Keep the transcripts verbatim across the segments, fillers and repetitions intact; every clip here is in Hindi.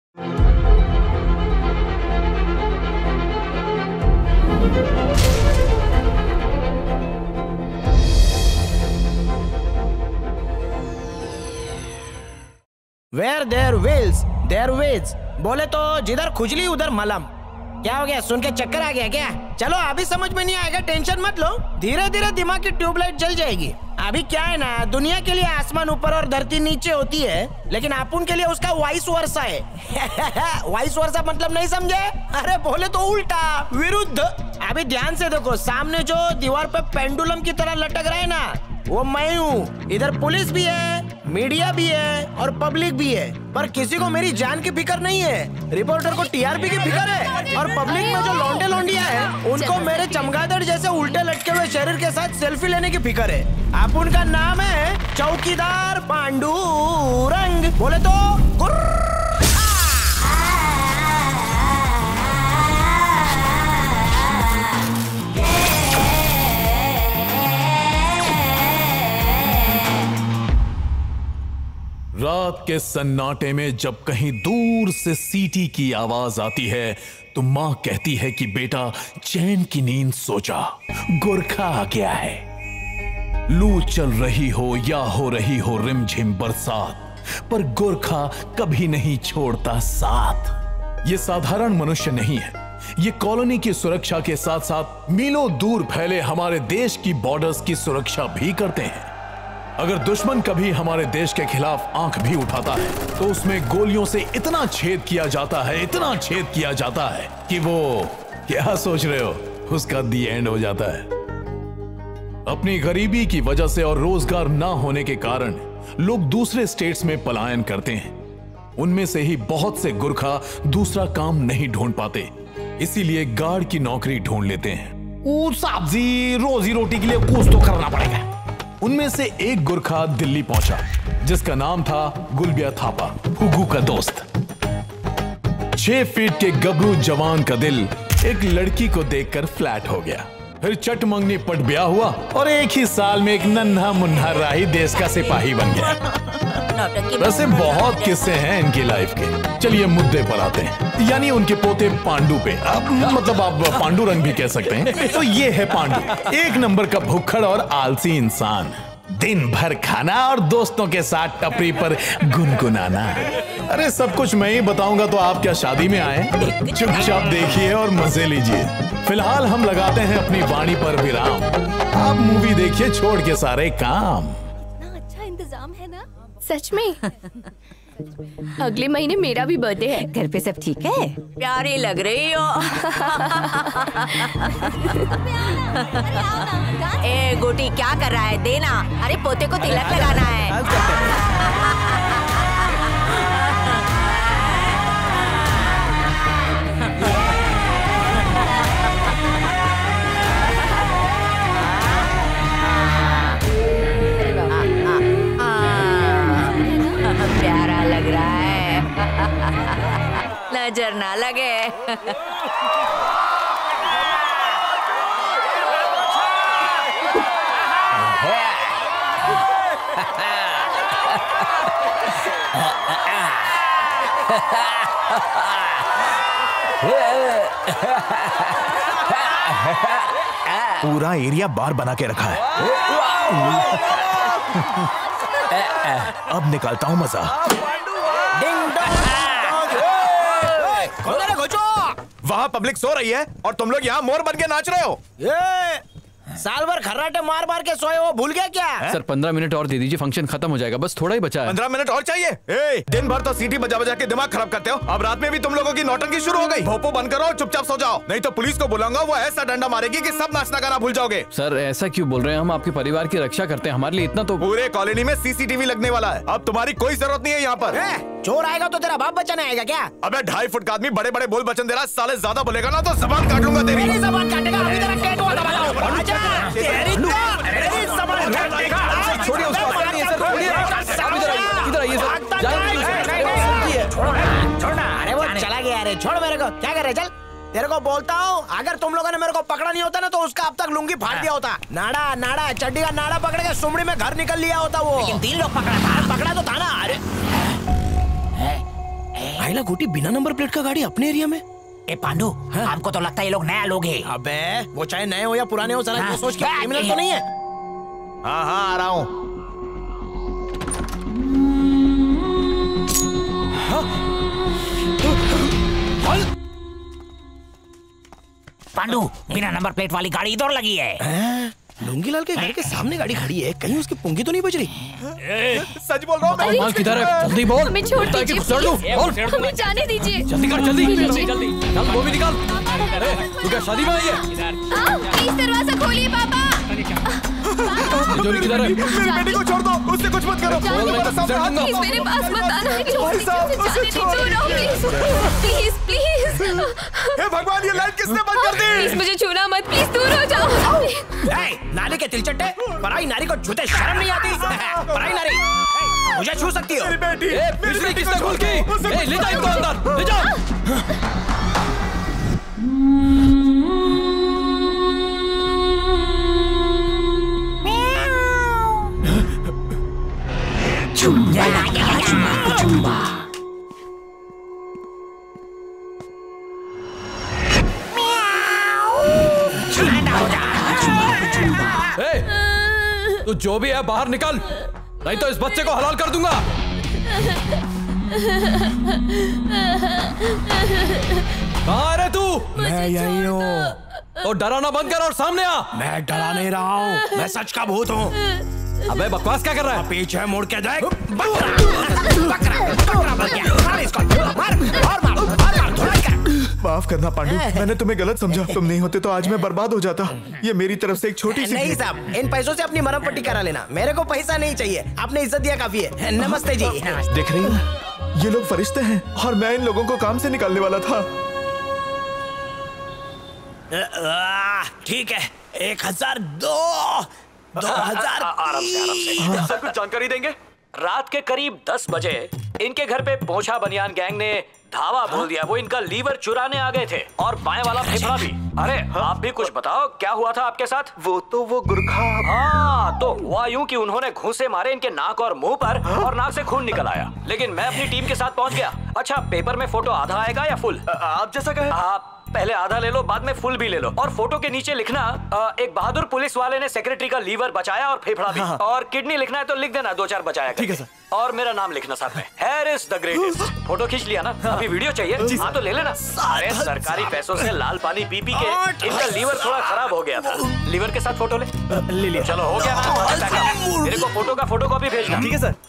Where there wills, there ways. बोले तो जिधर खुजली उधर मलम। क्या हो गया, सुन के चक्कर आ गया क्या? चलो अभी समझ में नहीं आएगा, टेंशन मत लो, धीरे धीरे दिमाग की ट्यूबलाइट जल जाएगी। अभी क्या है ना, दुनिया के लिए आसमान ऊपर और धरती नीचे होती है, लेकिन अपन के लिए उसका वाइस वर्सा है। वाइस वर्सा मतलब नहीं समझे? अरे बोले तो उल्टा, विरुद्ध। अभी ध्यान से देखो, सामने जो दीवार पे पेंडुलम की तरह लटक रहा है ना, वो मैं हूँ। इधर पुलिस भी है, मीडिया भी है और पब्लिक भी है, पर किसी को मेरी जान की फिक्र नहीं है। रिपोर्टर को टीआरपी की फिक्र है, और पब्लिक में जो लौंडे लौंडिया है उनको मेरे चमगादड़ जैसे उल्टे लटके हुए शरीर के साथ सेल्फी लेने की फिक्र है। आप उनका नाम है चौकीदार पांडुरंग। बोले तो गुर्र। रात के सन्नाटे में जब कहीं दूर से सीटी की आवाज आती है तो माँ कहती है कि बेटा चैन की नींद सो जा, गुरखा आ गया है। लू चल रही हो या हो रही हो रिमझिम बरसात, पर गुरखा कभी नहीं छोड़ता साथ। ये साधारण मनुष्य नहीं है, ये कॉलोनी की सुरक्षा के साथ साथ मीलों दूर फैले हमारे देश की बॉर्डर्स की सुरक्षा भी करते हैं। अगर दुश्मन कभी हमारे देश के खिलाफ आंख भी उठाता है तो उसमें गोलियों से इतना छेद किया जाता है, इतना छेद किया जाता है कि वो, क्या सोच रहे हो, उसका दी एंड हो जाता है। अपनी गरीबी की वजह से और रोजगार ना होने के कारण लोग दूसरे स्टेट्स में पलायन करते हैं। उनमें से ही बहुत से गुरखा दूसरा काम नहीं ढूंढ पाते, इसीलिए गार्ड की नौकरी ढूंढ लेते हैं। वो साहब जी, रोजी रोटी के लिए कुछ तो करना पड़ेगा। उनमें से एक गुरखा दिल्ली पहुंचा, जिसका नाम था गुलबिया थापा, हुगू का दोस्त। छह फीट के गबरू जवान का दिल एक लड़की को देखकर फ्लैट हो गया। फिर चट मंगनी पट ब्याह हुआ और एक ही साल में एक नन्हा मुन्हा राही देश का सिपाही बन गया। वैसे बहुत किस्से हैं इनकी लाइफ के। चलिए मुद्दे पर आते हैं, यानी उनके पोते पांडु पे। अब मतलब आप पांडुरंग भी कह सकते हैं। तो ये है पांडु, एक नंबर का भुक्खड़ और आलसी इंसान। दिन भर खाना और दोस्तों के साथ टपरी पर गुनगुनाना। अरे सब कुछ मैं ही बताऊंगा तो आप क्या शादी में आए? चुपचाप देखिए और मजे लीजिए। फिलहाल हम लगाते हैं अपनी वाणी पर विराम। आप मूवी देखिए छोड़ के सारे काम। इतना अच्छा इंतजाम है ना? सच में। अगले महीने मेरा भी बर्थडे है। घर पे सब ठीक है? प्यारी लग रही हो। ए गोटी क्या कर रहा है? देना। अरे पोते को तिलक लगाना है। प्यारा लग रहा है। नजर ना लगे। पूरा एरिया बार बना के रखा है। अब निकालता हूँ मजा। वहाँ पब्लिक सो रही है और तुम लोग यहाँ मोर बन के नाच रहे हो। ये साल भर खर्राटे मार मार के सोए हो, भूल गया क्या? है? सर पंद्रह मिनट और दे दीजिए, फंक्शन खत्म हो जाएगा, बस थोड़ा ही बचा है। पंद्रह मिनट और चाहिए? ए, दिन भर तो सीटी बजा बजा के दिमाग खराब करते हो, अब रात में भी तुम लोगों की नौटंकी शुरू हो गई। भोपो बंद करो, चुपचाप सो जाओ, नहीं तो पुलिस को बुलाऊंगा, वो ऐसा डंडा मारेगी कि सब नाचना गाना भूल जाओगे। सर ऐसा क्यों बोल रहे हैं? हम आपके परिवार की रक्षा करते हैं, हमारे लिए इतना तो। पूरे कॉलोनी में सीसीटीवी लगने वाला है, अब तुम्हारी कोई जरूरत नहीं है यहाँ पर। चोर आएगा तो तेरा बाप बचाने आएगा क्या? अबे ढाई फुट का आदमी बड़े बड़े बोल बचन दे रहा है, साले ज्यादा बोलेगा ना तो जबान काट लूंगा तेरी। मेरी जबान काटेगा, अभी तेरा टेटू दबाऊंगा। आजा, तेरी तेरी जबान काटेगा। छोड़िए उसको, इधर आइए सर। छोड़ना, अरे वो चला गया। अरे छोड़ मेरे को, क्या कर रहे? चल, तेरे को बोलता हूँ, अगर तुम लोगों ने मेरे को पकड़ा नहीं होता ना तो उसका अब तक लुंगी फाड़ दिया होता। नाड़ा नाड़ा चड्डी का नाड़ा पकड़ के सुमड़ी में घर निकल लिया होता वो। लेकिन तीन लोग पकड़ा था। पकड़ा तो था ना। अरे साइला गोटी बिना नंबर प्लेट का गाड़ी अपने एरिया में। ए पांडु, हमको तो लगता है ये लोग नया लोग हैं। अबे वो चाहे नए हो या पुराने हो, साला हाँ, ये सोच के क्रिमिनल तो नहीं है। हाँ हाँ आ रहा हूँ। पांडु, बिना नंबर प्लेट वाली गाड़ी इधर लगी है। लुंगीलाल के घर के सामने गाड़ी खड़ी है, कहीं उसकी पुंगी तो नहीं बज रही? सच बोल रहा हूँ। माल किधर है? जल्दी बोल। हमें छोड़ ताकि दीजिए, घुसड़ लूं। प्लीज। बोल। हमें जाने दीजिए। जल्दी कर, जल्दी जल्दी जल्दी निकाल, वो भी निकाल। अरे तू क्या शादी में आई है? हाँ, प्लीज दरवाजा खोलिए पापा। तिजोरी किधर है? मेरी बेटी को छोड़ दो, उससे कुछ मत करो। तुम्हारे सामने हाथ प्लीज मत- मेरे पास मत आना, छोड़ दीजिए, उसे जाने दीजिए, प्लीज प्लीज प्लीज। हे भगवान, ये लाइट किसने बंद कर दी? प्लीज मुझे छूना मत, प्लीज दूर हो जाओ। ए, नाली के तिलचट्टे, पराई नारी को छूते शर्म नहीं आती? पराई नारी, ए, मुझे छू सकती हो? मेरी बेटी, ए, बिजली किसने खोल की? ए, ले जाओ इनको अंदर, ले जाओ। ए, तू जो भी है बाहर निकल, नहीं तो इस बच्चे को हलाल कर दूंगा। कहाँ है तू? मैं यही हूँ। तो डराना बंद कर और सामने आ। मैं डरा नहीं रहा हूँ, मैं सच का भूत हूँ। अबे बकवास क्या कर रहा है? पीछे मुड़ के देख। बकरा, बकरा, बकरा बन गया। मार इसको, मार, और मार, और मार, धुलाई कर। माफ करना पांडु, मैंने तुम्हें गलत समझा। तुम नहीं होते तो आज मैं बर्बाद हो जाता। ये मेरी तरफ से एक छोटी सी नहीं साहब, इन पैसों से अपनी मरम पट्टी करा लेना। मेरे को पैसा नहीं चाहिए, आपने इज्जत दिया काफी है। नमस्ते जी। देख रही हो, ये लोग फरिश्ते हैं और मैं इन लोगों को काम से निकालने वाला था। ठीक है, एक हजार दो, दो हजार आराम से आराम से सर, कुछ जानकारी देंगे? रात के करीब दस बजे इनके घर पे पोछा बनियान गैंग ने धावा बोल दिया। वो इनका लीवर चुराने आ गए थे और बाएं वाला फेफड़ा भी। अरे आप भी कुछ बताओ, क्या हुआ था आपके साथ? वो तो वो गुरखा। हाँ, तो हुआ यूं कि उन्होंने घूंसे मारे इनके नाक और मुंह पर और नाक से खून निकल आया। लेकिन मैं अपनी टीम के साथ पहुंच गया। अच्छा, पेपर में फोटो आधा आएगा या फुल? आप जैसा कहे। आप पहले आधा ले लो, बाद में फुल भी ले लो। और फोटो के नीचे लिखना, एक बहादुर पुलिस वाले ने सेक्रेटरी का लीवर बचाया और फेफड़ा भी। और किडनी लिखना है तो लिख देना, दो चार बचाया। ठीक है सर। और मेरा नाम लिखना साथ में, हैरिस द ग्रेटेस्ट। फोटो खींच लिया ना? अभी वीडियो चाहिए? हाँ तो ले लेना। अरे सरकारी पैसों से लाल पानी पी पी के इनका लीवर थोड़ा खराब हो गया था। लीवर के साथ फोटो ले ले लिया। चलो हो गया ना? मेरे को फोटो का फोटो कॉपी भेजना। ठीक है सर।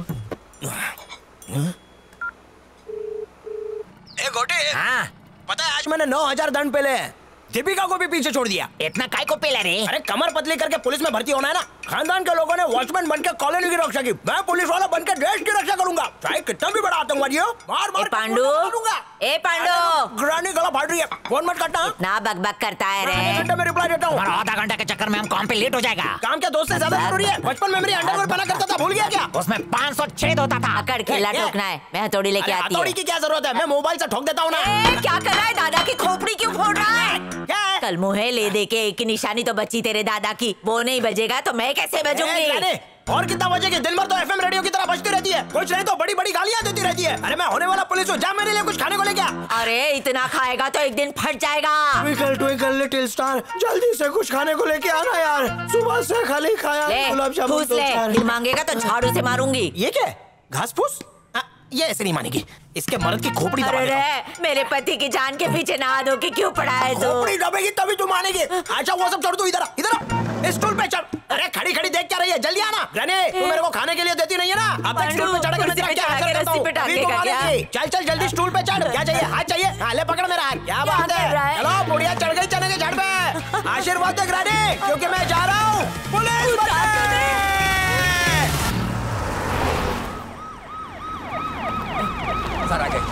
ए गोटे, हाँ, पता है आज मैंने नौ हजार दंड पेले हैं। दीपिका को भी पीछे छोड़ दिया। इतना काय को पेला रे? अरे कमर पतली करके पुलिस में भर्ती होना है ना। खानदान के लोगों ने वॉचमैन बनकर कॉलोनी की रक्षा की, मैं पुलिस वाला बनकर देश की रक्षा करूंगा, चाहे कितना भी बड़ा आतंकवादी हो। मार मार ए पांडु, ए पांडु, ग्रानी गला फाड़ रही है, फोन मत काटना। ना बकबक करता है रे। आधे घंटे में रिप्लाई देता हूँ। हमारा आधा घंटा के चक्कर में हम काम पे लेट हो जाएगा। काम क्या दोस्त से ज्यादा जरूरी है? बचपन में मेरी अंडरवेयर पहना करता था, भूल गया क्या? उसमें पाँच सौ छेद होता था। अकड़ खेला ठोकना है, मैं हथौड़ी लेके आती हथौड़ी हूँ। की क्या जरूरत है? मैं मोबाइल से ठोक देता हूँ ना। ए, क्या कर रहा है? दादा की खोपड़ी क्यों फोड़ रहा है? क्या है? कल मुँहे ले दे के एक की निशानी तो बची तेरे दादा की, वो नहीं बजेगा तो मैं कैसे बजूंगी? ए, और कितना बजेगी? दिन भर तो एफएम रेडियो की तरह बजती रहती है, कुछ नहीं तो बड़ी बड़ी गालियां देती रहती है। अरे मैं होने वाला पुलिस हूँ, जा मेरे लिए कुछ खाने को ले क्या? अरे इतना खाएगा तो एक दिन फट जाएगा। ट्विंकल ट्विंकल लिटिल स्टार, जल्दी से कुछ खाने को लेके आना यार, सुबह से खाली खाया गुलाब जामुन। फूस ले, फिर मांगेगा तो झाड़ू से मारूंगी। ये क्या? घास फूस? ये ऐसे नहीं मानेगी, इसके मर्द की खोपड़ी दबा देता हूं। अरे मेरे पति की जान के पीछे नहा धो के क्यों पड़ा है तू? खोपड़ी दबेगी तभी तू मानेगी। अच्छा वो सब छोड़, तू इधर इधर इस स्टूल पे चढ़। अरे खड़ी खड़ी देख क्या रही है? जल्दी आना। ग्रैनी, तू मेरे को खाने के लिए देती नहीं है ना? अब तक स्टूल पे चढ़ के मैं तेरा क्या हासिल करता हूं? अभी तू मानेगी। चल चल जल्दी स्टूल पे चढ़। क्या चाहिए? हाथ चाहिए? हाँ ले पकड़ मेरा हाथ। क्या बात है? चलो बुढ़िया चढ़ गई चने के झाड़ पे। आशीर्वाद दे ग्रैनी, क्योंकि मैं जा रहा हूँ पुलिस बनने। सर आगे।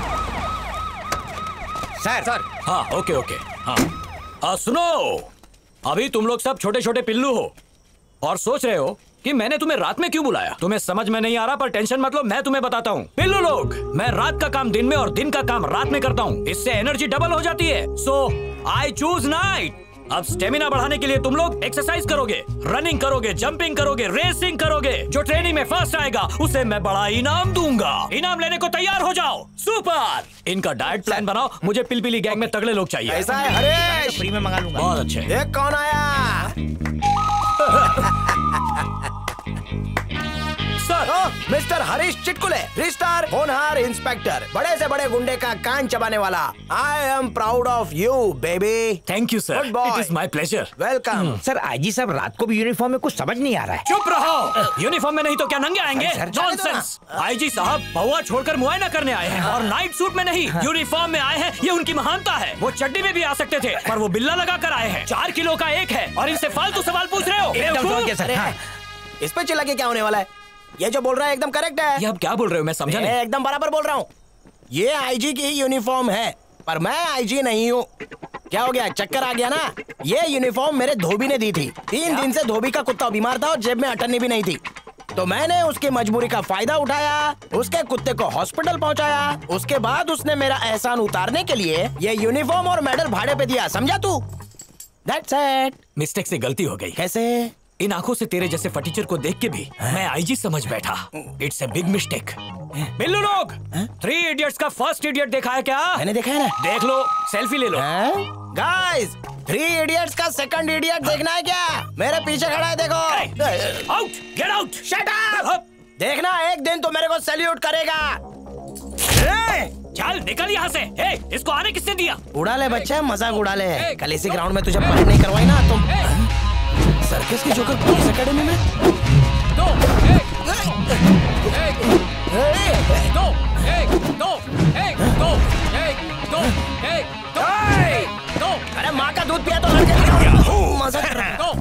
सर सर हाँ ओके ओके हाँ आ, सुनो, अभी तुम लोग सब छोटे छोटे पिल्लू हो और सोच रहे हो कि मैंने तुम्हें रात में क्यों बुलाया। तुम्हें समझ में नहीं आ रहा, पर टेंशन मत लो, मैं तुम्हें बताता हूँ। पिल्लू लोग, मैं रात का काम दिन में और दिन का काम रात में करता हूँ, इससे एनर्जी डबल हो जाती है। So I choose night. अब स्टेमिना बढ़ाने के लिए तुम लोग एक्सरसाइज करोगे, रनिंग करोगे, जंपिंग करोगे, रेसिंग करोगे। जो ट्रेनिंग में फर्स्ट आएगा उसे मैं बड़ा इनाम दूंगा। इनाम लेने को तैयार हो जाओ। सुपर। इनका डाइट प्लान बनाओ, मुझे पिलपिली गैंग में तगड़े लोग चाहिए। ऐसा है हरीश, फ्री में मंगा लूंगा। बहुत अच्छे। ये कौन आया? Sir, oh, mister Harish Chitkule, रिस्टार होनहार इंस्पेक्टर, बड़े से बड़े गुंडे का कान चबाने वाला। I am proud of you baby. Thank you sir, Good boy. It is my pleasure. Welcome. Sir IG साहब रात को भी यूनिफॉर्म में कुछ समझ नहीं आ रहा है। चुप रहो, यूनिफॉर्म में नहीं तो क्या नंगे आएंगे? अरे सर, जाने दो नॉनसेंस। आईजी साहब पौवा छोड़कर मुआयना करने आए हैं और नाइट सूट में नहीं, यूनिफॉर्म में आए हैं। ये उनकी महानता है। वो चड्डी में भी आ सकते थे, पर वो बिल्ला लगा कर आए हैं। चार किलो का एक है और इनसे फालतू सवाल पूछ रहे हो? एकदम समझ गया सर। हाँ। इस पे चिल्ला के क्या होने वाला है? ये जो बोल रहा है एकदम करेक्ट है। ये आप क्या बोल रहे हो? मैं समझा नहीं। मैं एकदम बराबर बोल रहा हूँ। ये आईजी की यूनिफॉर्म है, पर मैं आईजी नहीं हूँ। क्या हो गया, चक्कर आ गया ना? ये यूनिफॉर्म मेरे धोबी ने दी थी। तीन दिन से धोबी का कुत्ता बीमार था और जेब में अटन्नी भी नहीं थी, तो मैंने उसकी मजबूरी का फायदा उठाया, उसके कुत्ते को हॉस्पिटल पहुंचाया। उसके बाद उसने मेरा एहसान उतारने के लिए ये यूनिफॉर्म और मेडल भाड़े पे दिया, समझा तू? That's it। मिस्टेक से गलती हो गई। कैसे? इन आंखों से तेरे जैसे फटीचर को देख के भी मैं आईजी समझ बैठा। It's a big mistake. Billu लोग, थ्री इडियट्स का फर्स्ट इडियट देखा है क्या? मैंने देखा है ना। देख लो, सेल्फी ले लो। गाइस, थ्री इडियट्स का सेकंड इडियट देखना है क्या? मेरे पीछे खड़ा है, देखो। Out, get out, shut up. देखना एक दिन तो मेरे को सैल्यूट करेगा। चल निकल यहाँ से। हे, इसको आने किसने दिया? उड़ा ले बच्चा, मजाक उड़ा ले। कल इसी ग्राउंड में तुझे परेड नहीं करवाई ना तुम। सर्कस की जोकर पुलिस एकेडमी में। दो, एक, एक, एक, दो, एक, दो, एक, दो, एक, दो, एक, दो, दो। अरे माँ का दूध पिया तो लड़के मजाक कर रहा है। दो।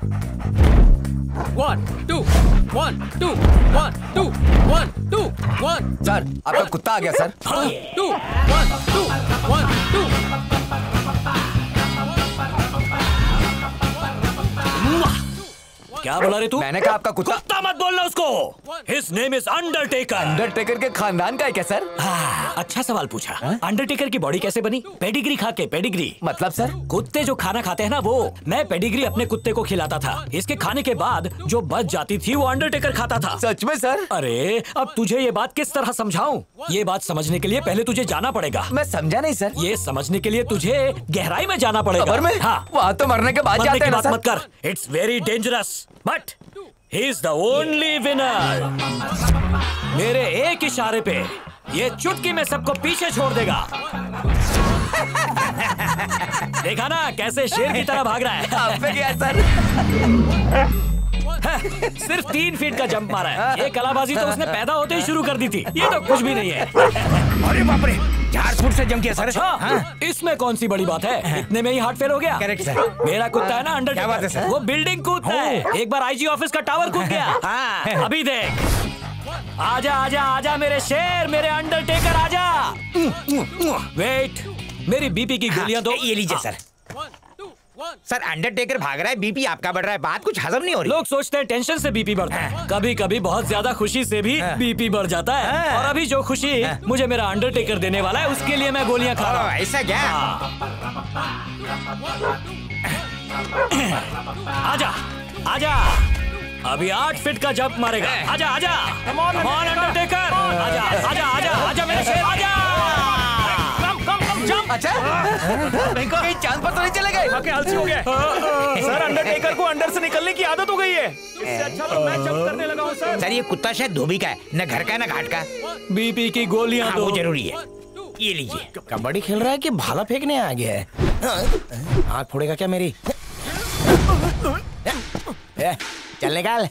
One, two, one, two, one, two, one, two, one. Sir, आपका कुत्ता आ गया sir. One, two, one, two, one, two. क्या बोला रे तू? मैंने कहा आपका कुत्ता। कुत्ता मत बोलना उसको। His name is Undertaker. Undertaker के खानदान का है क्या सर? हाँ, अच्छा सवाल पूछा। अंडरटेकर की बॉडी कैसे बनी? पेडिग्री खा के। पेडिग्री मतलब सर? कुत्ते जो खाना खाते हैं ना, वो मैं पेडिग्री अपने कुत्ते को खिलाता था। इसके खाने के बाद जो बच जाती थी वो अंडरटेकर खाता था। सच में सर? अरे अब तुझे ये बात किस तरह समझाऊं? ये बात समझने के लिए पहले तुझे जाना पड़ेगा। मैं समझा नहीं सर। ये समझने के लिए तुझे गहराई में जाना पड़ेगा। खबर में? हाँ, वहाँ तो मरने के बाद मरने जाते की हैं ना बात सर? मत कर। It's very dangerous, but he is the only winner. मेरे एक इशारे पे ये चुटकी में सबको पीछे छोड़ देगा। देखा ना कैसे शेर की तरह भाग रहा है। आप पे क्या सर? सिर्फ तीन फीट का जंप मारा है। ये कलाबाजी तो उसने पैदा होते ही शुरू कर दी थी। ये तो कुछ भी नहीं है। अरे बाप रे, चार फुट से जंप किया सर। अच्छा, हाँ? इसमें कौन सी बड़ी बात है? इतने में ही हार्ट फेल हो गया। Correct sir. मेरा कुत्ता है ना अंडरटेकर। क्या बात है सर? वो बिल्डिंग कूदता है। एक बार आईजी ऑफिस का टावर कूद गया। हाँ, अभी देख। आजा आजा आजा मेरे शेर, मेरे अंडरटेकर आजा। वेट, मेरी बीपी की गोलियां दो। ये लीजिए सर। सर अंडरटेकर भाग रहा है, बीपी आपका बढ़ रहा है, बात कुछ हजम नहीं हो रही। लोग सोचते हैं टेंशन से बीपी बढ़ता है। कभी कभी बहुत ज्यादा खुशी से भी बीपी बढ़ जाता है। और अभी जो खुशी मुझे मेरा अंडरटेकर देने वाला है, उसके लिए मैं गोलियां खा रहा हूँ। ऐसा क्या? आजा आजा, अभी आठ फीट का जंप मारेगा। आजा आजा, कम ऑन अंडरटेकर। आजा आजा आजा आजा मेरे शेर, आजा। अच्छा, कहीं चांद पर तो नहीं चले गए? बाकी आलसी हो गया। सर अंडरटेकर को अंडर से निकलने की आदत हो गई है। इससे अच्छा तो मैं जंप करने लगा हूँ सर। सर ये कुत्ता शायद धोबी का है, न घर का है न घाट का। बीपी की गोलियां हाँ, दो। वो जरूरी है। ये लीजिए। कबड्डी खेल रहा है कि भाला फेंकने आ गया है? आँख फोड़ेगा क्या मेरी? ए, चल निकाल।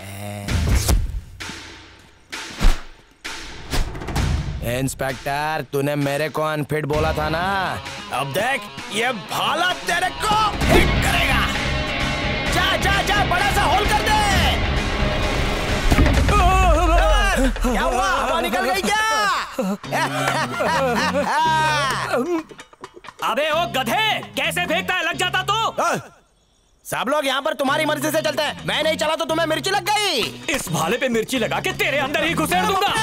इंस्पेक्टर, तूने मेरे को अनफिट बोला था ना। अब देख, ये भाला तेरे को हिट करेगा। जा जा जा, बड़ा सा होल कर दे। क्या हुआ, हवा निकल गई क्या? अबे ओ गधे, कैसे फेंकता है? लग जाता तो। सब लोग यहाँ पर तुम्हारी मर्जी से चलते हैं। मैं नहीं चला तो तुम्हें मिर्ची लग गई। इस भाले पे मिर्ची लगा के तेरे अंदर ही घुसेड़ दूंगा।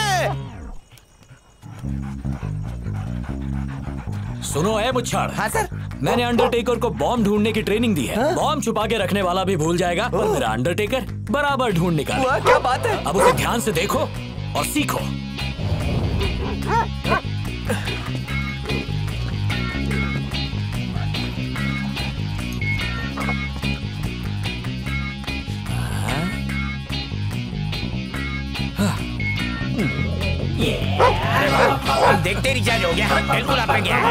सुनो है मुच्छाड़। हाँ सर। मैंने अंडरटेकर को बॉम्ब ढूंढने की ट्रेनिंग दी है। हाँ? बॉम्ब छुपा के रखने वाला भी भूल जाएगा, पर मेरा अंडरटेकर बराबर ढूंढ निकालेगा। क्या बात है? अब उसे ध्यान से देखो और सीखो। अरे वाह, देखते रिचार्ज हो गया, बिल्कुल आप गया।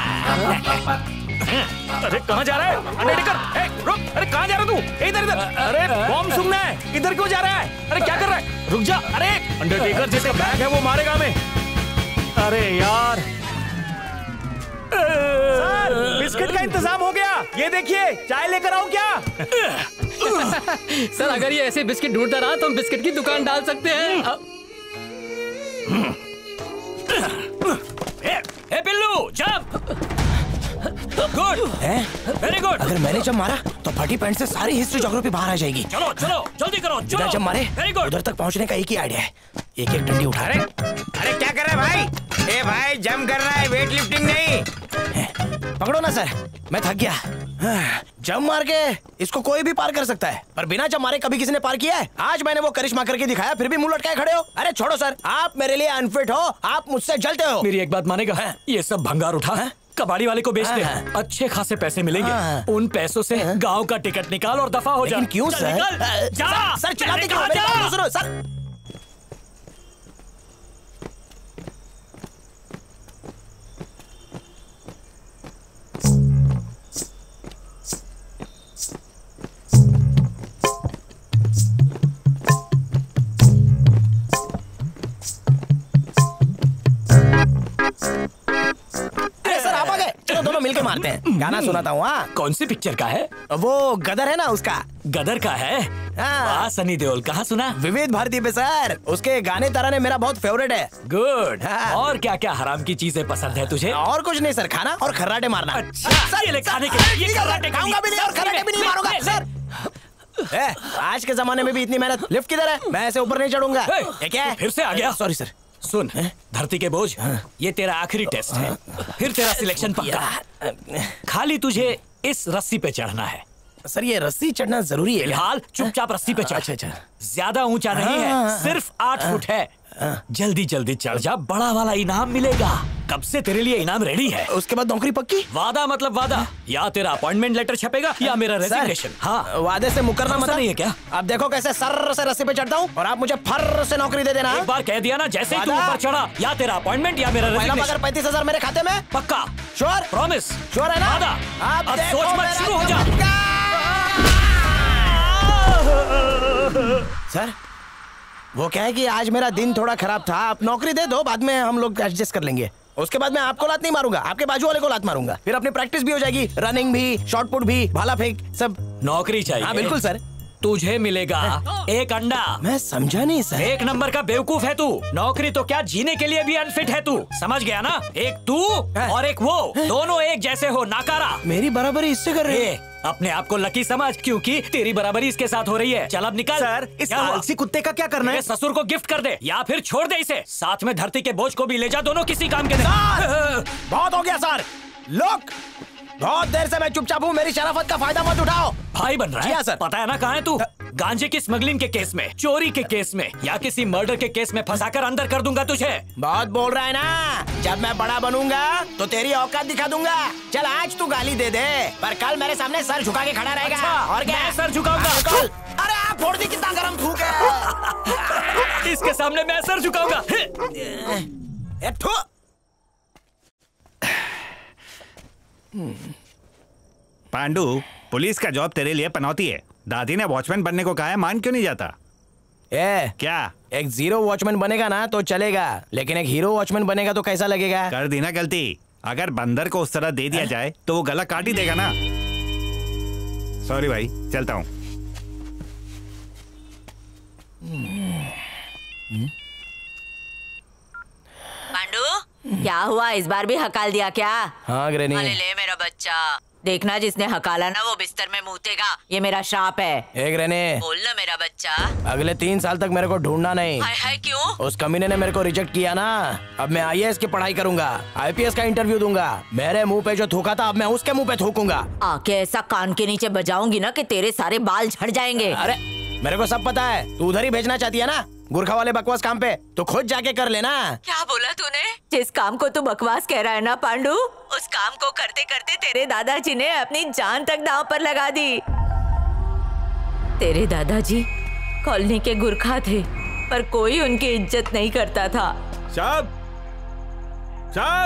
अरे कहाँ जा रहा है अंडरटेकर? ए, रुक! अरे कहाँ जा रहा तू? इधर इधर! अरे बॉम्ब सूंघना है, इधर क्यों जा रहा है? अरे क्या कर रहा है? रुक जा! अरे अंडरटेकर जिसका बैग है वो मारेगा हमें। अरे यार सर, बिस्किट का इंतजाम हो गया, ये देखिए, चाय लेकर आऊं क्या? सर अगर ये ऐसे बिस्किट ढूंढता रहा तो हम बिस्किट की दुकान डाल सकते हैं। ए, ए पिल्लू जंप! Good, very good. अगर मैंने जब मारा तो फटी पैंट से सारी हिस्ट्री ज्योग्राफी बाहर आ जाएगी। चलो चलो जल्दी करो, चलो। जब मारे वेरी गुड। उधर तक पहुंचने का एक ही आइडिया है, एक एक डंडी उठा। अरे अरे क्या कर रहा है भाई? ए भाई जंप कर रहा है, वेट लिफ्टिंग नहीं। पकड़ो ना सर, मैं थक गया। जंप मार के इसको कोई भी पार कर सकता है, पर बिना जंप मारे कभी किसी ने पार किया है? आज मैंने वो करिश्मा करके दिखाया, फिर भी मुंह लटकाए खड़े हो। अरे छोड़ो सर, आप मेरे लिए अनफिट हो, आप मुझसे जलते हो। मेरी एक बात मानेगा? है? ये सब भंगार उठा है, कबाड़ी वाले को बेच दे, अच्छे खासे पैसे मिलेंगे। उन पैसों से गांव का टिकट निकाल और दफा हो जा। लेकिन क्यों सर? जा सर चिल्लाते क्यों? मेरी बात तो सुनो सर। मिलके मारते हैं। गाना सुनाता हूँ। हाँ, कौन सी पिक्चर का है? वो गदर है ना, उसका। गदर का है? हाँ। सनी देओल। कहाँ सुना? विविध भारती पे सर, उसके गाने तराने मेरा बहुत फेवरेट है। गुड। हाँ। और क्या क्या हराम की चीजें पसंद है तुझे? और कुछ नहीं सर, खाना और खर्राटे मारना। अच्छा, सर, ये ले खाने के लिए, ये खर्राटे खाऊंगा भी नहीं और खर्राटे भी नहीं मारूंगा सर। ए, आज के जमाने में भी इतनी मेहनत, लिफ्ट किधर है? मैं ऐसे ऊपर नहीं चढ़ूंगा। ये क्या है? फिर से आ गया? Sorry sir. सुन, धरती के बोझ, ये तेरा आखिरी टेस्ट है, फिर तेरा सिलेक्शन पक्का। खाली तुझे इस रस्सी पे चढ़ना है। सर ये रस्सी चढ़ना जरूरी है? फिलहाल चुपचाप रस्सी पे चढ़। अच्छा अच्छा। ज्यादा ऊंचा नहीं है, सिर्फ आठ फुट है। जल्दी जल्दी चढ़ जा, बड़ा वाला इनाम मिलेगा। कब से तेरे लिए इनाम रेडी है। उसके बाद नौकरी पक्की? वादा मतलब वादा, या तेरा अपॉइंटमेंट लेटर छपेगा या मेरा रेजिग्नेशन। हाँ, वादे से मुकरना मत नहीं है क्या? अब देखो कैसे सर से रस्सी पे चढ़ता हूँ और आप मुझे फर से नौकरी दे देना। एक बार कह दिया ना, जैसे ही तू ऊपर चढ़ा, या तेरा अपॉइंटमेंट या मेरा रेजिग्नेशन। पैंतीस हजार मेरे खाते में पक्का? श्योर? प्रॉमिस? श्योर है ना? वादा? अब सोच मत, शुरू हो जा। सर वो क्या है कि आज मेरा दिन थोड़ा खराब था, आप नौकरी दे दो, बाद में हम लोग एडजस्ट कर लेंगे। उसके बाद मैं आपको लात नहीं मारूंगा, आपके बाजू वाले को लात मारूंगा, फिर अपनी प्रैक्टिस भी हो जाएगी, रनिंग भी, शॉट पुट भी, भाला फेंक सब। नौकरी चाहिए? हाँ बिल्कुल सर। तुझे मिलेगा एक अंडा। मैं समझा नहीं सर। एक नंबर का बेवकूफ है तू। नौकरी तो क्या, जीने के लिए भी अनफिट है तू, समझ गया ना? एक तू और एक वो, दोनों एक जैसे हो, नाकारा। मेरी बराबरी इससे कर रहे हैं? अपने आप को लकी समझ, क्योंकि तेरी बराबरी इसके साथ हो रही है। चल अब निकल। सर, इस आलसी कुत्ते का क्या करना है? ससुर को गिफ्ट कर दे या फिर छोड़ दे इसे। साथ में धरती के बोझ को भी ले जा, दोनों किसी काम के नहीं। बहुत हो गया सर, लोग बहुत देर से मैं चुपचाप हूँ, मेरी शराफत का फायदा मत उठाओ। भाई बन रहा है? सर पता है ना कहाँ है तू? गांजे की स्मगलिंग के केस में, चोरी के केस में, या किसी मर्डर के केस में फंसाकर अंदर कर दूंगा तुझे। बहुत बोल रहा है ना, जब मैं बड़ा बनूंगा तो तेरी औकात दिखा दूंगा। चल आज तू गाली दे दे, पर कल मेरे सामने सर झुका के खड़ा रहेगा। अच्छा, और क्या? मैं सर झुकाऊंगा। अरे आप फोड़ दी, कितना गरम थूक है। इसके सामने मैं सर झुकाऊंगा। पांडु, पुलिस का जॉब तेरे लिए पनौती है। दादी ने वॉचमैन बनने को कहा है, मान क्यों नहीं जाता? ए, क्या? एक जीरो वॉचमैन बनेगा ना तो चलेगा, लेकिन एक हीरो वॉचमैन बनेगा तो कैसा लगेगा? कर दी ना गलती। अगर बंदर को उस तरह दे दिया जाए तो वो गला काट ही देगा ना। सॉरी भाई, चलता हूँ। पांडु, क्या हुआ, इस बार भी हकाल दिया क्या? हाँ ग्रैनी। अरे ले मेरा बच्चा, देखना जिसने हकाला ना वो बिस्तर में मूतेगा, ये मेरा श्राप है। एक रहने बोल ना मेरा बच्चा। अगले तीन साल तक मेरे को ढूंढना नहीं। हाय हाय क्यों? उस कमीने ने मेरे को रिजेक्ट किया ना, अब मैं आई ए एस की पढ़ाई करूंगा, आई पी एस का इंटरव्यू दूंगा। मेरे मुंह पे जो थूका था अब मैं उसके मुंह पे थूकूंगा। आके ऐसा कान के नीचे बजाऊंगी ना कि तेरे सारे बाल झड़ जाएंगे। अरे मेरे को सब पता है, तू उधर ही भेजना चाहती है ना गुरखा वाले बकवास काम पे, तो खुद जाके कर लेना। क्या बोला तूने? जिस काम को तू बकवास कह रहा है ना पांडु, उस काम को करते करते तेरे दादाजी ने अपनी जान तक दांव पर लगा दी। तेरे दादाजी कॉलोनी के गुरखा थे, पर कोई उनकी इज्जत नहीं करता था। शाह, शाह।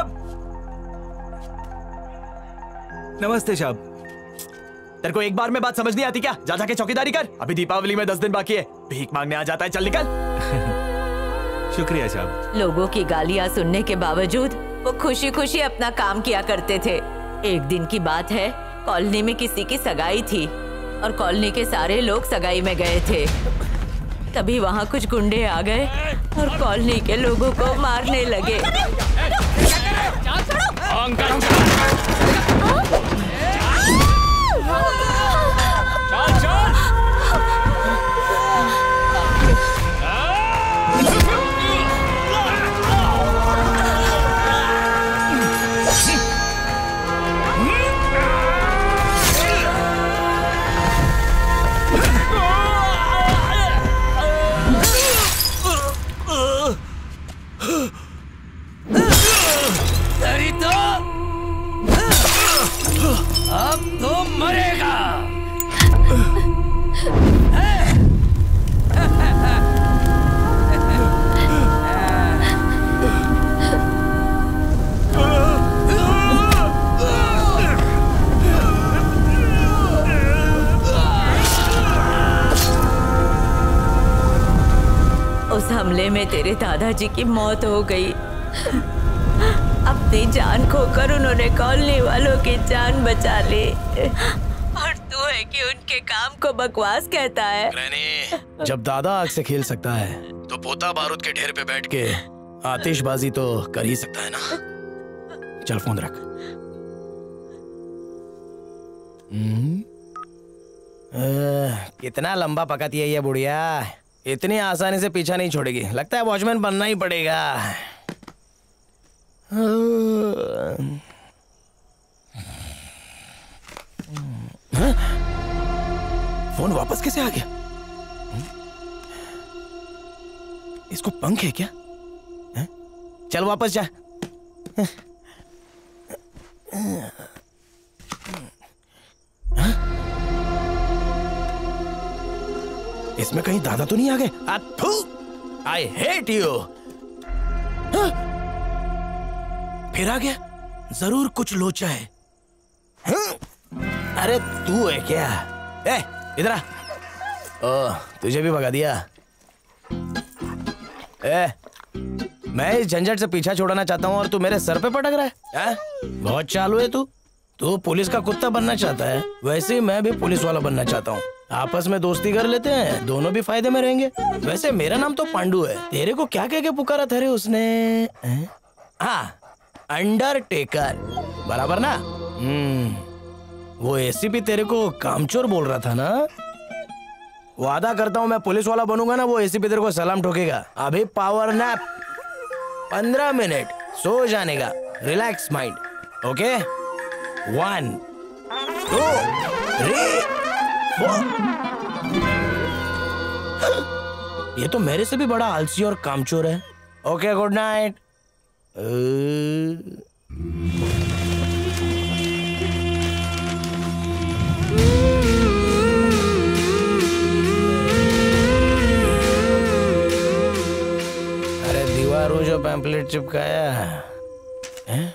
नमस्ते शाह। तेरे को एक बार में बात समझ नहीं आती क्या? जा जाके चौकीदारी कर। अभी दीपावली में दस दिन बाकी है। भीख मांगने आ जाता है, चल निकल। शुक्रिया शाह। लोगों की गालियां सुनने के बावजूद वो खुशी खुशी अपना काम किया करते थे। एक दिन की बात है, कॉलोनी में किसी की सगाई थी और कॉलोनी के सारे लोग सगाई में गए थे। तभी वहाँ कुछ गुंडे आ गए और कॉलोनी के लोगों को मारने लगे। अब तो मरेगा। उस हमले में तेरे दादाजी की मौत हो गई। अपनी जान खोकर उन्होंने कॉलोनी वालों की जान बचा ली। और तू है कि उनके काम को बकवास कहता है। ग्रैनी, जब दादा आग से खेल सकता है तो पोता बारूद के ढेर पे बैठ के आतिशबाजी तो कर ही सकता है ना। चल फोन रख। हम्म? आ, कितना लंबा पकाती है ये बुढ़िया। इतनी आसानी से पीछा नहीं छोड़ेगी। लगता है वॉचमैन बनना ही पड़ेगा। हाँ? फोन वापस कैसे आ गया? इसको पंख है क्या? हाँ? चल वापस जा। हाँ? इसमें कहीं दादा तो नहीं आ गए? I hate you. फिर आ गया। जरूर कुछ लोचा है। हाँ? अरे तू है क्या? ए, इधर आ। ओ, तुझे भी भगा दिया। ए, मैं इस झंझट से पीछा छोड़ना चाहता हूँ और तू मेरे सर पे पटक रहा है? है? बहुत चालू है तू। तू पुलिस का कुत्ता बनना चाहता है, वैसे ही मैं भी पुलिस वाला बनना चाहता हूँ। आपस में दोस्ती कर लेते हैं, दोनों भी फायदे में रहेंगे। वैसे मेरा नाम तो पांडू है। तेरे को क्या कह के पुकारा था रे उसने? हाँ, अंडरटेकर, बराबर ना? हम्म, वो एसीपी तेरे को कामचोर बोल रहा था ना? वादा करता हूँ मैं पुलिस वाला बनूंगा ना, वो एसीपी तेरे को सलाम ठोकेगा। अभी पावर नैप पंद्रह मिनट, सो जाने का। Relax mind, okay? One, two, three, four. ये तो मेरे से भी बड़ा आलसी और कामचोर है। Okay, good night. अरे दीवारों जो पैम्पलेट चिपकाया है?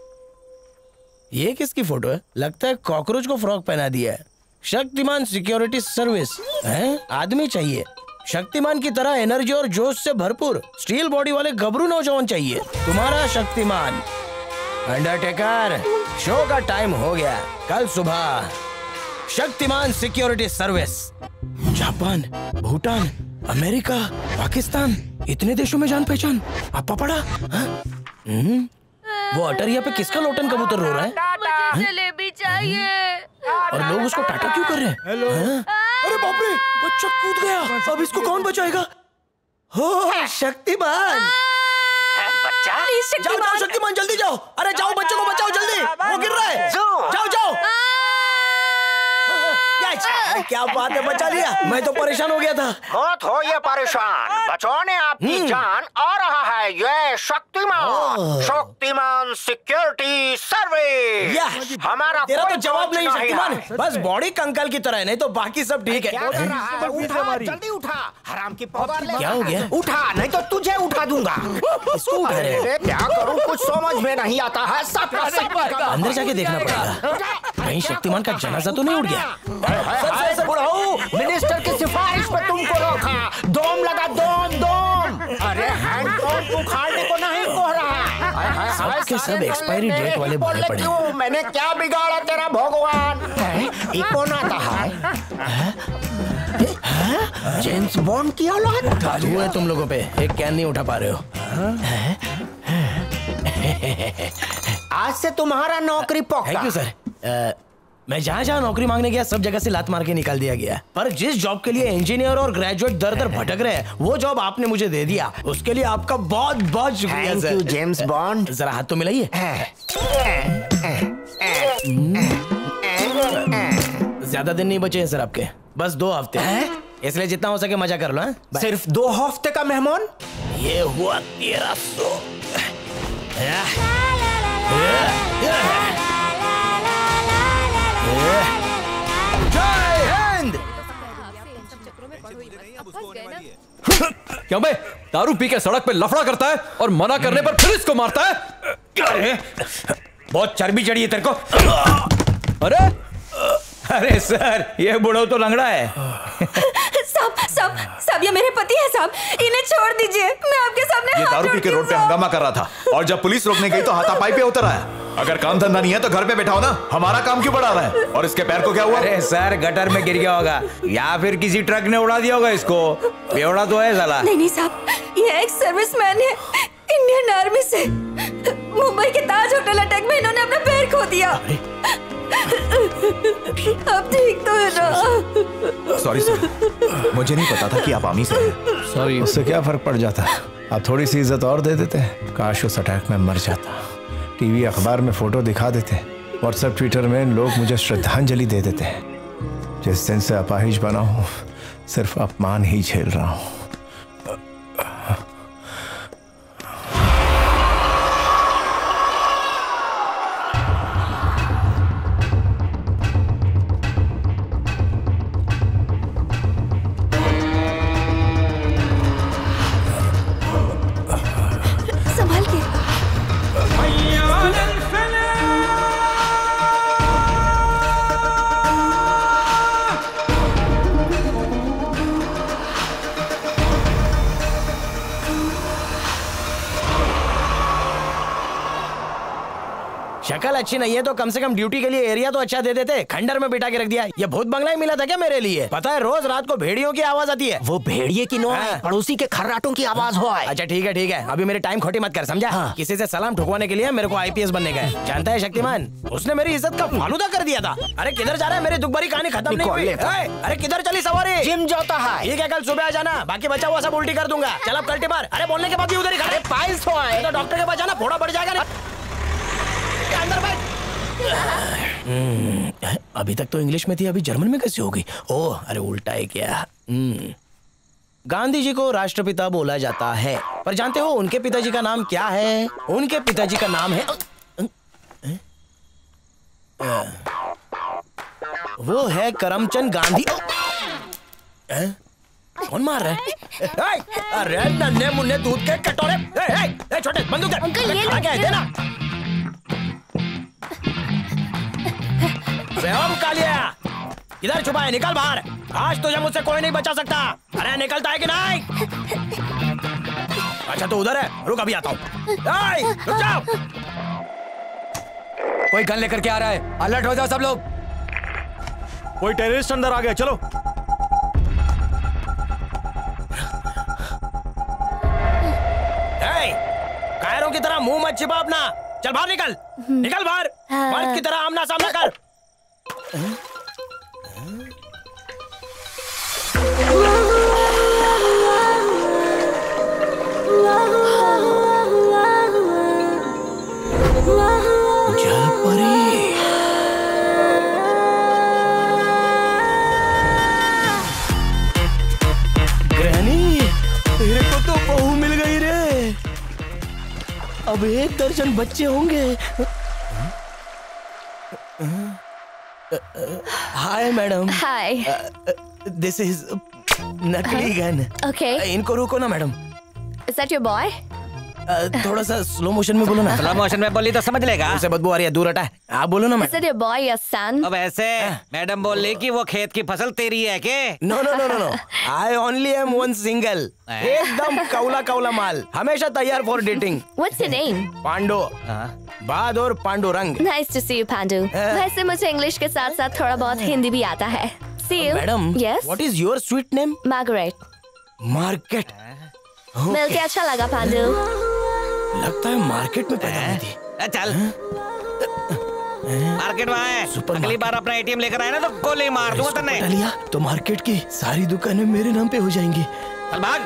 ये किसकी फोटो है? लगता है कॉकरोच को फ्रॉक पहना दिया है। शक्तिमान सिक्योरिटी सर्विस है? आदमी चाहिए शक्तिमान की तरह एनर्जी और जोश से भरपूर, स्टील बॉडी वाले गबरू नौजवान चाहिए। तुम्हारा शक्तिमान। अंडरटेकर, शो का टाइम हो गया। कल सुबह Shaktiman security service. Japan, Bhutan, America, Pakistan, इतने देशों में जान पहचान। आपा पड़ा? हम्म, वो अटरिया पे किसका लोटन कबूतर रो रहा है? मुझे जलेबी चाहिए। और लोग उसको टाटा क्यों कर रहे हैं? हेलो। अरे बाप रे, बच्चा कूद गया। अब इसको कौन बचाएगा? हो, शक्तिमान। बच्चा, जाओ जाओ शक्तिमान, जल्दी जाओ। अरे जाओ, बच्चों को बचाओ जल्दी, वो गिर रहा है। जाओ जाओ। क्या बात है, बचा लिया। मैं तो परेशान हो गया था। मत हो ये परेशान, बचाने आपकी जान आ रहा है ये शक्तिमान शक्तिमान सिक्योरिटी सर्विस। हमारा तेरा कोई तो जवाब नहीं शक्तिमान, है। बस बॉडी कंकाल की तरह है, नहीं तो बाकी सब ठीक है। क्या कर रहा है? उठा, जल्दी उठा, हराम की पौवार ले। क्या हो गया? उठा, नहीं तो तुझे उठा दूंगा। इसको उठा रहे हो? अरे, क्या करूं, कुछ समझ में नहीं आता है। सब का सब का- अंदर जाके देखना पड़ेगा, कहीं शक्तिमान का जनाजा तो नहीं उड़ गया। हाय, हाय, बुढ़ाऊ, मिनिस्टर की सिफारिश पे तुमको रोका। दोम लगा, दोम दोम। अरे हैंड पंप उखाड़ने को नहीं कह रहा। सब के सब एक्सपायरी डेट वाले भरे पड़े हैं। मैंने क्या बिगाड़ा तेरा भगवान? ये कौन आता है? जेम्स बॉन्ड की औलाद। काजू है तुम लोगों पे, एक कैन नहीं उठा पा रहे हो। आज से तुम्हारा नौकरी पक्का। Thank you sir. मैं जहाँ जहाँ नौकरी मांगने गया सब जगह से लात मार के निकाल दिया गया, पर जिस जॉब के लिए इंजीनियर और ग्रेजुएट दर दर भटक रहे हैं वो जॉब आपने मुझे दे दिया, उसके लिए आपका बहुत बहुत शुक्रिया Thank sir. you, James Bond. जरा हाथ तो मिलाइए। ज्यादा दिन नहीं बचे हैं सर आपके, बस दो हफ्ते, इसलिए जितना हो सके मजा कर लो। सिर्फ दो हफ्ते का मेहमान? ये हुआ तेरह सौ। जय हिंद। क्यों बे, दारू पी के सड़क पे लफड़ा करता है और मना करने पर फिर इसको मारता है? अरे बहुत चर्बी चढ़ी है तेरे को। अरे अरे सर, ये बुढ़ो तो लंगड़ा है। साहब साहब साहब, ये मेरे पति है साहब, इन्हें छोड़ दीजिए, मैं आपके सामने ये हाथ दारू पी के जोड़ती रोड पे हूँ, हंगामा कर रहा था और जब पुलिस रोकने गई तो हाथापाई पे उतर आया। अगर काम धंधा नहीं है तो घर पे बैठा हो ना, हमारा काम क्यों बढ़ा रहा है? और इसके पैर को क्या हुआ? अरे सर, गटर में गिर गया होगा या फिर किसी ट्रक ने उड़ा दिया होगा इसको। बेवड़ा तो है साला। नहीं नहीं साहब, ये एक सर्विसमैन है इंडियन आर्मी से। मुंबई के ताज होटल अटैक में इन्होंने अपना पैर खो दिया। अब ठीक तो है ना? सॉरी सर, मुझे नहीं पता था कि आप आर्मी से हैं। सॉरी, उससे क्या फर्क पड़ जाता? आप थोड़ी सी इज्जत और दे देते। काश उस अटैक में मर जाता। टीवी अखबार में फोटो दिखा देते, व्हाट्सएप ट्विटर में लोग मुझे श्रद्धांजलि दे देते। जिस दिन से अपाहिज बना हूँ सिर्फ अपमान ही झेल रहा हूँ। संभाल के। शक्ल अच्छी नहीं है तो कम से कम ड्यूटी के लिए एरिया तो अच्छा दे देते। खंडर में बिठा के रख दिया। ये भूत बंगला ही मिला था क्या मेरे लिए? पता है रोज रात को भेड़ियों की आवाज आती है। वो भेड़िए की नो है, पड़ोसी के खर्राटों की आवाज हो है। अच्छा ठीक है ठीक है, अभी मेरे टाइम खोटी मत कर, समझा? हाँ। किसी से सलाम ठुकवाने के लिए मेरे को आईपीएस बनने का है। जानता है शक्तिमान, उसने मेरी इज्जत का फालूदा कर दिया था। अरे किधर जा रहा है? मेरी दुख भरी कहानी खत्म नहीं हुई। अरे किधर चली सवारी? जिम जाता है। ठीक है, कल सुबह आ जाना, बाकी बचा हुआ सब उल्टी कर दूंगा। चल अब कल्टी मार। अरे बोलने के बाद भी उधर ही खड़े। पाइल्स हो है तो डॉक्टर के पास जाना, फोड़ा बढ़ जाएगा। अंदर बैठ। अभी तक तो इंग्लिश में थी, अभी जर्मन में कैसे हो गई? ओह, अरे उल्टा है क्या? गांधी जी को राष्ट्रपिता बोला जाता है, पर जानते हो उनके पिताजी का नाम क्या है? उनके पिताजी का नाम है, वो है करमचंद गांधी। कौन मार रहा है? अरे नन्हे मुन्ने दूध के कटोरे। छोटे बंदूक दे, देना। ओम कालिया, इधर छुपा है, निकल बाहर। आज तुझे मुझसे कोई नहीं बचा सकता। अरे निकलता है कि नहीं? अच्छा तो उधर है, रुक अभी आता हूँ। रुक जाओ। कोई गन लेकर के आ रहा है, अलर्ट हो जाओ सब लोग। कोई टेररिस्ट अंदर आ गया, चलो। कायरों की तरह मुंह मत छिपा अपना। चल बाहर निकल, निकल बाहर। मर्द की तरह आमना सामना कर। जल परी। अब एक दर्जन बच्चे होंगे। Hi madam. Hi. This is नकली गन। ओके। इनको रोको ना madam. Is that your boy? थोड़ा सा स्लो मोशन में बोलो ना। स्लो मोशन में बोली तो समझ लेगा। उसे बदबू आ रही है, दूर हटा। आप बोलो ना Is madam. that your boy, your son? अब ऐसे मैडम बोल रही कि वो खेत की फसल तेरी है के? No no no no no, I only am one single. एकदम कौला कौला माल, हमेशा तैयार for dating. What's your name? Pandu. बहादुर Pandurang. Nice to see you, Pandu. वैसे मुझे इंग्लिश के साथ साथ थोड़ा बहुत हिंदी भी आता है। See you. Madam. Yes. What is your sweet name? Margaret. Market. मिलके अच्छा लगा पांडु। लगता है मार्केट में पैदा हुई थी। चल मार्केट वहाँ है। अगली बार अपना एटीएम लेकर आए ना तो गोली मार दूंगा तन्ने। लिया तो मार्केट की सारी दुकानें मेरे नाम पे हो जाएंगी। चल भाग।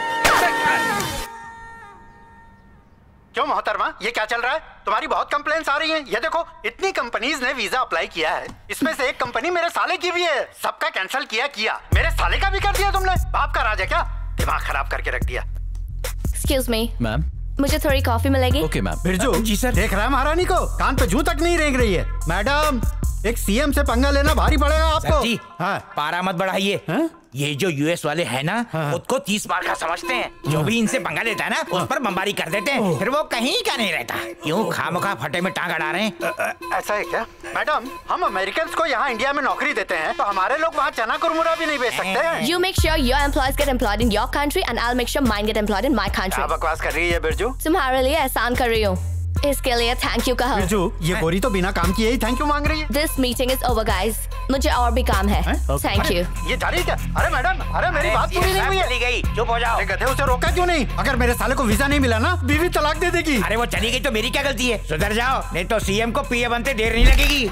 क्यों मोहतरमा, ये क्या चल रहा है? तुम्हारी बहुत कंप्लेंट्स आ रही हैं। ये देखो, इतनी कंपनीज ने वीजा अप्लाई किया है, इसमें से एक कंपनी मेरे साले की भी है। सबका कैंसिल किया किया मेरे साले का भी कर दिया तुमने। बाप का राज है क्या? दिमाग खराब करके रख दिया। Excuse me. मैम। मुझे थोड़ी कॉफी मिलेगी? Okay ma'am. Birju ji sir, देख रहा है महारानी को, कान पे जू तक नहीं रेंग रही है। मैडम, एक सीएम से पंगा लेना भारी पड़ेगा आपको। जी, हाँ। पारा मत बढ़ाइए। ये जो यूएस वाले हैं ना, खुद को तीस मार का समझते हैं। जो भी इनसे पंगा लेता है ना, उस पर बमबारी कर देते हैं। फिर वो कहीं का नहीं रहता। क्यों खामखा फटे में टांग अड़ा रहे हैं? ऐसा है क्या? मैडम, हम अमेरिकन को यहाँ इंडिया में नौकरी देते हैं, तो हमारे लोग वहाँ चना कुरमुरा भी नहीं बेच सकते। You make sure your employees get employed in your country and I'll make sure mine get employed in my country. क्या बकवास कर रही है बिरजू? तुम्हारे लिए एहसान कर रही हूँ, इसके लिए थैंक यू कहो। बिरजू, ये गोरी तो बिना काम किए ही थैंक यू मांग रही है। This meeting is over, guys. मुझे और भी काम है। Thank you. ये जा रही क्या? अरे मैडम, अरे मेरी बात पूरी नहीं हुई है। चली गई, चुप हो जाओ। गधे, उसे रोका क्यों नहीं? अगर मेरे साले को वीजा नहीं मिला ना, बीवी तलाक दे देगी। अरे वो चली गई तो मेरी क्या गलती है? सुधर जाओ, नहीं तो सीएम को पीए बनते देर नहीं लगेगी।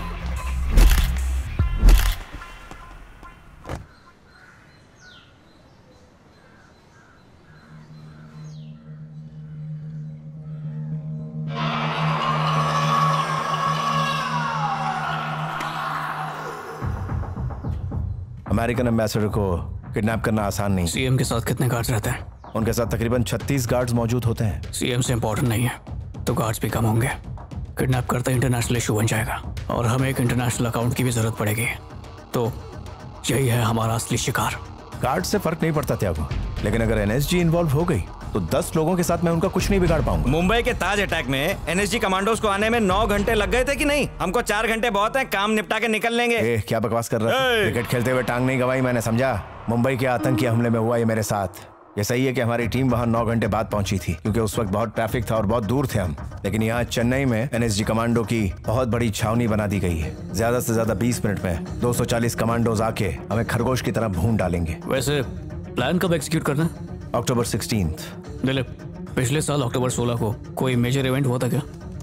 अमेरिकन एम्बेसडर को किडनैप करना आसान नहीं। सीएम के साथ कितने गार्ड्स रहते हैं? उनके साथ तकरीबन छत्तीस गार्ड्स मौजूद होते हैं। सीएम से इम्पोर्टेंट नहीं है तो गार्ड्स भी कम होंगे। किडनैप करते इंटरनेशनल इशू बन जाएगा और हमें एक इंटरनेशनल अकाउंट की भी जरूरत पड़ेगी। तो यही है हमारा असली शिकार। गार्ड से फर्क नहीं पड़ता त्यागो, लेकिन अगर एनएसजी इन्वॉल्व हो गई तो दस लोगों के साथ मैं उनका कुछ नहीं बिगाड़ पाऊंगा। मुंबई के ताज अटैक में एनएसजी कमांडोज को आने में नौ घंटे लग गए थे कि नहीं? हमको चार घंटे बहुत है, काम निपटा के निकल लेंगे। ए, क्या बकवास कर रहा है? क्रिकेट खेलते हुए टांग नहीं गवाई मैंने, समझा? मुंबई के आतंकी हमले में हुआ ये मेरे साथ। ये सही है कि हमारी टीम वहाँ नौ घंटे बाद पहुंची थी, क्योंकि उस वक्त बहुत ट्रैफिक था और बहुत दूर थे हम। लेकिन यहाँ चेन्नई में एनएसजी कमांडो की बहुत बड़ी छावनी बना दी गई है। ज्यादा से ज्यादा बीस मिनट में दो सौ चालीस कमांडोज आके हमें खरगोश की तरह भून डालेंगे। वैसे प्लान कब एग्जीक्यूट करना है? अक्टूबर सिक्सटीन्थ। दिलीप, पिछले साल अक्टूबर सोलह को कोई मेजर इवेंट हुआ था क्या?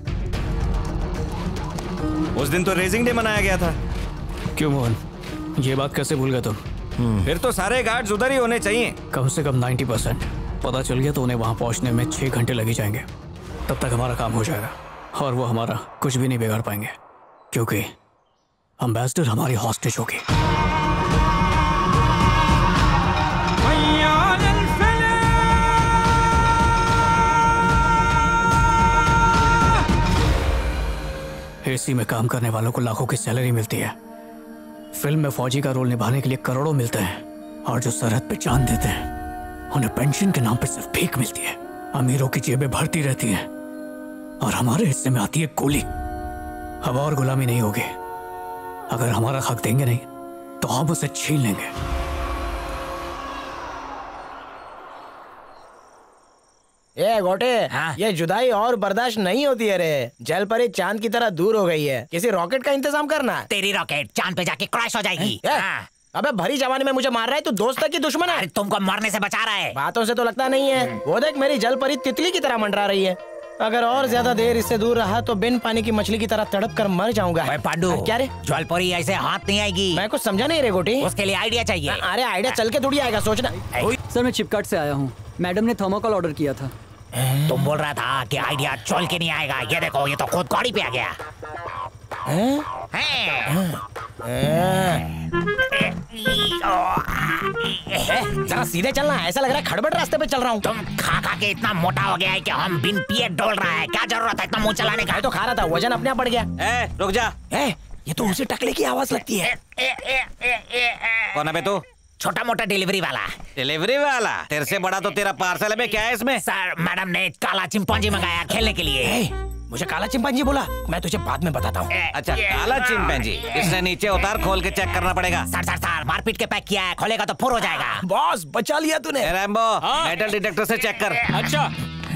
उस दिन तो रेजिंग डे मनाया गया था। क्यों मोहन, ये बात कैसे भूल गए तुम? फिर तो सारे गार्ड्स उधर ही होने चाहिए। कम से कम नब्बे परसेंट। पता चल गया तो उन्हें वहां पहुंचने में छह घंटे लग जाएंगे। तब तक हमारा काम हो जाएगा और वो हमारा कुछ भी नहीं बिगाड़ पाएंगे, क्योंकि एम्बेसडर हमारी हॉस्टेज होगी। एसी में काम करने वालों को लाखों की सैलरी मिलती है। फिल्म में फौजी का रोल निभाने के लिए करोड़ों मिलते हैं और जो सरहद पे जान देते हैं उन्हें पेंशन के नाम पे सिर्फ भीख मिलती है। अमीरों की जेबें भरती रहती हैं और हमारे हिस्से में आती है गोली। अब और गुलामी नहीं होगी। अगर हमारा हक देंगे नहीं तो हम उसे छीन लेंगे। ए गोटे, हाँ? ये जुदाई और बर्दाश्त नहीं होती है रे। जल परी चांद की तरह दूर हो गई है। किसी रॉकेट का इंतजाम करना। तेरी रॉकेट चांद पे जाके क्रैश हो जाएगी। हाँ। अबे भरी जवानी में मुझे मार रहा है, तू दोस्त की दुश्मन है। तुमको मरने से बचा रहा है। बातों से तो लगता नहीं है। वो देख, मेरी जल परी तितली की तरह मंडरा रही है। अगर और ज्यादा देर इससे दूर रहा तो बिन पानी की मछली की तरह तड़प कर मर जाऊंगा। पांडु, क्या रे? जलपरी ऐसे हाथ नहीं आएगी। मैं कुछ समझा नहीं रे गोटी। उसके लिए आइडिया चाहिए। अरे आइडिया चल के थोड़ी आएगा, सोचना। सर मैं चिपकाट से आया हूँ। मैडम ने थर्मोकोल ऑर्डर किया था। तुम बोल रहा था कि आइडिया चल के नहीं आएगा। ये देखो, ये तो खुद गाड़ी पे आ गया। जरा सीधे चलना, ऐसा लग रहा है खड़बड़ रास्ते पे चल रहा हूँ। तुम खा खा के इतना मोटा हो गया है कि हम बिन पिए डोल रहा है। क्या जरूरत है इतना मुंह चलाने का? तो खा रहा था, वजन अपने आप बढ़ गया। ए, रुक जा। ए, ये तो उसे टकले की आवाज लगती है। कौन है बे तू? छोटा मोटा डिलीवरी वाला। डिलीवरी वाला? तेरे से बड़ा तो तेरा पार्सल है बे। क्या है इसमें? सर, मैडम ने काला चिंपांजी मंगाया खेलने के लिए। मुझे काला चिंपांजी बोला, मैं तुझे बाद में बताता हूँ। अच्छा, काला चिंपांजी। इसने नीचे उतार, खोल के चेक करना पड़ेगा। सर सर सर, मारपीट के पैक किया है, खोलेगा तो फुर हो जाएगा। बॉस, बचा लिया तूने। रैम्बो, मेटल डिटेक्टर से चेक कर। अच्छा।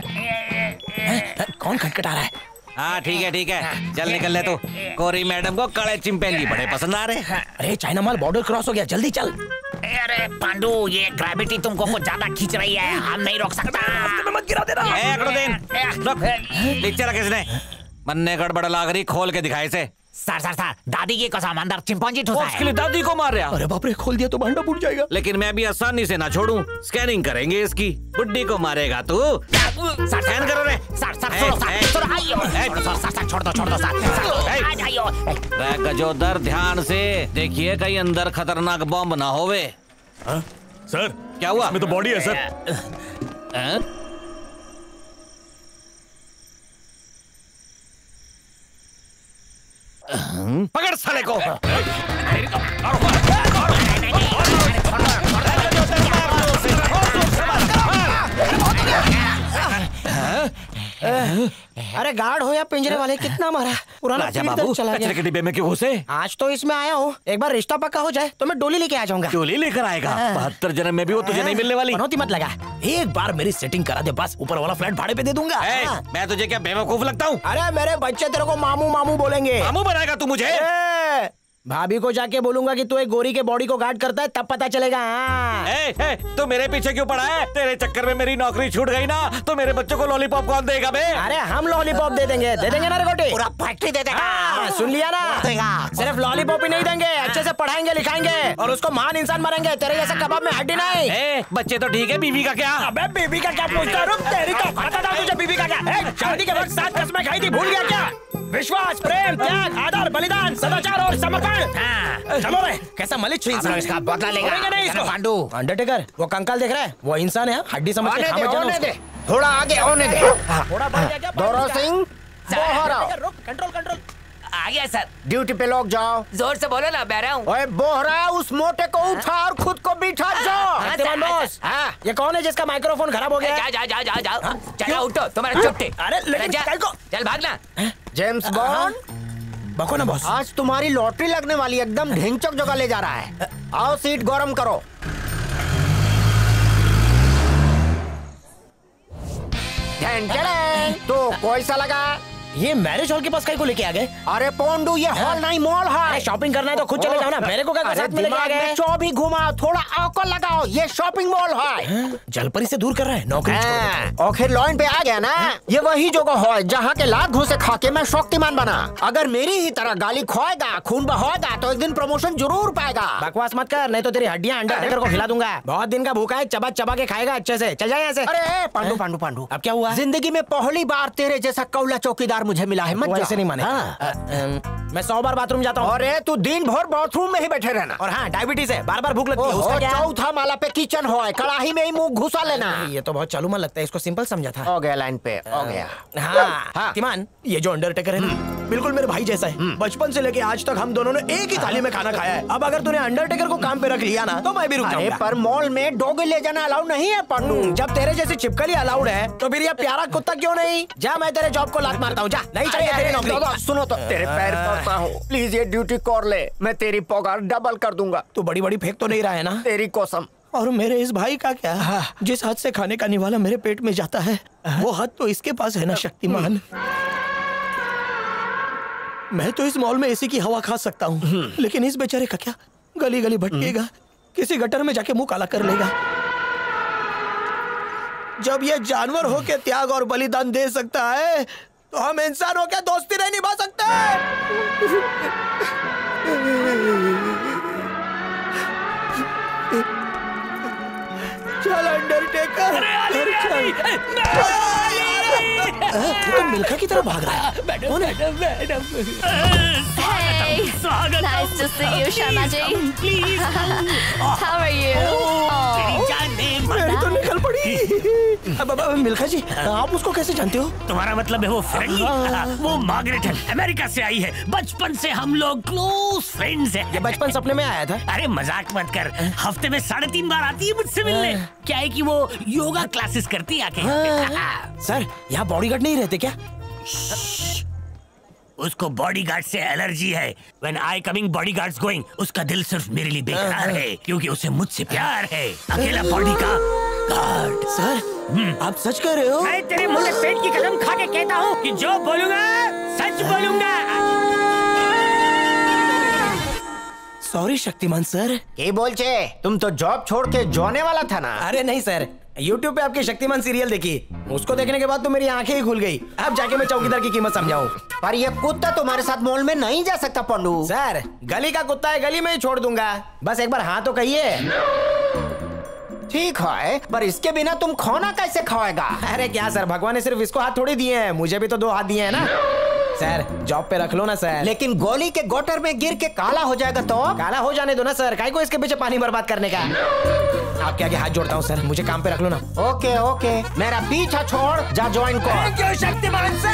कौन खटखटा रहा है? हाँ ठीक है ठीक है, चल निकल ले तू। कोरी मैडम को काले चिंपांजी बड़े पसंद आ रहे। अरे चाइना माल बॉर्डर क्रॉस हो गया, जल्दी चल। अरे पांडू, ये ग्रेविटी तुमको कुछ ज्यादा खींच रही है, हम नहीं रोक सकता। मत गिरा देना। ए, अकड़ो देन। रुक, नीचे रख इसने। मन्ने गड़बड़ लाग रही, खोल के दिखाए से। सर सर सर, दादी की कसम अंदर चिंपांजी ठुसा है। उसके लिए दादी को मार रहा। अरे बाप रे, खोल दिया तो भांडा फूट जाएगा। लेकिन मैं भी आसानी से ना छोड़ूं। स्कैनिंग करेंगे इसकी। बुड्ढी को मारेगा तू। स्कैन करो रे। सर सर छोड़ो सर, सर आइयो। सर सर सर छोड़ दो छोड़ दो सर। आइयो। रे गजोदर, ध्यान से देखिए कहीं अंदर खतरनाक बम ना होवे। सर क्या हुआ? इसमें तो बॉडी है सर। पकड़ साले को। अरे गार्ड हो या पिंजरे वाले, कितना मारा। पुराना राजा बाबू, कचरे के डिब्बे में क्यों घुसे? आज तो इसमें आया हूँ, एक बार रिश्ता पक्का हो जाए तो मैं डोली लेके आ जाऊंगा। डोली लेकर आएगा? बहत्तर जन्म में भी वो तुझे नहीं मिलने वाली। मनोती मत लगा, एक बार मेरी सेटिंग करा दे बस, ऊपर वाला फ्लैट भाड़े पे दे दूंगा। ए, मैं तुझे क्या बेवकूफ लगता हूँ? अरे मेरे बच्चे तेरे को मामू मामू बोलेंगे। मामू बनाएगा तू मुझे? भाभी को जाके बोलूंगा कि तू एक गोरी के बॉडी को गार्ड करता है, तब पता चलेगा। ए, ए, तू मेरे पीछे क्यों पड़ा है? तेरे चक्कर में मेरी नौकरी छूट गई ना, तो मेरे बच्चों को लॉलीपॉप कौन देगा बे? अरे हम लॉलीपॉप दे देंगे, दे देंगे ना रिकॉर्डी, पूरा फैक्ट्री दे देगा। हाँ, सुन लिया ना? सिर्फ लॉलीपॉप ही नहीं देंगे, अच्छे से पढ़ाएंगे लिखाएंगे और उसको महान इंसान बनाएंगे। तेरे जैसा कबाब में हड्डी नहीं। ए, बच्चे तो ठीक है, बीवी का क्या? अबे बीवी का क्या पूछता? रुक, तेरी तो पता था तुझे बीवी का क्या? शादी के वक्त सात कसमें खाई थी, भूल गया क्या? विश्वास, प्रेम, त्याग, आदर, बलिदान, सदाचार और समर्पण। चलो रे, कैसा मलिक इंसान, इसका बदला लेगा नहीं इसको। पांडू, अंडरटेकर, वो कंकाल देख रहा है, वो इंसान है, हड्डी समझ के आने दे, खामोश आने जाना दे, थोड़ा आगे आने दे। थोड़ा बढ़ गया क्या? दौरा सिंह, बोहरा। रुक, कंट्रोल कंट्रोल। आ गया सर। ड्यूटी पे लोग जाओ। जोर से बोलो ना, बह रहा हूँ। ओए बोहरा, उस मोटे को उठा और खुद को बिठा जाओ। शक्तिमान बॉस, ये कौन है जिसका माइक्रोफोन खराब हो गया? जा जा जा जा जा, चलो उठो, तुम्हारा छुट्टी। अरे लेकिन जा, कल को चल भागना। जेम्स बॉन्ड, बको ना बॉस। आज तुम्हारी लॉटरी लगने वाली, एकदम ढिंचक जगह ले जा रहा है। आओ सीट गरम करो। तो कैसा लगा? ये मैरिज हॉल के पास कहीं को लेके आ गए? अरे पोंडू, ये हॉल नहीं मॉल है। शॉपिंग करना है तो खुद चले जाओ ना, मेरे को क्या साथ में लेके आ गए? चौबी घुमाओ, थोड़ा अकल लगाओ, ये शॉपिंग मॉल है। जलपरी से दूर कर रहा है, नौकरी छोड़। आखिर लाइन पे आ गया ना। ये वही जगह है जहाँ के लात घुसे खा के मैं शक्तिमान बना। अगर मेरी ही तरह गाली खोएगा, खून बहाएगा, तो एक दिन प्रमोशन जरूर पाएगा। बकवास मत कर, नहीं तो तेरी हड्डियां अंडरटेकर को खिला दूंगा। बहुत दिन का भूखा है, चबा चबा के खाएगा अच्छे से। चल जाए यहाँ से। अरे पांडू पांडू पांडू, अब क्या हुआ? जिंदगी में पहली बार तेरे जैसा कौला चौकीदार मुझे मिला है। मत ऐसे नहीं माने। हाँ। मैं सौ बार बाथरूम जाता हूँ। अरे तू दिन भर बाथरूम में ही बैठे रहना। और हाँ, डायबिटीज है, बार बार भूख लगती है। उसका क्या? चौथा माला पे किचन हो, कड़ाही में ही मुंह घुसा लेना। ये तो बहुत चालू मन लगता है, इसको सिंपल समझा था। हो गया लाइन पे, हो गया। हाँ, शक्तिमान, ये जो अंडरटेकर है ना, बिल्कुल मेरे भाई जैसा है। बचपन से लेके आज तक हम दोनों ने एक ही थाली में खाना खाया है। अब अगर तूने अंडरटेकर को काम पे रख लिया ना, तो मैं भी रुक जाऊंगा। पर मॉल में डॉगी ले जाना अलाउड नहीं है पांडू। जब तेरे जैसी छिपकली अलाउड है, तो फिर ये प्यारा कुत्ता क्यों नहीं? जा, मैं तेरे जॉब को लात मारता हूँ। जा, नहीं चाहिए तेरी नौकरी। सुनो तो, तेरे पैर पड़ता हूँ, प्लीज ये ड्यूटी कर ले, मैं तेरी पगार डबल कर दूंगा। तू बड़ी बड़ी फेंक तो नहीं रहा है ना? तेरी कसम। और मेरे इस भाई का क्या? हाँ। जिस हाथ से खाने का निवाला मेरे पेट में जाता है, वो हाथ तो इसके पास है ना शक्तिमान। मैं तो इस मॉल में एसी की हवा खा सकता हूँ, लेकिन इस बेचारे का क्या? गली गली भटकेगा, किसी गटर में जाके मुंह काला कर लेगा। जब ये जानवर हो के त्याग और बलिदान दे सकता है, तो हम इंसान हो के दोस्ती नहीं निभा सकते। चल अंडरटेकर, ये तो मिल्खा की तरफ भाग रहा है। Madam madam madam Hey, nice to see you, Sharma ji. Please How are you? तेरी जान ने मेरी तो निकल पड़ी। अब अब मिल्खा जी, आप उसको कैसे जानते हो? तुम्हारा मतलब है वो फ्रेंडली? वो मार्गरेट है, अमेरिका से आई है। बचपन से हम लोग क्लोज फ्रेंड्स हैं। ये बचपन सपने में आया था। अरे मजाक मत कर, हफ्ते में साढ़े तीन बार आती है मुझसे मिलने। क्या है कि वो योगा क्लासेस करती है आके। सर, यहाँ बॉडीगार्ड नहीं रहते क्या? उसको बॉडीगार्ड से एलर्जी है। When I coming, bodyguards going. उसका दिल सिर्फ मेरे लिए बेकरार है क्योंकि उसे मुझसे प्यार है। अकेला बॉडी का गार्ड। सर, आप सच कह रहे हो? मैं तेरे मुंह में पेट की कसम खा के कहता हूँ कि जो बोलूंगा सच बोलूंगा। Sorry Shaktiman sir. के बोल छे? तुम तो जॉब छोड़ के जोने वाला था ना? अरे नहीं सर, यूट्यूब पे आपकी शक्तिमान सीरियल देखी, उसको देखने के बाद तो मेरी आंखें ही खुल गई। अब जाके मैं चौकीदार की कीमत समझाऊं। पर ये कुत्ता तुम्हारे साथ मॉल में नहीं जा सकता पंडू। सर, गली का कुत्ता है, गली में ही छोड़ दूंगा। बस एक बार हाँ तो कहिए। ठीक है, पर इसके बिना तुम खाना कैसे खाएगा? अरे क्या सर, भगवान ने सिर्फ इसको हाथ थोड़ी दिए हैं, मुझे भी तो दो हाथ दिए हैं ना। सर, जॉब पे रख लो ना सर। लेकिन गोली के गोटर में गिर के काला हो जाएगा तो? काला हो जाने दो ना सर, काहे को इसके पीछे पानी बर्बाद करने का। आपके आगे हाथ जोड़ता हूँ सर, मुझे काम पे रख लो ना। ओके ओके, मेरा पीछा छोड़, जा ज्वाइन कर। Thank you Shaktiman sir.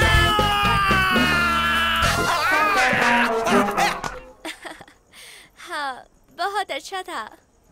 हाँ, बहुत अच्छा था।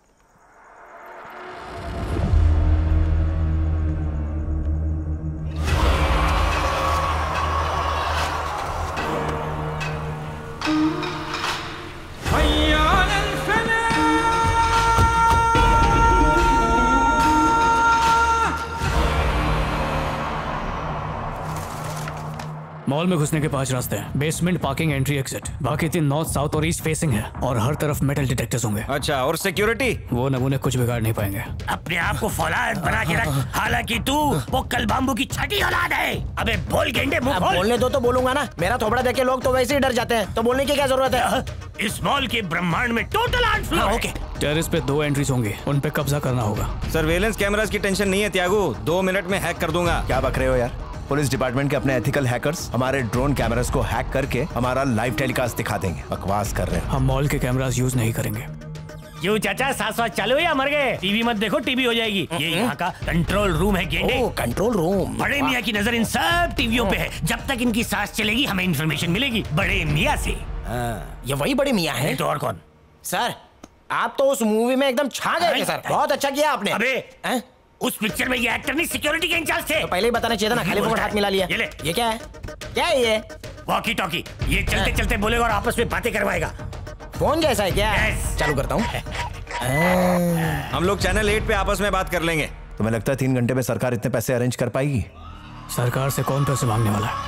मॉल में घुसने के पांच रास्ते हैं। Basement, parking, entry, exit. बाकी तीन नॉर्थ, साउथ और ईस्ट फेसिंग है और हर तरफ मेटल डिटेक्टर्स होंगे। अच्छा, और सिक्योरिटी? वो नमूने कुछ बिगाड़ नहीं पाएंगे। अपने आप को फौलाद बना के रख, हालांकि तू वो कल बाम्बू की छठी औलाद है। अबे बोल गेंडे, मुंह खोल। बोलने दो तो बोलूंगा ना, मेरा थोबड़ा देख के लोग तो वैसे ही डर जाते हैं, तो बोलने की क्या जरूरत है? इस मॉल के ब्रह्मांड में टोटल आठ फ्लोर है। ओके, टेरेस पे दो एंट्रीज होंगी, उन पे कब्जा करना होगा। सर्वेलेंस कैमरास की टेंशन नहीं है त्यागू, दो मिनट में हैक कर दूंगा। क्या बक रहे हो यार? पुलिस डिपार्टमेंट के अपने एथिकल हैकर्स हमारे ड्रोन कैमरास को हैक करके हमारा लाइव टेलीकास्ट दिखा देंगे। बकवास कर रहे हैं। हम मॉल के कैमरास यूज नहीं करेंगे। क्यों चाचा, साथ साथ चालू या मर गए? टीवी मत देखो, टीवी हो जाएगी। ये यहाँ का कंट्रोल रूम है गेंडे। Oh, control room. बड़े मियाँ की नजर इन सब टीवियों पे है। जब तक इनकी सांस चलेगी हमें इन्फॉर्मेशन मिलेगी बड़े मियाँ से। ये वही बड़े मियाँ है तो और कौन? सर, आप तो उस मूवी में एकदम छा गए थे सर, बहुत अच्छा किया आपने। अबे उस पिक्चर में ये एक्टर नहीं सिक्योरिटी के इंचार्ज थे। तो पहले ही बताना चाहिए था ना, खाली फोकट हाथ मिला लिया। ये ले, ये क्या है? क्या है ये? Walkie talkie. ये चलते चलते बोलेगा और आपस में बातें करवाएगा। फोन जैसा है क्या? चालू करता हूँ। हम लोग चैनल एट पे आपस में बात कर लेंगे। तुम्हें लगता है तीन घंटे में सरकार इतने पैसे अरेंज कर पाएगी? सरकार से कौन पैसे मांगने वाला है?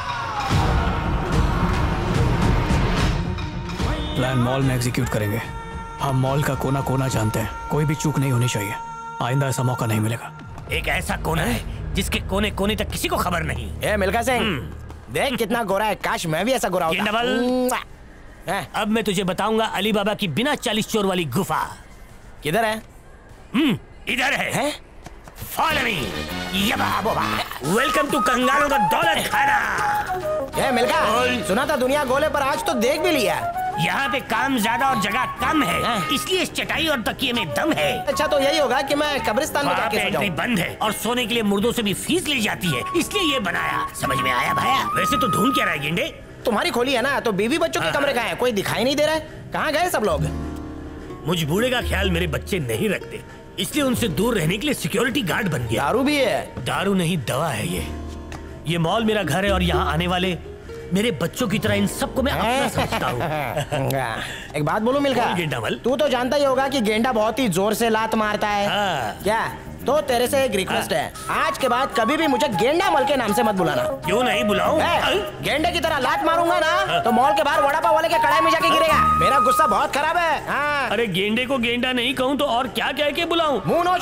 प्लान मॉल में एग्जीक्यूट करेंगे। हम मॉल का कोना कोना जानते हैं, कोई भी चूक नहीं होनी चाहिए। आइंदा ऐसा मौका नहीं मिलेगा। एक ऐसा कोना है जिसके कोने कोने तक किसी को खबर नहीं। ए मिल्खा सिंह, देख कितना गोरा है, काश मैं भी ऐसा गोरा होता। डबल। अब मैं तुझे बताऊंगा अली बाबा की बिना चालीस चोर वाली गुफा किधर है। हम्म, इधर है, है? Follow me, ये बाबा। वेलकम टू कंगालों का दौलत खाना। ए मिल्खा, सुना था दुनिया गोले पर, आज तो देख भी लिया। यहाँ पे काम ज्यादा और जगह कम है, इसलिए इस चटाई और तकिए में दम है। अच्छा, तो यही होगा कि मैं कब्रिस्तान में जाके सो जाऊं। बंद है और सोने के लिए मुर्दों से भी फीस ली जाती है, इसलिए ये बनाया। समझ में आया भाया? वैसे तो ढूंढ क्या रहा है गेंडे? तुम्हारी खोली है ना, तो बीवी बच्चों के कमरे कहाँ हैं? कोई दिखाई नहीं दे रहा है, कहाँ गए सब लोग? मुझ बूढ़े का ख्याल मेरे बच्चे नहीं रखते, इसलिए उनसे दूर रहने के लिए सिक्योरिटी गार्ड बन गया। दारू भी है? दारू नहीं, दवा है ये। ये मॉल मेरा घर है और यहाँ आने वाले मेरे बच्चों की तरह इन सबको मैं अपना समझता हूँ। एक बात बोलूं मिल्खा, तू तो जानता ही होगा कि गेंडा बहुत ही जोर से लात मारता है। क्या? तो तेरे से एक रिक्वेस्ट है, आज के बाद कभी भी मुझे गेंडा मल के नाम से मत बुलाना। क्यों नहीं बुलाऊं? गेंडे की तरह लात मारूंगा ना तो मॉल के बाहर वड़ा पाव वाले के कड़ाई में जाके गिरेगा। मेरा गुस्सा बहुत खराब है। हाँ। अरे गेंडे को गेंडा नहीं कहूँ तो और क्या कह के बुलाऊं? मुंह नोच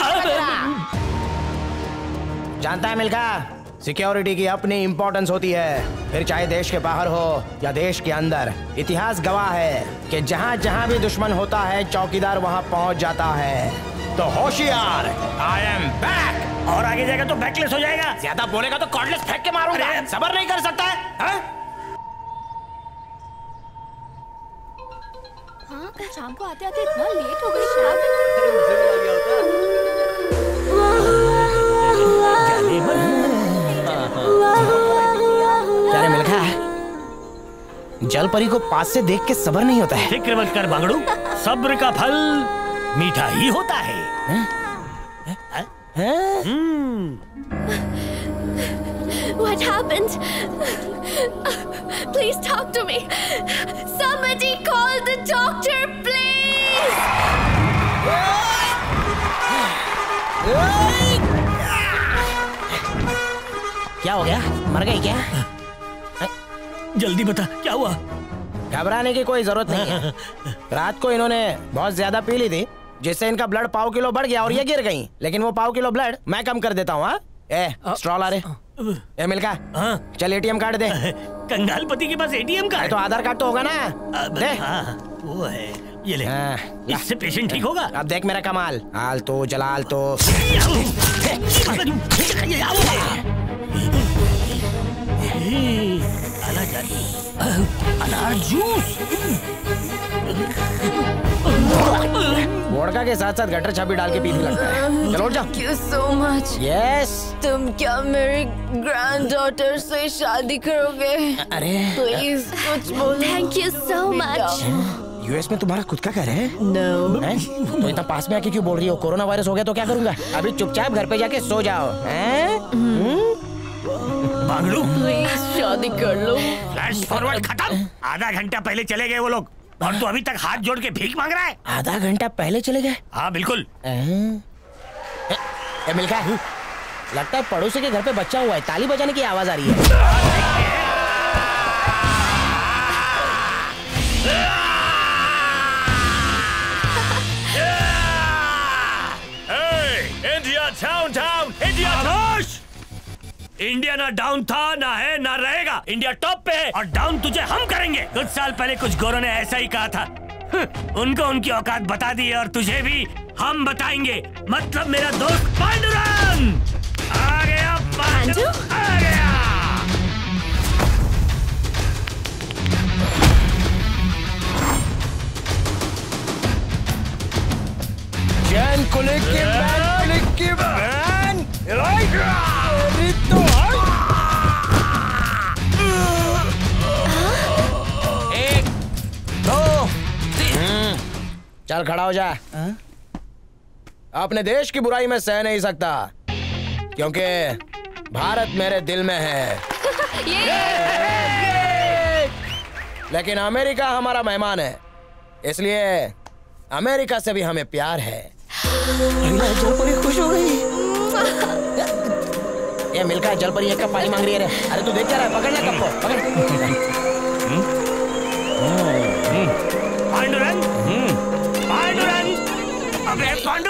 जानता है मिल्खा, सिक्योरिटी की अपनी इंपॉर्टेंस होती है, फिर चाहे देश के बाहर हो या देश के अंदर। इतिहास गवाह है कि जहाँ जहाँ भी दुश्मन होता है चौकीदार वहाँ पहुँच जाता है। तो होशियार, आई एम बैक। और आगे जाएगा तो बैकलेस हो जाएगा। ज्यादा बोलेगा तो कॉर्डलेस फेंक के मारूंगा। सबर नहीं कर सकता है, हाँ? हाँ, कल शाम को आते आते इतना लेट हो गई। क्या रे मिल्खा, जल परी को पास से देख के सब्र नहीं होता है। फिक्र मत कर बांगड़ू, सब्र का फल मीठा ही होता है। What happened? Please talk to me. Somebody call the doctor, please. क्या हो गया? मर गई क्या? जल्दी बता क्या हुआ? घबराने की कोई जरूरत नहीं है। रात को इन्होंने बहुत ज्यादा पी ली थी, जिससे इनका ब्लड पाव किलो बढ़ गया और ये गिर गई। लेकिन वो पाव किलो ब्लड मैं कम कर देता हूँ। हाँ, ए स्ट्रॉ ला रे। ए मिल्खा, चल एटीएम कार्ड दे। कंगालपति के पास एटीएम कार्ड? तो आधार कार्ड तो होगा ना? दे। हाँ, वो है, ये ले। इससे पेशेंट ठीक होगा। अब देख मेरा कमाल। आल तो जलाल तो। अनार जूस। वोडका के साथ साथ गटर छापी डाल के पीने लगता है। चलो उठ जाओ। Thank you so much. Yes. तुम क्या मेरी ग्रैंडडॉटर से शादी करोगे? अरे प्लीज कुछ बोलो। Thank you so much. US में तुम्हारा खुद का घर है? No. है? तो इतना पास में आके क्यों बोल रही हो? कोरोना वायरस हो गया तो क्या करूंगा? अभी चुपचाप घर पे जाके सो जाओ। बांगड़ू, प्लीज शादी कर लो। फ्लैश फॉरवर्ड खत्म। आधा घंटा पहले चले गए वो लोग और तू अभी तक हाथ जोड़ के भीख मांग रहा है। आधा घंटा पहले चले गए? हाँ बिल्कुल। ए, मिल्खा, लगता है पड़ोसी के घर पे बच्चा हुआ है। ताली बजाने की आवाज आ रही है। India town town India India ना डाउन था, ना है, ना रहेगा। इंडिया टॉप पे है और डाउन तुझे हम करेंगे। कुछ साल पहले कुछ गोरों ने ऐसा ही कहा था। उनको उनकी औकात बता दी और तुझे भी हम बताएंगे। मतलब मेरा दोस्त पांडुरंग आ गया। पांडु आ गया। चैन को लेके बैन को लेके बैन। एक दो तीन। चल खड़ा हो जा। अपने देश की बुराई में सह नहीं सकता, क्योंकि भारत मेरे दिल में है। लेकिन अमेरिका हमारा मेहमान है, इसलिए अमेरिका से भी हमें प्यार है। जलपरी खुश हो गई। ये मिल्खा, जलपरी एक कप पानी मांग रही है रे। अरे तू देख क्या रहा है? पकड़ ले कप को, पकड़। पांडुरंग, पांडुरंग, अबे पांडु।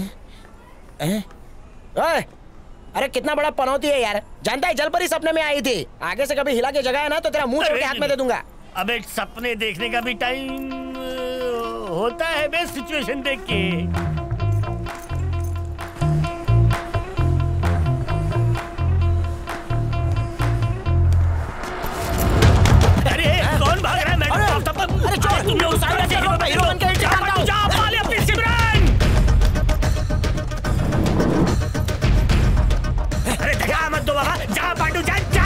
ओए, अरे कितना बड़ा पनौती है यार। जानता है जलपरी सपने में आई थी। आगे से कभी हिला के जगह है ना तो तेरा मुंह छोड़ के हाथ में दे दूंगा। अब एक सपने देखने का भी टाइम होता है बे, सिचुएशन देख के। अरे कौन भाग रहा है? मैं अरे चोर, तुमने उस साइड से हीरो हीरो बन के जा जा पाले अपनी सिमरन। अरे धगा मत दो बाबा, जा पांडु जा जा।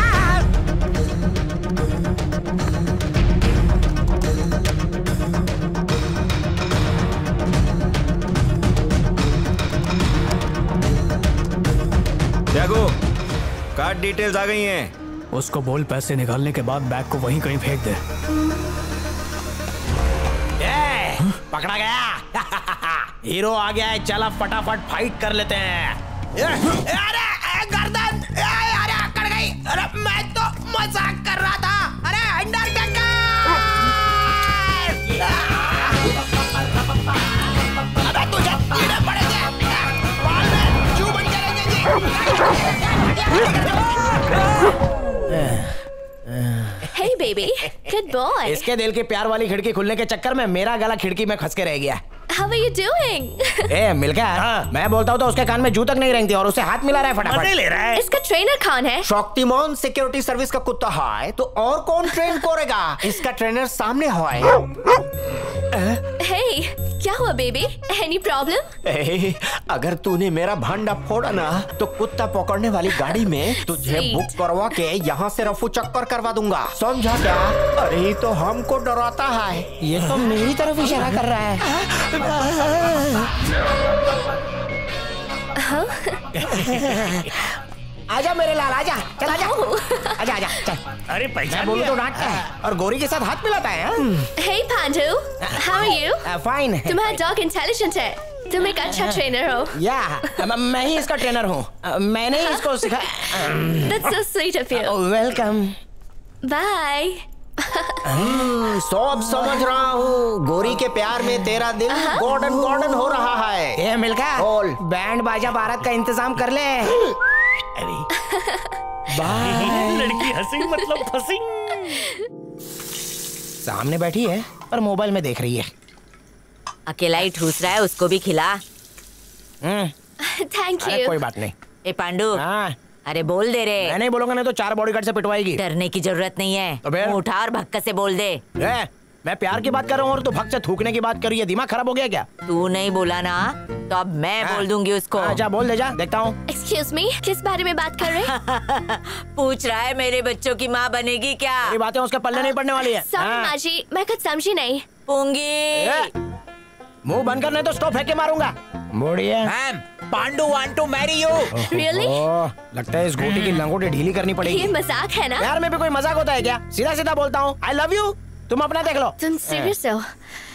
त्यागो, कार्ड डिटेल्स आ गई हैं। उसको बोल पैसे निकालने के बाद बैग को वहीं कहीं फेंक दे। ए, पकड़ा गया। हीरो आ गया है, चला फटाफट फाइट कर लेते हैं। ए, अरे ए, गर्दन, ए, अरे अकड़ गई। अरे मैं तो मजाक कर रहा था। अरे अंडरटेकर, अबे तुझे कीड़े पड़ेंगे। बाल में चू बन के Hey baby, good boy. इसके दिल के प्यार वाली खिड़की खुलने के चक्कर में मेरा गला खिड़की में फंस के रह गया। How are you doing? ए मिलका, मैं बोलता हूँ तो उसके कान में जू तक नहीं रेंगती और उसे हाथ मिला रहा है फटाफट। मजे ले रहा है। इसका ट्रेनर कौन है? शक्तिमान सिक्योरिटी सर्विस का कुत्ता है तो और कौन ट्रेन करेगा? इसका ट्रेनर सामने है। Hey, क्या हुआ बेबी? Any problem? ए, अगर तूने मेरा भांडा फोड़ा ना तो कुत्ता पकड़ने वाली गाड़ी में तुझे Sweet. बुक करवा के यहाँ से रफू चक्कर करवा दूंगा, समझा क्या? अरे तो हमको डराता है। ये तो मेरी तरफ इशारा कर रहा है। हाँ? आजा मेरे लाल, आजा, चल आजा, आजा आजा चल। अरे मैं बोलूं तो डांटता है और गोरी के साथ हाथ मिलाता है। Hey Pandu, how are you? Fine. तुम्हारा डॉग इंटेलिजेंट है, तुम एक अच्छा ट्रेनर हो। या मैं ही इसका ट्रेनर हूँ, मैंने ही इसको सिखाया। That's so sweet of you. Welcome. Bye. सब समझ रहा हूँ, गोरी के प्यार में तेरा दिल गोल्डन गोल्डन हो रहा है। ए मिलका, बैंड बाजा भारत का इंतजाम कर ले। लड़की हंसी मतलब फंसी। सामने बैठी है पर मोबाइल में देख रही है। अकेला ही ठूस रहा है, उसको भी खिला। Thank अरे you. कोई बात नहीं। ए पांडु, हाँ। अरे बोल दे रे। मैं नहीं बोलूंगा नहीं तो चार बॉडीगार्ड से पिटवाएगी। डरने की जरूरत नहीं है, तो फिर? मुंह उठा और भक्का से बोल दे। ए, मैं प्यार की बात कर रहा हूँ और तू भक्त से थूकने की बात कर रही है, दिमाग खराब हो गया क्या? तू नहीं बोला ना तो अब मैं हाँ। बोल दूंगी उसको। हाँ, जा बोल दे, जा देखता हूँ। Excuse me, किस बारे में बात कर रहे? पूछ रहा है मेरे बच्चों की माँ बनेगी क्या? ये बातें उसके पल्ले नहीं पड़ने वाली है। Sorry माँ जी, मैं कुछ समझी नहीं। पूंगी। मुंह बंद करने तो स्टॉप फेंक के मारूंगा। बढ़िया। Ma'am, Pandu want to marry you. Really? Oh, लगता है इस घोटी की लंगोटी ढीली करनी पड़ेगी। ये मजाक है ना? प्यार में भी कोई मजाक होता है क्या? सीधा सीधा बोलता हूँ, I love you, तुम अपना देख लो। तुम सीरियस हो?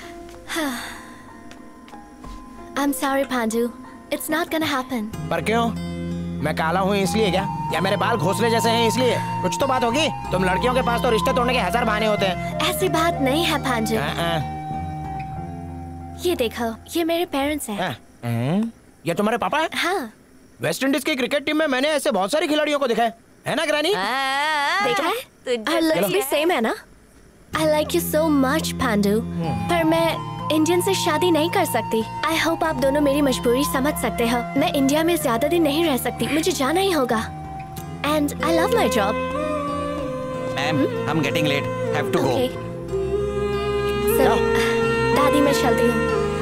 I'm sorry Pandu, it's not gonna happen. पर क्यों? मैं काला हूँ इसलिए क्या? या मेरे बाल घोंसले जैसे हैं इसलिए? कुछ तो बात होगी। तुम लड़कियों के पास तो रिश्ते तोड़ने के हजार बहाने होते हैं। ऐसी बात नहीं है पांडु। ये देखो, ये मेरे पेरेंट्स हैं। ये तुम्हारे पापा हैं? हाँ। वेस्ट इंडीज की क्रिकेट टीम में मैंने ऐसे बहुत सारी खिलाड़ियों को देखा है, है ना ग्रैनी? देखा है? Our looks भी सेम है ना? I like you so much Pandu, पर मैं इंडियन से शादी नहीं कर सकती। I hope आप दोनों मेरी मजबूरी समझ सकते हो। मैं इंडिया में ज्यादा दिन नहीं रह सकती, मुझे जाना ही होगा। And I love my job. Ma'am, I'm getting late. Have to go. Okay. So, दादी मैं चलती हूँ।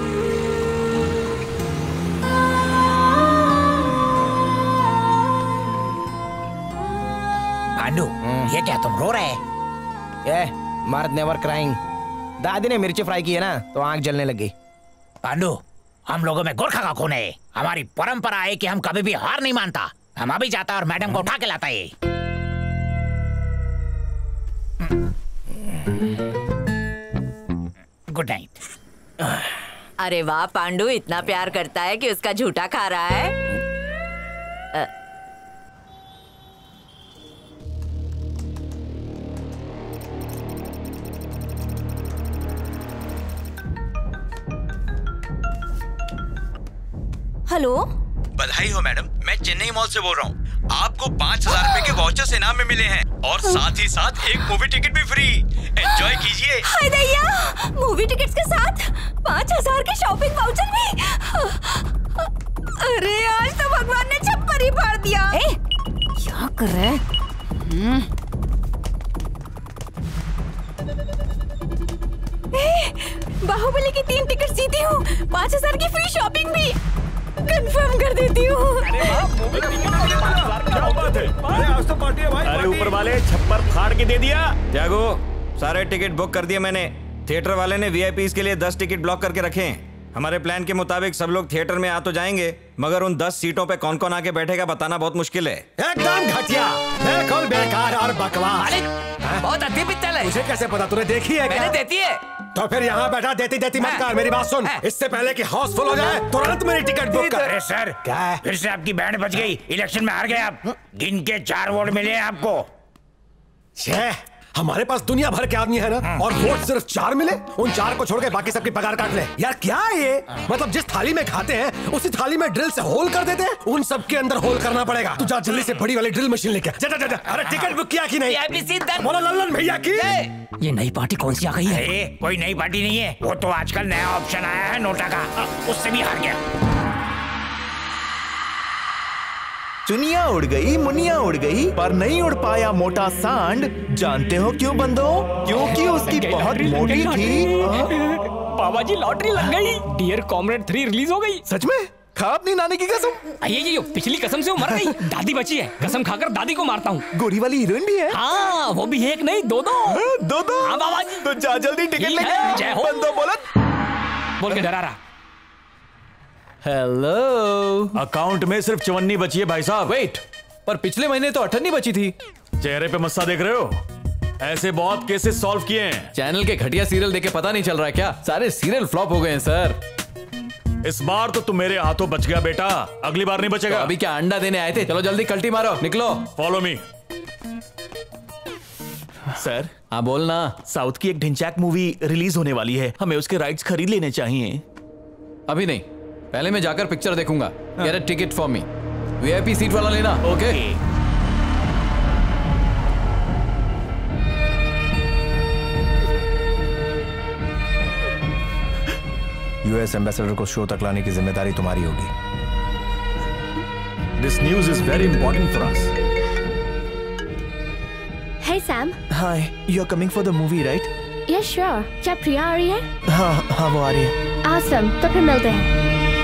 पांडु, ये क्या तुम रो रहे? ये मर्द नेवर क्राइंग। दादी ने मिर्ची फ्राई की है ना तो आंख जलने लग गई। पांडु, हम लोगों में गोरखा का खून है। हमारी परंपरा है कि हम कभी भी हार नहीं मानता। हम अभी जाता और मैडम को उठा के लाता है। Good night. अरे वाह, पांडु इतना प्यार करता है कि उसका झूठा खा रहा है। अ, हेलो, बधाई हो मैडम, मैं चेन्नई मॉल से बोल रहा हूँ। आपको पाँच हजार रूपए के वाउचर्स इनाम में मिले हैं और साथ ही साथ एक मूवी टिकट भी फ्री। एंजॉय कीजिए। हाय दैया, मूवी टिकट्स के साथ पाँच हजार के शॉपिंग वाउचर भी। अरे आज तो भगवान ने छप्पर ही फाड़ दिया। ए, क्या कर रहे हैं? बाहुबली की तीन टिकट जीती हूँ, पाँच हजार की फ्री शॉपिंग भी कंफर्म कर देती हूँ। अरे ऊपर वाले छप्पर फाड़ के दे दिया। त्यागो, सारे टिकट बुक कर दिए मैंने। थिएटर वाले ने वीआईपीज के लिए दस टिकट ब्लॉक करके रखे हैं। हमारे प्लान के मुताबिक सब लोग थिएटर में आ तो जाएंगे, मगर उन दस सीटों पे कौन कौन आके बैठेगा बताना बहुत मुश्किल है। एकदम घटिया, बिल्कुल बेकार और बकवास। अरे बहुत अति पित्तल है। मुझे कैसे पता? तूने देखी है क्या? मैंने देती है। तो फिर यहाँ बैठा देती देती मत कर। मेरी बात सुन, इससे पहले कि हाउस फुल हो जाए तुरंत मेरी टिकट बुक कर। अरे सर, क्या है? फिर से आपकी बैंड बज गई। इलेक्शन में हार गए आप। गिन के चार वोट मिले हैं आपको। छह, हमारे पास दुनिया भर के आदमी है ना, और वोट सिर्फ चार मिले, उन चार को छोड़ के बाकी सबकी पगार काट ले। यार क्या है ये? मतलब जिस थाली में खाते हैं उसी थाली में ड्रिल से होल कर देते हैं। उन सब के अंदर होल करना पड़ेगा। तू जा जल्दी से बड़ी वाली ड्रिल मशीन लेके जा, जा, जा, जा। अरे टिकट बुक किया कि नहीं? बोलो लल्लन भैया की। ये नई पार्टी कौन सी आ गई है? कोई नई पार्टी नहीं है, वो तो आजकल नया ऑप्शन आया है नोटा का, उससे भी हार गया। चुनिया उड़ गई, मुनिया उड़ गई, पर नहीं उड़ पाया मोटा सांड। जानते हो क्यों बंदो? क्योंकि उसकी बहुत मोटी थी। बाबा जी लॉटरी लग गई। डियर कॉमरेड थ्री रिलीज हो गई। सच में? खा अपनी नानी की कसम। ये ये पिछली कसम से वो मर गई, दादी बची है। कसम खाकर दादी को मारता हूँ। गोरी वाली हीरोइन भी है? हाँ, वो भी एक नहीं दो दो। दो दो? हाँ बाबा जी। तो जा जल्दी टिकट लेके। जय हो। बंदो बोलत बोल के डरा रहा। हेलो। अकाउंट में सिर्फ चवन्नी बची है भाई साहब। वेट, पर पिछले महीने तो अठन्नी बची थी। चेहरे पे मस्सा देख रहे हो? ऐसे बहुत केसेस सॉल्व किए हैं। चैनल के घटिया सीरियल देखे पता नहीं चल रहा है क्या? सारे सीरियल फ्लॉप हो गए हैं सर। इस बार तो तुम मेरे हाथों बच गया बेटा, अगली बार नहीं बचेगा। तो अभी क्या अंडा देने आए थे? चलो जल्दी कल्टी मारो, निकलो। Follow me. सर। हाँ बोलना। साउथ की एक ढिंचैक मूवी रिलीज होने वाली है, हमें उसके राइट्स खरीद लेने चाहिए। अभी नहीं, पहले मैं जाकर पिक्चर देखूंगा। Get a ticket for me. VIP seat वाला लेना। Okay okay. यूएस एम्बेसडर को शो तक लाने की जिम्मेदारी तुम्हारी होगी। This news is very important for us. Hey Sam. Hi, you are coming for the movie, right? Yeah, sure. क्या प्रिया आ रही है? हाँ हाँ वो आ रही है। Awesome. तो फिर मिलते हैं।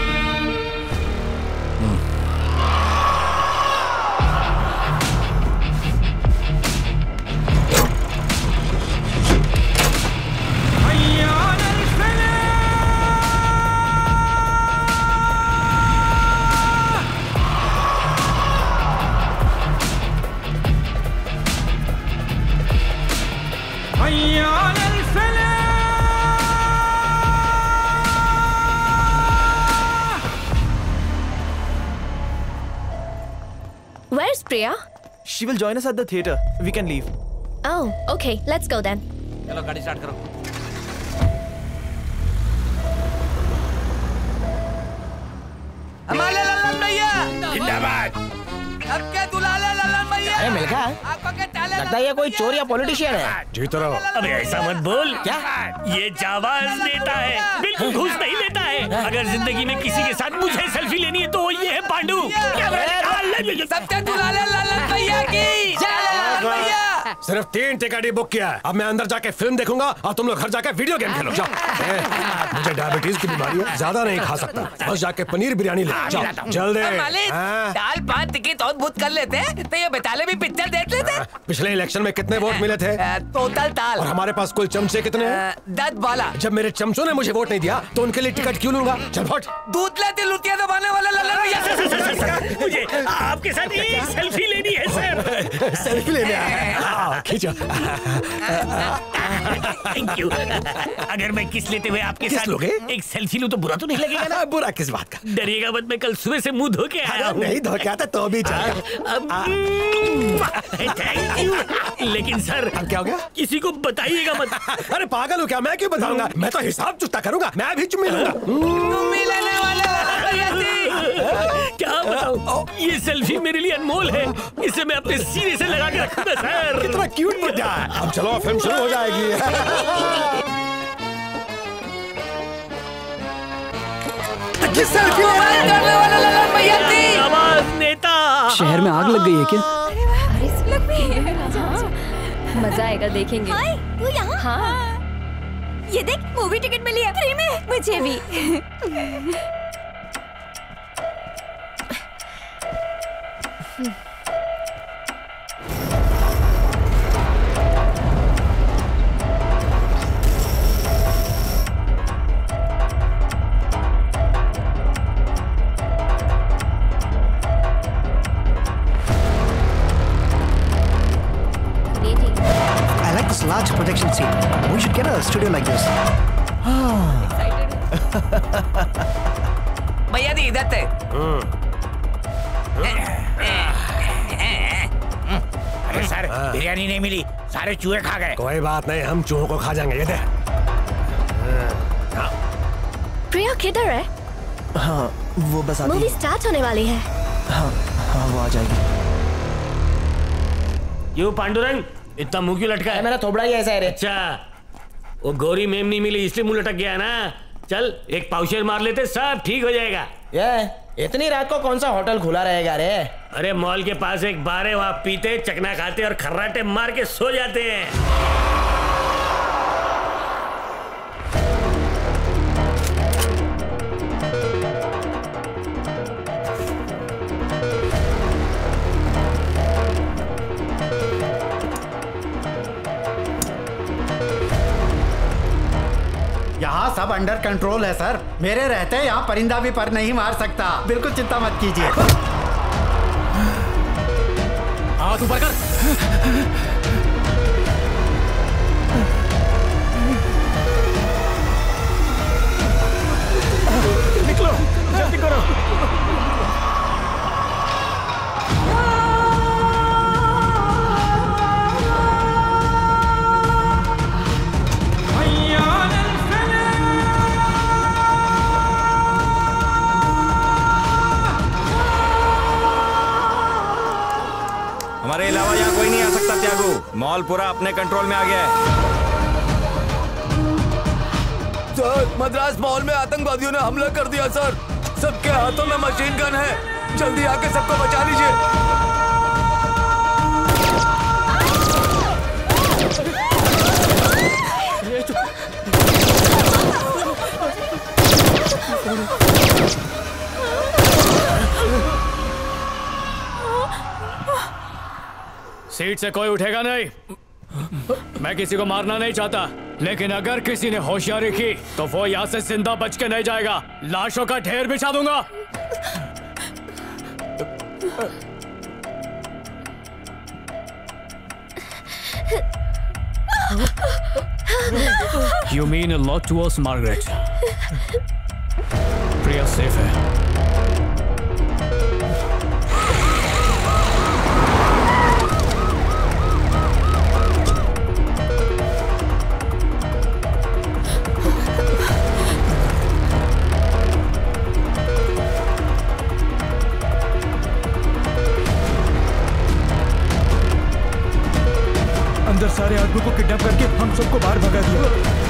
Where's Priya? She will join us at the theater. We can leave. Oh, okay. Let's go then. चलो गाड़ी स्टार्ट करो। हमारे लल्लन भैया जिंदाबाद। अब क्या दुलाले लल्लन भैया? अरे मिलखा, लगता है ये कोई चोर या पॉलिटिशियन है। जीत रहो। अबे ऐसा मत बोल। क्या? ये जाबाज नेता है, बिल्कुल घूस नहीं लेता है। अगर जिंदगी में किसी के साथ मुझे सेल्फी लेनी है तो ये है पांडु। सबके दुलाले लल्लन भैया की जय लल्लन भैया। सिर्फ तीन टिकट ही बुक किया है। अब मैं अंदर जाके फिल्म देखूंगा और तुम लोग घर जाके वीडियो गेम खेलो। जाओ। मुझे डायबिटीज की बीमारी है, ज्यादा नहीं खा सकता। बस जाके पनीर बिरयानी ले जाओ जल्दी। दाल पान टिकट और बुक कर लेते तो ये बेताले भी पिक्चर देख लेते। पिछले इलेक्शन में कितने वोट मिले थे? टोटल ताल। और हमारे पास कुल चमचे कितने हैं? दस बाला। जब मेरे चमचों ने मुझे वोट नहीं दिया तो उनके लिए टिकट क्यों लूंगा? चल फट। दूध लेते लुटिया दबाने वाला लल्लन भैया। मुझे आपके साथ एक सेल्फी लेनी है सर। सेल्फी लेने आया। खींचो। Thank you. अगर मैं किस लेते हुए आपके किस साथ लोगे? एक सेल्फी लूं तो बुरा तो नहीं लगेगा ना? बुरा किस बात का? डरिएगा मत, मैं कल सुबह से मुंह धो के आया हूं। नहीं धो के आता तो भी चल। Thank you. लेकिन सर अब क्या हो गया? किसी को बताइएगा मत। अरे पागल हो क्या? मैं क्यों बताऊंगा? मैं तो हिसाब चुकता करूंगा। मैं भी चुम्मी लूंगा। चुम्मी लेने वाले क्या बताऊं? ये सेल्फी मेरे लिए अनमोल है। इसे मैं अपने सीने से लगा के रखूंगा सर। कितना क्यूट बच्चा है। अब चलो फिल्म शुरू हो जाएगी। सेल्फी करने वाला लल्लन भैया थी। आवाज नेता। शहर में आग लग गई है क्या? मजा आएगा, देखेंगे। हाय, तू यहाँ? हाँ। ये देख, मूवी टिकट मिली है फ्री में। मुझे भी। I like this large projection seat. We should get a studio like this. भैया दी इधर थे। अरे सर बिरयानी नहीं मिली, सारे चूहे खा गए। कोई बात नहीं, हम चूहों को खा जाएंगे। ये दे। प्रिया किधर है? हाँ वो बस आती मूवी है। स्टार्ट होने वाली है। हाँ हाँ वो आ जाएगी। यू पांडुरंग, इतना मुंह क्यों लटका है? मेरा थोबड़ा ही ऐसा है रे। अच्छा, वो गौरी मेम नहीं मिली इसलिए मुंह लटक गया ना। चल एक पाउशेर मार लेते, सब ठीक हो जाएगा। ये इतनी रात को कौन सा होटल खुला रहेगा रे? अरे मॉल के पास एक बार है, वहाँ पीते, चकना खाते और खर्राटे मार के सो जाते हैं। यहाँ सब अंडर कंट्रोल है सर। मेरे रहते यहाँ परिंदा भी पर नहीं मार सकता। बिल्कुल चिंता मत कीजिए। हाथ ऊपर कर। निकलो, जल्दी करो। हमारे अलावा यहाँ कोई नहीं आ सकता त्यागू। मॉल पूरा अपने कंट्रोल में आ गया है। सर, मद्रास मॉल में आतंकवादियों ने हमला कर दिया सर। सबके हाथों में मशीन गन है। जल्दी आके सबको बचा लीजिए। सीट से कोई उठेगा नहीं। मैं किसी को मारना नहीं चाहता, लेकिन अगर किसी ने होशियारी की तो वो यहाँ से जिंदा बच के नहीं जाएगा। लाशों का ढेर बिछा दूंगा। You mean a lot to us, Margaret. Priya safe है। अंदर सारे आदमियों को किडनैप करके हम सबको बाहर भगा दिया।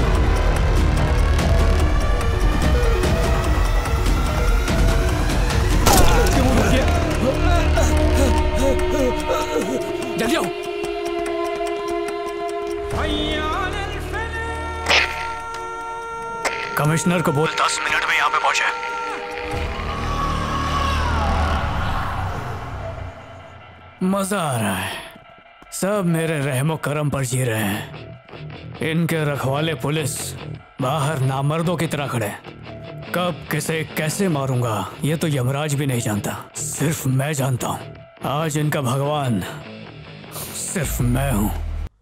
जल्दी आओ। कमिश्नर को बोल दस मिनट में यहाँ पे पहुंचे। मजा आ रहा है। सब मेरे रहमो करम पर जी रहे हैं। इनके रखवाले पुलिस बाहर नामर्दों की तरह खड़े। कब किसे कैसे मारूंगा ये तो यमराज भी नहीं जानता, सिर्फ मैं जानता हूं। आज इनका भगवान सिर्फ मैं हूं।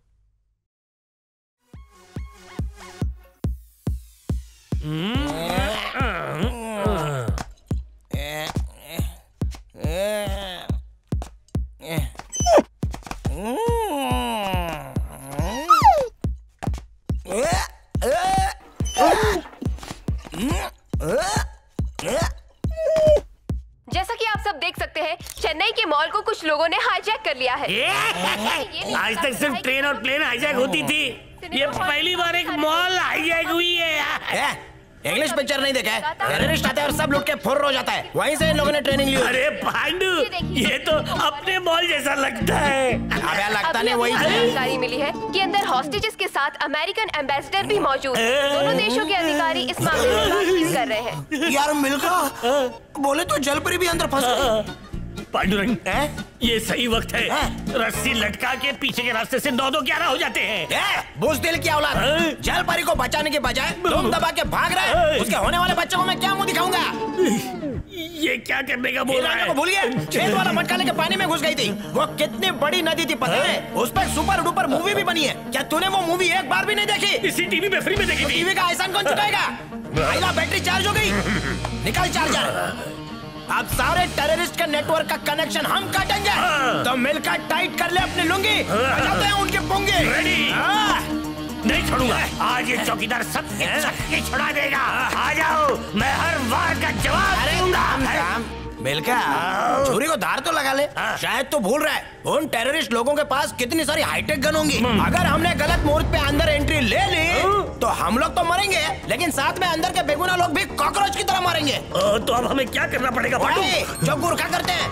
जैसा कि आप सब देख सकते हैं, चेन्नई के मॉल को कुछ लोगों ने हाईजैक कर लिया है। आज तक सिर्फ ट्रेन और प्लेन हाईजैक होती थी, ये पहली बार एक मॉल हाईजैक हुई है। इंग्लिश पिक्चर नहीं देखा है? टेररिस्ट आते हैं और सब लूट के फुर्र हो जाता है। वहीं से इन लोगों ने ट्रेनिंग ली। अरे पांडु, ये तो अपने मॉल जैसा लगता है। अबे लगता नहीं, वही है। जानकारी मिली है कि अंदर हॉस्टेजेस के साथ अमेरिकन एम्बेसडर भी मौजूद हैं। दोनों देशों के अधिकारी इस मामले में बातचीत कर रहे हैं। यार मिल्खा बोले तो जलपरी भी अंदर फंस गई। पांडुरंग, ये सही वक्त है। रस्सी लटका के पीछे के रास्ते से नौ दो ग्यारह हो जाते हैं। बुज़दिल की औलाद, जलपरी को बचाने के बजाय तुम दबा के भाग रहे हो। उसके होने वाले बच्चों को मैं क्या मुंह दिखाऊंगा? ये क्या करने का बोल रहा है? भूल गया, छेद वाला मटका लेके पानी में घुस गई थी। वो कितनी बड़ी नदी थी पता है? उस पर सुपर डुपर मूवी भी बनी है। क्या तूने वो मूवी एक बार भी नहीं देखी? इसी टीवी पे फ्री में देखी थी। टीवी का एहसान कौन चुकाएगा? आइला बैटरी चार्ज हो गई, निकाल चार्जर। अब सारे टेररिस्ट के नेटवर्क का कनेक्शन हम काटेंगे। तो मिलकर टाइट कर ले अपनी लुंगी, बजाते हैं उनके पुंगे। नहीं छोड़ूंगा, आज ये चौकीदार सबकी सबकी छुड़ा देगा। आ जाओ, मैं हर वार का जवाब दूंगा। मिलका छुरी को धार तो लगा ले। शायद तो भूल रहा है उन टेररिस्ट लोगों के पास कितनी सारी हाईटेक गन होंगी। अगर हमने गलत मोर्च पे अंदर एंट्री ले ली तो हम लोग तो मरेंगे, लेकिन साथ में अंदर के बेगुना लोग भी कॉकरोच की तरह मरेंगे। तो अब हमें क्या करना पड़ेगा? जो गुरखा करते हैं।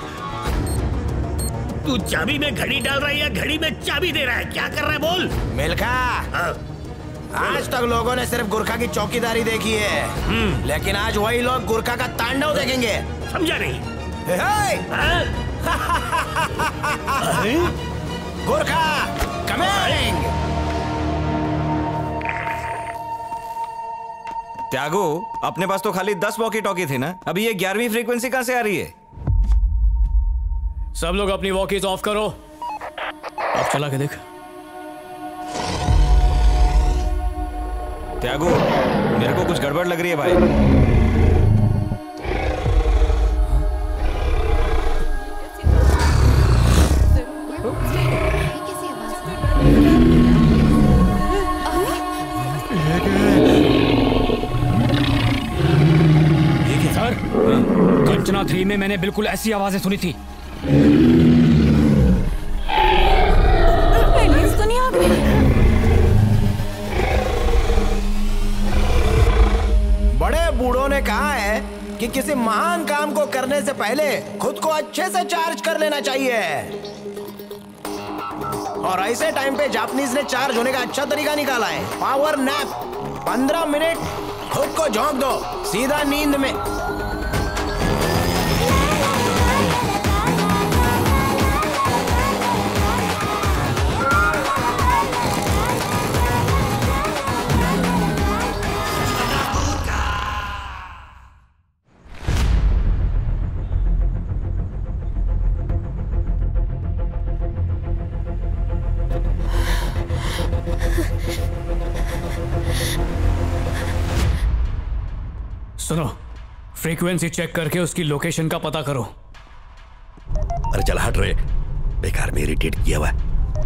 तू चाबी में घड़ी डाल रहा है या घड़ी में चाबी दे रहा है? क्या कर रहा है बोल? मिलका आज तक लोगों ने सिर्फ गुरखा की चौकीदारी देखी है, लेकिन आज वही लोग गुरखा का तांडव देखेंगे। समझा नहीं? गुरखा कमिंग। त्यागो, अपने पास तो खाली दस वॉकी टॉकी थी ना, अभी ये ग्यारहवीं फ्रीक्वेंसी कहां से आ रही है? सब लोग अपनी वॉकीज ऑफ करो। अब चला के देख। त्यागो, मेरे को कुछ गड़बड़ लग रही है भाई। सर, कंचना थ्री में मैंने बिल्कुल ऐसी आवाजें सुनी थी। एलियंस तो नहीं आ गई। बड़े बूढ़ों ने कहा है कि किसी महान काम को करने से पहले खुद को अच्छे से चार्ज कर लेना चाहिए, और ऐसे टाइम पे जापानीज ने चार्ज होने का अच्छा तरीका निकाला है, पावर नैप। पंद्रह मिनट खुद को झोंक दो सीधा नींद में। सुनो, फ्रीक्वेंसी चेक करके उसकी लोकेशन का पता करो। अरे चल हट रे, बेकार में इरिटेट किया हुआ।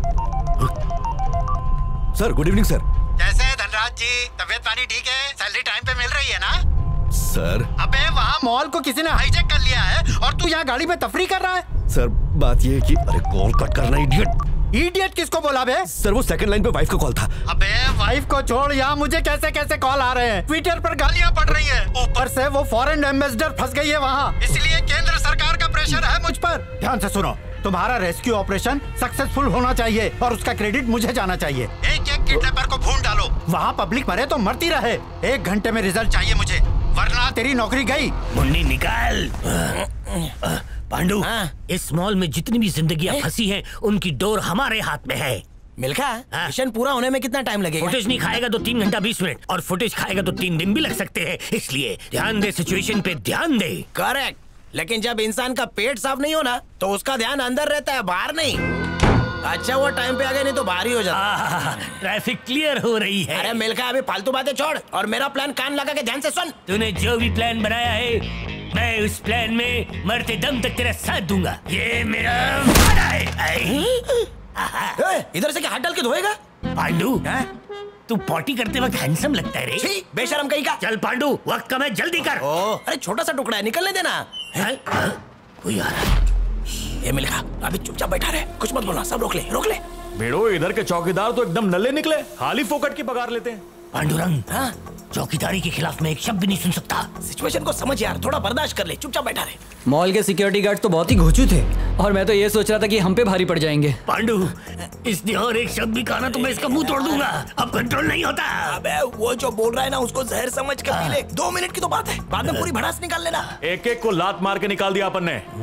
Sir good evening sir. कैसे है धनराज जी? तबीयत पानी ठीक है? सैलरी टाइम पे मिल रही है ना? सर अबे वहाँ मॉल को किसी ने हाईजैक कर लिया है और तू यहाँ गाड़ी में तफरी कर रहा है। सर बात ये है कि अरे कॉल कट करना इडियट। इडियट किसको बोला बे? सर वो सेकंड लाइन पे वाइफ का कॉल था। अबे वाइफ को छोड़, यहाँ मुझे कैसे कैसे कॉल आ रहे हैं, ट्विटर पर गालियाँ पड़ रही हैं, ऊपर से वो फॉरेन एम्बेसडर फंस गई है वहाँ, इसलिए केंद्र सरकार का प्रेशर है मुझ पर। ध्यान से सुनो, तुम्हारा रेस्क्यू ऑपरेशन सक्सेसफुल होना चाहिए और उसका क्रेडिट मुझे जाना चाहिए। एक एक किडनैपर को भून डालो, वहाँ पब्लिक मरे तो मरती रहे। एक घंटे में रिजल्ट चाहिए मुझे, वरना तेरी नौकरी गई। मुन्नी निकाल। पांडु, इस मॉल में जितनी भी जिंदगियां फंसी हैं, उनकी डोर हमारे हाथ में है। मिल्खा, मिशन पूरा होने में कितना टाइम लगेगा? फुटेज नहीं खाएगा तो तीन घंटा बीस मिनट, और फुटेज खाएगा तो तीन दिन भी लग सकते हैं, इसलिए ध्यान दे, सिचुएशन पे ध्यान दे। करेक्ट, लेकिन जब इंसान का पेट साफ नहीं होना तो उसका ध्यान अंदर रहता है, बाहर नहीं। अच्छा वो टाइम पे आ गए, नहीं तो बाहर ही हो जाता। ट्रैफिक क्लियर हो रही है। अरे मिल्खा, अभी फालतू बातें छोड़ और मेरा प्लान कान लगा के ध्यान से सुन। तूने जो भी प्लान बनाया है, मैं उस प्लान में मरते दम तक तेरा साथ दूंगा। ये मेरा वादा है। इधर से क्या हाथ डाल के धोएगा? पांडु, तू पॉटी करते वक्त हैंडसम लगता है रे। बेशरम कहीं का। चल पांडु, वक्त कम है, जल्दी कर। ओ, अरे छोटा सा टुकड़ा है, निकलने देना। कोई आ रहा है। ये मिल्खा, अभी चुपचाप बैठा रहे, कुछ मत बोलना, सब रोक ले, रोक ले। बेड़ो, इधर के चौकीदार तो एकदम नल्ले निकले, खाली फोकट की पगार लेते हैं। पांडुरंग, चौकीदारी के खिलाफ मैं एक शब्द नहीं सुन सकता। सिचुएशन को समझ यार, थोड़ा बर्दाश्त कर ले, चुपचाप बैठा रहे। मॉल के सिक्योरिटी गार्ड तो बहुत ही घोचू थे, और मैं तो ये सोच रहा था कि हम पे भारी पड़ जाएंगे। पांडु, इसने और एक शब्द भी कहा ना तो मैं इसका मुंह तोड़ दूंगा। अब कंट्रोल नहीं होता। अबे वो जो बोल रहा है ना, उसको जहर समझ के पी ले। दो मिनट की तो बात है, बाद में पूरी भड़ास निकाल लेना। एक एक को लात मार के निकाल दिया अपन ने।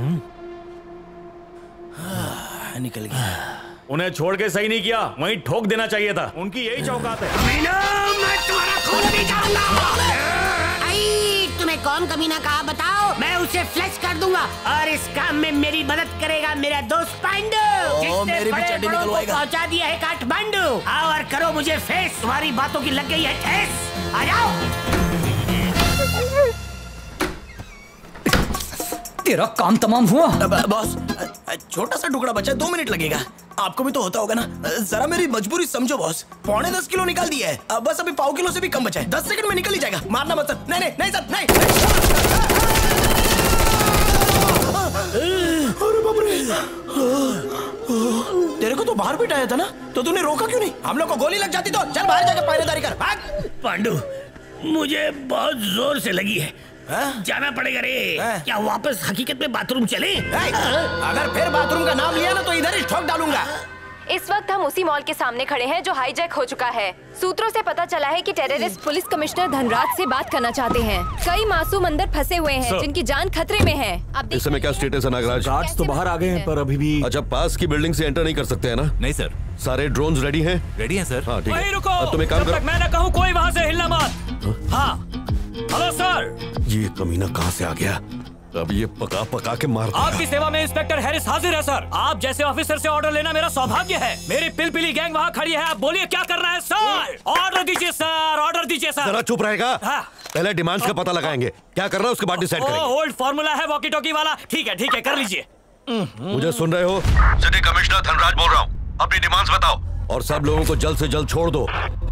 निकल गया। उन्हें छोड़ के सही नहीं किया, वहीं ठोक देना चाहिए था। उनकी यही चौकात है। मैं तुम्हारा खून निकालूंगा। तुम्हें कौन कमीना कहा बताओ? मैं उसे फ्लैश कर दूंगा, और इस काम में मेरी मदद करेगा मेरा दोस्त पांडु, जिसने बड़े बड़ों को पहुंचा दिया है काठमांडू। आओ और करो मुझे फेस, तुम्हारी बातों की लग गई है ठेस। आ जाओ। तेरा काम तमाम हुआ? बॉस, छोटा सा टुकड़ा बचा, दो मिनट लगेगा। आपको भी तो होता होगा ना, जरा मेरी मजबूरी समझो बॉस। पौने दस किलो निकाल दिया है, अब बस अभी पाव किलो से भी कम बचा है। दस सेकंड में निकल ही जाएगा, मारना मत सर। नहीं नहीं नहीं सर, नहीं। अरे बाप रे, तेरे को तो बाहर बिठाया था ना, तो तूने रोका क्यों नहीं? हम लोग को गोली लग जाती तो चल बाहर जाकर पहरेदारी कर, भाग। पांडु, मुझे बहुत जोर से लगी है, हा? जाना पड़ेगा रे। हा? क्या वापस हकीकत में बाथरूम चले? अगर फिर बाथरूम का नाम लिया ना तो इधर ही ठोक डालूंगा। इस वक्त हम उसी मॉल के सामने खड़े हैं जो हाईजैक हो चुका है। सूत्रों से पता चला है कि टेररिस्ट पुलिस कमिश्नर धनराज से बात करना चाहते हैं। कई मासूम अंदर फंसे हुए हैं जिनकी जान खतरे में है। अब इस समय क्या स्टेटस है नागराज? गार्ड्स तो बाहर आ गए हैं पर अभी भी। अच्छा, पास की बिल्डिंग से एंटर नहीं कर सकते हैं ना? नहीं सर। सारे ड्रोन्स रेडी हैं? रेडी हैं सर। हाँ ठीक है। रुको, अब तुम एक काम जब तक करो। मैं न कहूँ कोई वहाँ से हिलना मत। हाँ, हेलो सर। ये कमीना कहाँ से आ गया? अब ये पका पका के मार देगा। आपकी सेवा में इंस्पेक्टर हैरिस हाजिर है सर। आप जैसे ऑफिसर से ऑर्डर लेना मेरा सौभाग्य है। मेरी पिलपिली गैंग वहाँ खड़ी है, आप बोलिए क्या करना है सर? ऑर्डर दीजिए सर, ऑर्डर दीजिए सर। जरा चुप रहेगा? हाँ। पहले डिमांड्स का पता लगाएंगे, क्या करना है उसके बाद डिसाइड करेंगे। ओल्ड फॉर्मूला है वॉकी टॉकी वाला। ठीक है ठीक है, कर लीजिए। मुझे सुन रहे हो? सिटी कमिश्नर धनराज बोल रहा हूँ, अपनी डिमांड्स बताओ और सब लोगों को जल्द से जल्द छोड़ दो।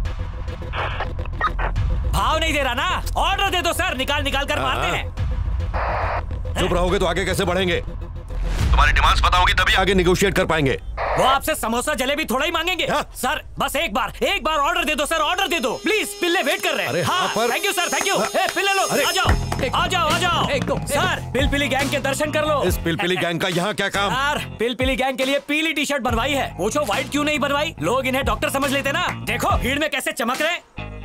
भाव नहीं दे रहा ना? ऑर्डर दे दो सर, निकाल निकाल कर मारते हैं। चुप रहोगे तो आगे कैसे बढ़ेंगे? तुम्हारी डिमांड्स बताओगी तभी आगे निगोशिएट कर पाएंगे। वो आपसे समोसा जलेबी थोड़ा ही मांगेंगे। हाँ? सर बस एक बार एक बार ऑर्डर दे दो सर, ऑर्डर दे दो प्लीज। पिल्ले वेट कर रहे हैं। हाँ, पर... thank you sir, thank you. ए, पिल्ले लो, आ जाओ आ जाओ आ जाओ। एक दो सर, पिलपिली गैंग के दर्शन कर लो। इस पिलपिली गैंग का यहाँ क्या काम? सर, पिलपिली गैंग के लिए पीली टी शर्ट बनवाई है। पूछो व्हाइट क्यों नहीं बनवाई? लोग इन्हें डॉक्टर समझ लेते ना। देखो भीड़ में कैसे चमक रहे।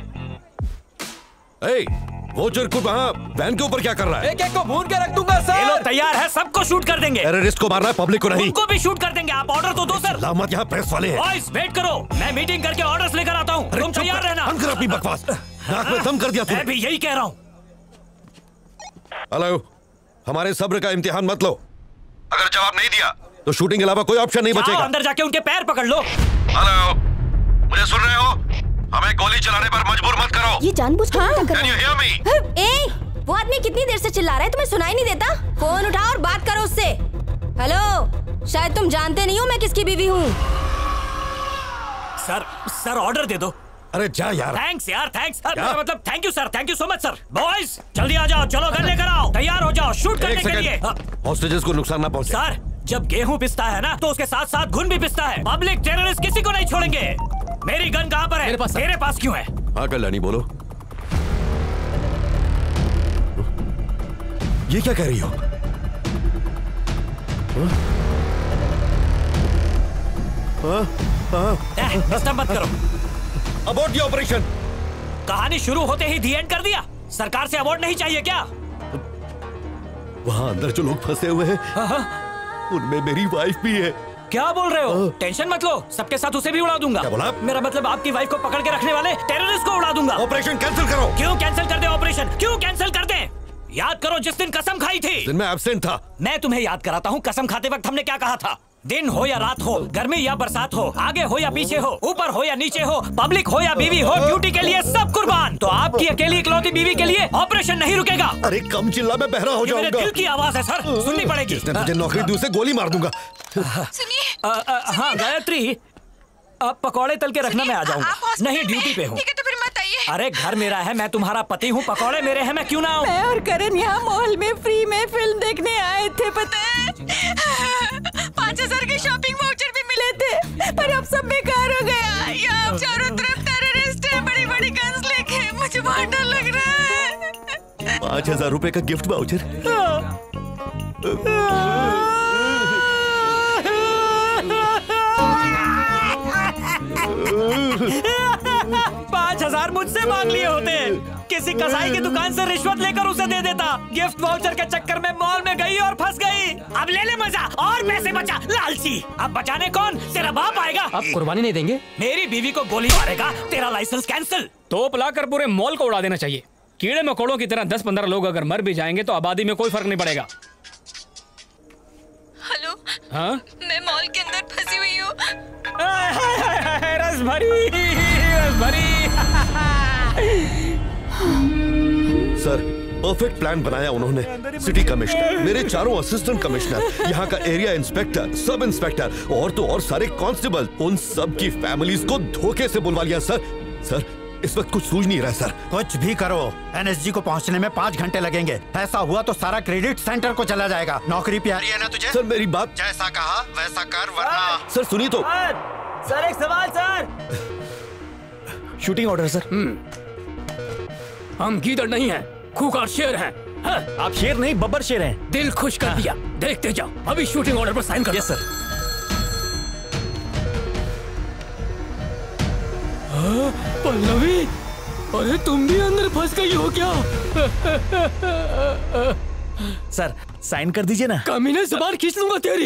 वो चिरकुट वहाँ वैन के ऊपर क्या कर रहा है? एक एक को भून के रख दूंगा सर। ये लो तैयार है, सबको शूट कर देंगे। टेररिस्ट को मारना है, पब्लिक को नहीं। उनको भी शूट कर देंगे, आप ऑर्डर तो दो सर। लामत यहाँ प्रेस वाले हैं। बॉयज वेट करो, मैं मीटिंग करके ऑर्डर्स लेकर आता हूँ। तुम तैयार रहना। बंद कर अपनी बकवास, नाक में दम कर दिया तूने। मैं भी यही कह रहा हूँ। हेलो, हमारे सब्र का इम्तिहान मत लो। अगर जवाब नहीं दिया तो शूटिंग के अलावा कोई ऑप्शन नहीं बचेगा। अंदर जाके उनके पैर पकड़ लो। हेलो, मुझे सुन रहे हो? हमें गोली चलाने पर मजबूर मत करो। ये जानबूझकर Can you hear me? ए, वो आदमी कितनी देर से चिल्ला रहा है, तुम्हें सुनाई नहीं देता? फोन उठाओ और बात करो उससे। हेलो, शायद तुम जानते नहीं हो मैं किसकी बीवी हूँ। सर सर ऑर्डर दे दो। अरे जा यार। थैंक्स यार, थैंक्स। मतलब thank you sir, thank you so much sir. Boys जल्दी आ जाओ, चलो गन लेकर आओ, तैयार हो जाओ शूट करने के लिए। हॉस्टेजेस को नुकसान ना पहुंचे। सर जब गेहूं पिसता है ना तो उसके साथ साथ घुन भी पिसता है। पब्लिक टेररिस्ट किसी को नहीं छोड़ेंगे। मेरी गन कहाँ पर है? मेरे पास, मेरे पास क्यों है? हाँ कल्याणी बोलो, ये क्या कह रही हो? डिस्टर्ब मत करो। Abort the operation. कहानी शुरू होते ही दी एंड कर दिया। सरकार से अवार्ड नहीं चाहिए क्या? वहाँ अंदर जो लोग फंसे हुए हैं उनमें मेरी वाइफ भी है। क्या बोल रहे हो? टेंशन मत लो, सबके साथ उसे भी उड़ा दूंगा। क्या बोला? मेरा मतलब आपकी वाइफ को पकड़ के रखने वाले टेररिस्ट को उड़ा दूंगा। ऑपरेशन कैंसिल करो। क्यों कैंसिल कर दे ऑपरेशन? क्यों कैंसिल कर दे? याद करो जिस दिन कसम खाई थी। दिन में एब्सेंट था। मैं तुम्हें याद कराता हूँ, कसम खाते वक्त हमने क्या कहा था। दिन हो या रात हो, गर्मी या बरसात हो, आगे हो या पीछे हो, ऊपर हो या नीचे हो, पब्लिक हो या बीवी हो, ड्यूटी के लिए सब कुर्बान। तो आपकी अकेली इकलौती बीवी के लिए ऑपरेशन नहीं रुकेगा। अरे कम चिल्ला, मैं बहरा हो जाऊंगा। मेरे दिल की आवाज है सर, सुननी पड़ेगी। जिसने मुझे नौकरी दी उसे गोली मार दूंगा। सुनिए। हाँ गायत्री, आप पकौड़े तल के रखना, मैं आ जाऊंगा। नहीं ड्यूटी पे हूँ। ठीक है तो फिर मत आइए। अरे घर मेरा है, मैं तुम्हारा पति हूँ, पकौड़े मेरे हैं, मैं क्यों ना आऊँ? मैं और करण यहाँ मॉल में फ्री में फिल्म देखने आए थे, पता है? पाँच हजार के शॉपिंग वाउचर भी मिले थे, पर अब सब बेकार हो गया। यहाँ चारों तरफ टेररिस्ट है, बड़ी बड़ी गन्स लेके, मुझे बहुत डर लग रहा है। पाँच हजार रुपए का गिफ्ट वाउचर। पाँच हजार मुझसे मांग लिए होते, किसी कसाई की दुकान से रिश्वत लेकर उसे दे देता। गिफ्ट वाउचर के चक्कर में मॉल में गई और फंस गई। अब ले ले मजा और पैसे बचा, लालची। अब बचाने कौन? तेरा बाप आएगा। आप कुर्बानी नहीं देंगे? मेरी बीवी को गोली मारेगा, तेरा लाइसेंस कैंसिल। तोप लाकर पूरे मॉल को उड़ा देना चाहिए। कीड़े मकोड़ों की तरह दस पंद्रह लोग अगर मर भी जाएंगे तो आबादी में कोई फर्क नहीं पड़ेगा। हेलो। हाँ? मैं मॉल के अंदर फंसी हुई हूँ। रस भरी, रस भरी। सर, परफेक्ट प्लान बनाया उन्होंने। सिटी कमिश्नर, मेरे चारों असिस्टेंट कमिश्नर, यहाँ का एरिया इंस्पेक्टर, सब इंस्पेक्टर और तो और सारे कांस्टेबल, उन सब की फैमिलीज को धोखे से बुलवा लिया सर। सर इस वक्त कुछ सूझ नहीं रहा सर। कुछ भी करो, एनएसजी को पहुंचने में पाँच घंटे लगेंगे। ऐसा हुआ तो सारा क्रेडिट सेंटर को चला जाएगा। नौकरी प्यारी है ना तुझे? सर मेरी बात, जैसा कहा वैसा कर वरना। सर सुनिए तो। सर एक सवाल सर। Shooting order sir. हम गीदड़ नहीं हैं, खूंखार शेर हैं। हाँ? आप शेर नहीं बब्बर शेर हैं। दिल खुश कर दिया। देखते जाओ, अभी शूटिंग ऑर्डर पर साइन कर। Yes sir. पल्लवी, अरे तुम भी अंदर फंस गई हो क्या? सर साइन कर दीजिए ना। कमीने जुबान खींच लूंगा तेरी।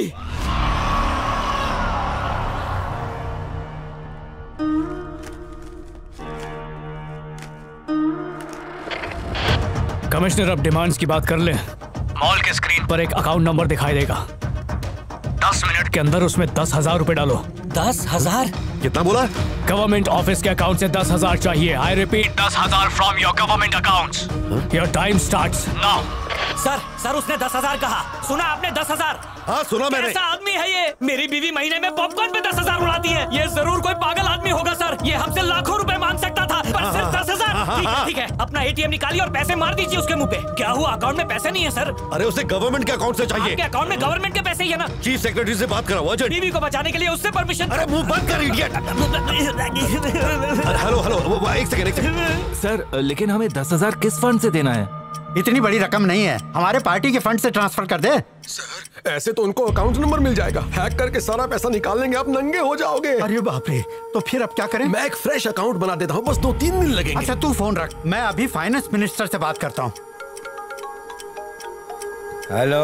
कमिश्नर अब डिमांड्स की बात कर ले। मॉल के स्क्रीन पर एक अकाउंट नंबर दिखाई देगा। दस मिनट के अंदर उसमें दस हजार रूपए डालो। दस हजार? कितना बोला? गवर्नमेंट ऑफिस के अकाउंट से दस हजार चाहिए। आई रिपीट, दस हजार from your government account. Your time starts now. Sir sir उसने दस हजार कहा। सुना आपने? दस हजार। हाँ सुना मैंने। कैसा आदमी है ये? मेरी बीवी महीने में पॉपकॉर्न पे दस हजार उड़ाती है। ये जरूर कोई पागल आदमी होगा सर। ये हमसे लाखों रुपए मांग सकता था, पर सिर्फ दस हजार। ठीक है ठीक है, अपना एटीएम निकालिए और पैसे मार दीजिए उसके मुंह पे। क्या हुआ, अकाउंट में पैसे नहीं है सर? अरे उसे गवर्नमेंट के अकाउंट से चाहिए। आपके अकाउंट में गवर्नमेंट के पैसे ही है ना? चीफ सेक्रेटरी से बात कराओ अर्जेंट। बीवी को बचाने के लिए उससे परमिशन। अरे मुंह बंद कर इडियट। हेलो हेलो एक सेकंड एक सेकंड सर, लेकिन हमें दस हजार किस फंड से देना है? इतनी बड़ी रकम नहीं है, हमारे पार्टी के फंड से ट्रांसफर कर दे। सर ऐसे तो उनको अकाउंट नंबर मिल जाएगा, हैक करके सारा पैसा निकाल लेंगे, आप नंगे हो जाओगे। अरे बाप रे, तो फिर अब क्या करें? मैं एक फ्रेश अकाउंट बना देता हूँ, बस दो तीन दिन लगेंगे। अच्छा तू फोन रख, मैं अभी फाइनेंस मिनिस्टर से बात करता हूँ। हेलो।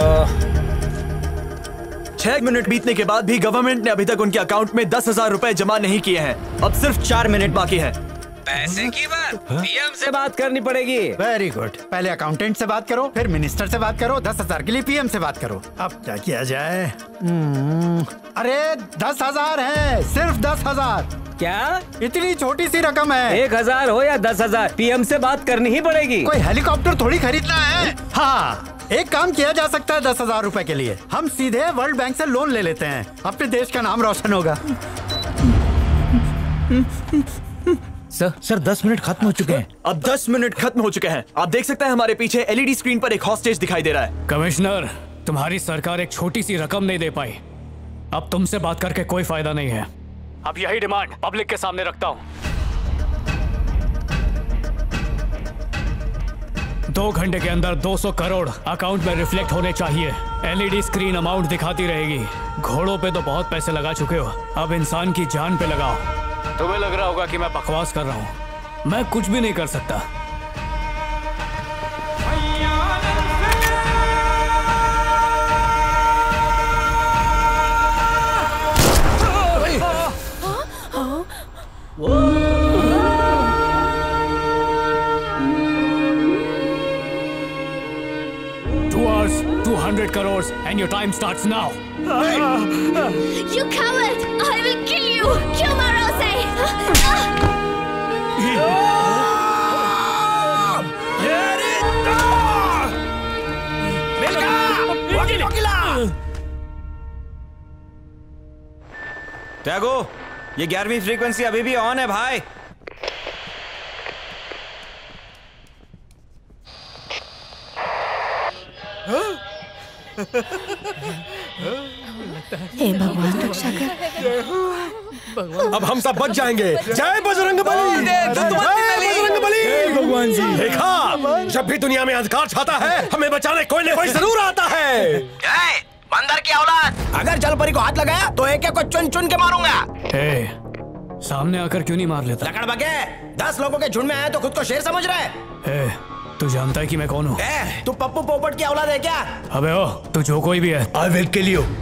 छह मिनट बीतने के बाद भी गवर्नमेंट ने अभी तक उनके अकाउंट में दस हजार रुपए जमा नहीं किए हैं। अब सिर्फ चार मिनट बाकी है। पैसे की बात पीएम से बात करनी पड़ेगी। वेरी गुड, पहले अकाउंटेंट से बात करो, फिर मिनिस्टर से बात करो, दस हजार के लिए पीएम से बात करो। अब क्या किया जाए? अरे दस हजार है, सिर्फ दस हजार। क्या इतनी छोटी सी रकम है? एक हजार हो या दस हजार, पीएम से बात करनी ही पड़ेगी। कोई हेलीकॉप्टर थोड़ी खरीदना है। हाँ, एक काम किया जा सकता है दस हजार रूपए के लिए। हम सीधे वर्ल्ड बैंक से लोन ले लेते हैं, अपने देश का नाम रोशन होगा। सर सर दस मिनट खत्म हो चुके हैं। अब दस मिनट खत्म हो चुके हैं। आप देख सकते हैं हमारे पीछे एलईडी स्क्रीन पर एक हॉस्टेज दिखाई दे रहा है। कमिश्नर, तुम्हारी सरकार एक छोटी सी रकम नहीं दे पाई। अब तुमसे बात करके कोई फायदा नहीं है। अब यही डिमांड पब्लिक के सामने रखता हूँ। दो घंटे के अंदर दो सौ करोड़ अकाउंट में रिफ्लेक्ट होने चाहिए। एलईडी स्क्रीन अमाउंट दिखाती रहेगी। घोड़ों पे तो बहुत पैसे लगा चुके हो, अब इंसान की जान पे लगाओ। तुम्हें लग रहा होगा कि मैं बकवास कर रहा हूँ, मैं कुछ भी नहीं कर सकता। Two hours, two hundred crores, and your time starts now. You coward! I will kill you! Kill Marose! त्यागो, ये ग्यारहवीं फ्रीक्वेंसी अभी भी ऑन है भाई। हे भगवान रक्षा कर। अब हम सब बच जाएंगे। जय बजरंगबली! जय बजरंगबली! भगवान जी, देखा, जब भी दुनिया में अंधकार छाता है, हमें बचाने कोई न कोई जरूर आता है। बंदर की औलाद, अगर जलपरी को हाथ लगाया तो एक एक को चुन चुन के मारूंगा। ए, सामने आकर क्यों नहीं मार लेता? लकड़ बगे, दस लोगों के झुंड में आए तो खुद को शेर समझ रहा है। ए, तू जानता है कि मैं कौन हूँ? तू पप्पू पोपट की औलाद है क्या? अबे ओ, तू जो कोई भी है, I will kill you।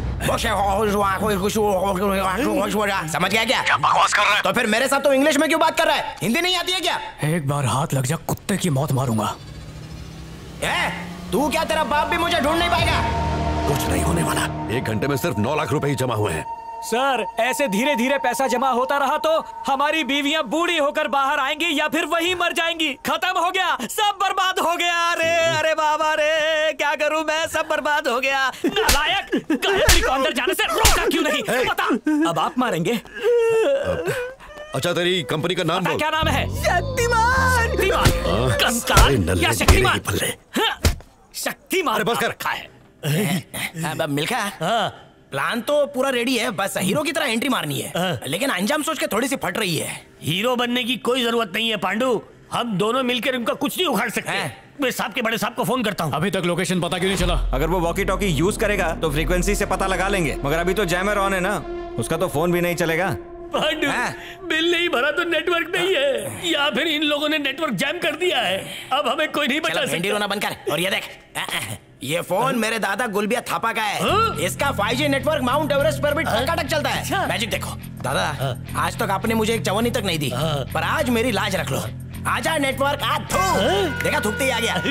समझ गया क्या? क्या बकवास कर रहा है? तो फिर मेरे साथ तो इंग्लिश में क्यों बात कर रहा है? हिंदी नहीं आती है क्या? एक बार हाथ लग जा, कुत्ते की मौत मारूंगा। ए, तू क्या, तेरा बाप भी मुझे ढूंढ नहीं पाएगा। कुछ नहीं होने वाला। एक घंटे में सिर्फ नौ लाख रुपए ही जमा हुए हैं। सर ऐसे धीरे धीरे पैसा जमा होता रहा तो हमारी बीवियां बूढ़ी होकर बाहर आएंगी या फिर वहीं मर जाएंगी। खत्म हो गया, सब बर्बाद हो गया। अरे अरे बाबा रे, क्या करूं मैं, सब बर्बाद हो गया। नालायक, गायत्री को अंदर जाने से रोका क्यों नहीं? बता, अब आप मारेंगे। अच्छा तेरी कंपनी का नाम बोल। क्या नाम है? शक्तिमान। शक्तिमान कंकाल या शक्तिमान? शक्तिमान बस कर रखा है। मिल्खा, प्लान तो पूरा रेडी है, बस हीरो की तरह एंट्री मारनी है, लेकिन अंजाम सोच के थोड़ी सी फट रही है। हीरो बनने की कोई जरूरत नहीं है पांडु, हम दोनों मिलकर उनका कुछ नहीं उखाड़ सकते। मैं साहब के बड़े साहब को फोन करता हूँ। अभी तक लोकेशन पता क्यों नहीं चला? अगर वो वॉकी टॉकी यूज करेगा तो फ्रीक्वेंसी से पता लगा लेंगे, मगर अभी तो जैमर ऑन है ना, उसका तो फोन भी नहीं चलेगा। पांडु, बिल नहीं भरा तो नेटवर्क नहीं है, या फिर इन लोगों ने नेटवर्क जैम कर दिया है। अब हमें कोई नहीं बचा सकता। रोना बंद कर। और ये देख, ये फोन मेरे दादा गुलबिया थापा का है। हा? इसका five G network Mount Everest पर भी टकाटक चलता है। मैजिक देखो दादा, आज तक आपने मुझे एक चवन्नी तक नहीं दी, पर आज मेरी लाज रख लो। आजा नेटवर्क, आ थू। देखा, थूकते ही आ गया।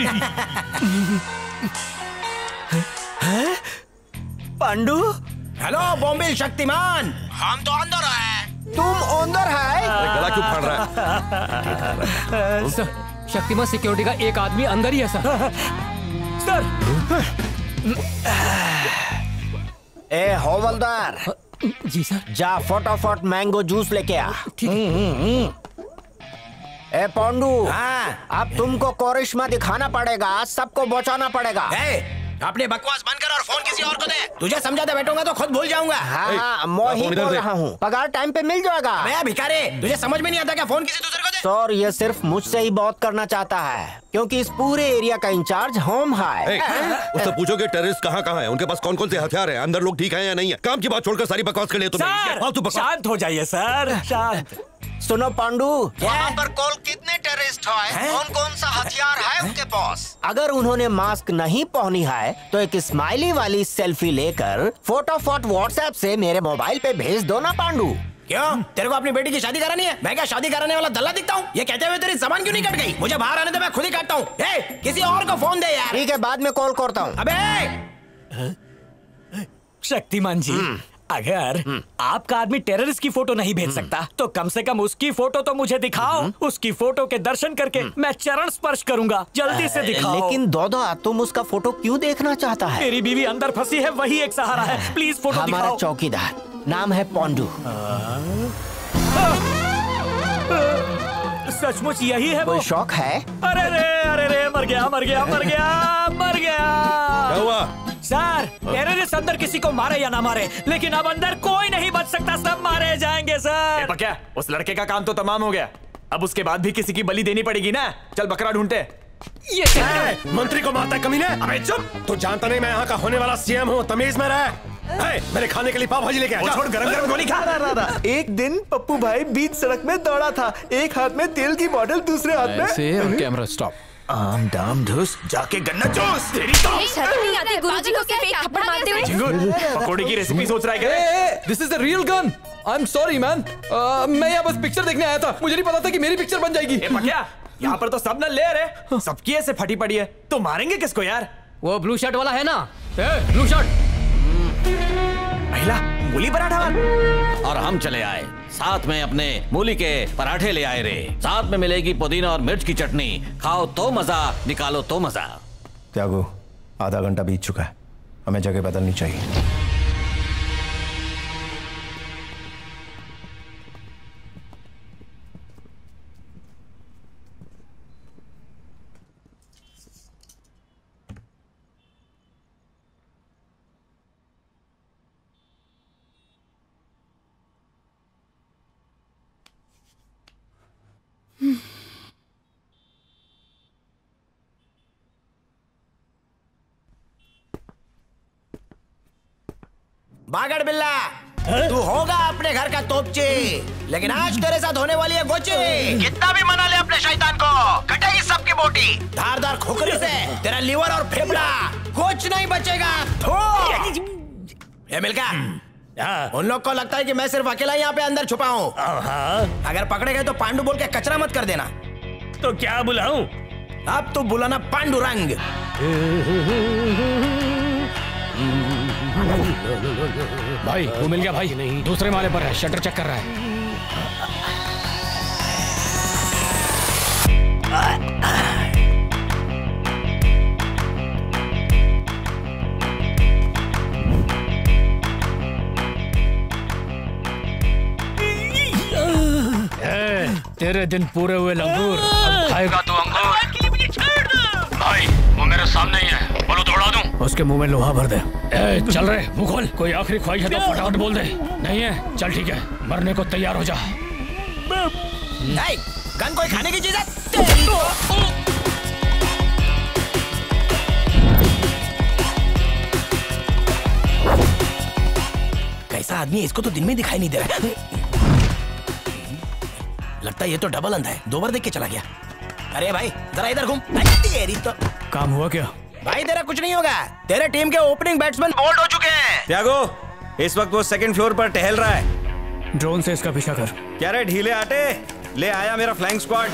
पांडु, हेलो बॉम्बिल शक्तिमान, हम तो अंदर है, तुम अंदर है। गला क्यों फाड़ रहा है? सर, शक्तिमान सिक्योरिटी का एक आदमी अंदर ही है सर। सर, ए हवलदार। जी सर। जा फटाफट मैंगो जूस लेके आ। ए पांडु, हाँ? अब तुमको करिश्मा दिखाना पड़ेगा, सबको बचाना पड़ेगा। अपने बकवास बंद कर और फोन किसी और को दे। तुझे समझाते बैठूंगा तो खुद भूल जाऊंगा। हाँ, हाँ, मैं ही बोल रहा हूँ, पगार टाइम पे मिल जाएगा। अबे भिखारी, तुझे समझ में नहीं आता क्या? फोन किसी दूसरे को दे। सर, ये सिर्फ मुझसे ही बात करना चाहता है, क्योंकि इस पूरे एरिया का इंचार्ज हम है। उससे पूछो कि टेररिस्ट कहाँ कहाँ है, उनके पास कौन कौन से हथियार हैं, अंदर लोग ठीक हैं या नहीं है। काम की बात छोड़कर सारी बकवास कर ले तुम। शांत हो जाइए सर, शांत। सुनो पांडु, वहाँ पर कॉल कितने टेररिस्ट है? कौन कौन सा हथियार है उनके पास? अगर उन्होंने मास्क नहीं पहनी है तो एक स्माइली वाली सेल्फी लेकर फटाफट व्हाट्सएप से मेरे मोबाइल पे भेज दो ना पांडु। क्यों, तेरे को अपनी बेटी की शादी करानी है? मैं क्या शादी कराने वाला दल्ला दिखता हूँ? ये कहते हुए तेरी जबान क्यों नहीं कट गई? मुझे बाहर आने दे, मैं खुद ही काटता हूँ। किसी और को फोन दे यार। ठीक है, बाद में कॉल करता हूँ। अबे शक्तिमान जी, अगर आपका आदमी टेररिस्ट की फोटो नहीं भेज सकता तो कम से कम उसकी फोटो तो मुझे दिखाओ। उसकी फोटो के दर्शन करके मैं चरण स्पर्श करूंगा। जल्दी से दिखाओ। लेकिन दादा, तुम उसका फोटो क्यों देखना चाहता है? मेरी बीवी अंदर फंसी है, वही एक सहारा है। प्लीज फोटो दिखाओ। हमारा चौकीदार, नाम है पांडु। सचमुच यही है वो? कोई शौक है? अरे रे अरे रे, मर गया मर गया मर गया मर गया। क्या हुआ? सर, टेररिस्ट अंदर किसी को मारे या ना मारे, लेकिन अब अंदर कोई नहीं बच सकता, सब मारे जाएंगे सर। क्या उस लड़के का काम तो तमाम हो गया, अब उसके बाद भी किसी की बलि देनी पड़ेगी ना। चल बकरा ढूंढते। ये क्या? मंत्री को मारता है कमीने। अबे चुप, तू जानता नहीं मैं यहाँ का होने वाला सीएम हूँ, तमीज में रह। मेरे खाने के लिए पाव भाजी लेके आ। छोड़, गरम गरम गोली खा। एक दिन पप्पू भाई बीच सड़क में दौड़ा था, एक हाथ में तेल की बोतल, दूसरे हाथ में कैमरा स्टॉप। आम दाम धुस, जाके गन्ना जूस। तेरी तो शर्म नहीं आती गुरुजी को सिर्फ एक थप्पड़ मारते हुए? झिंगुर, पकोड़े की रेसिपी सोच रहा है क्या? This is the real gun. I am sorry man, मैं यहाँ बस पिक्चर देखने आया था, मुझे नहीं पता था कि मेरी पिक्चर बन जाएगी। क्या यहाँ पर तो सब न ले रहे, सबकी ऐसे फटी पड़ी है, तो मारेंगे किसको यार? वो ब्लू शर्ट वाला है ना, ब्लू शर्ट। पहला मूली पराठा। और हम चले आए, साथ में अपने मूली के पराठे ले आए रे। साथ में मिलेगी पुदीना और मिर्च की चटनी। खाओ तो मजा, निकालो तो मजा। त्यागो, आधा घंटा बीत चुका है, हमें जगह बदलनी चाहिए। बागड़ बिल्ला, तू होगा अपने घर का तोपची, लेकिन आज तेरे साथ होने वाली है गोची। कितना भी मना ले अपने शैतान को, कटेगी सबकी बोटी। धारदार खोखरी से तेरा लीवर और फेफड़ा कुछ नहीं बचेगा। ये मिलका, उन लोग को लगता है कि मैं सिर्फ अकेला यहाँ पे अंदर छुपा हूँ। अगर पकड़े गए तो पांडु बोल के कचरा मत कर देना। तो क्या बुलाऊं? अब तो बुलाना पांडुरंग। भाई वो मिल गया भाई, दूसरे माले पर है, शटर चेक कर रहा है। तेरे दिन पूरे हुए लंगूर, अब खाएगा तू अंगूर। भाई वो मेरे सामने ही है, बोलो तो उड़ा दूं। उसके मुंह में लोहा भर दे। ए, चल रहे मुंह खोल, कोई आखिरी ख्वाहिश है तो फटाफट बोल दे। नहीं है चल ठीक है, मरने को तैयार हो जा। नहीं, गन कोई खाने की चीज है? कैसा आदमी है, इसको तो दिन में दिखाई नहीं दे रहा है। लगता है ये तो डबल अंधा है, दो बार देख के चला गया। अरे भाई जरा इधर घूम। तेरी तो काम हुआ क्या? भाई तेरा कुछ नहीं होगा, तेरे टीम के ओपनिंग बैट्समैन बोल्ड हो चुके हैं। त्यागो इस वक्त वो सेकंड फ्लोर पर टहल रहा है। ड्रोन से इसका पीछा कर। क्या रे ढीले आटे, ले आया मेरा फ्लाइंग स्क्वाड।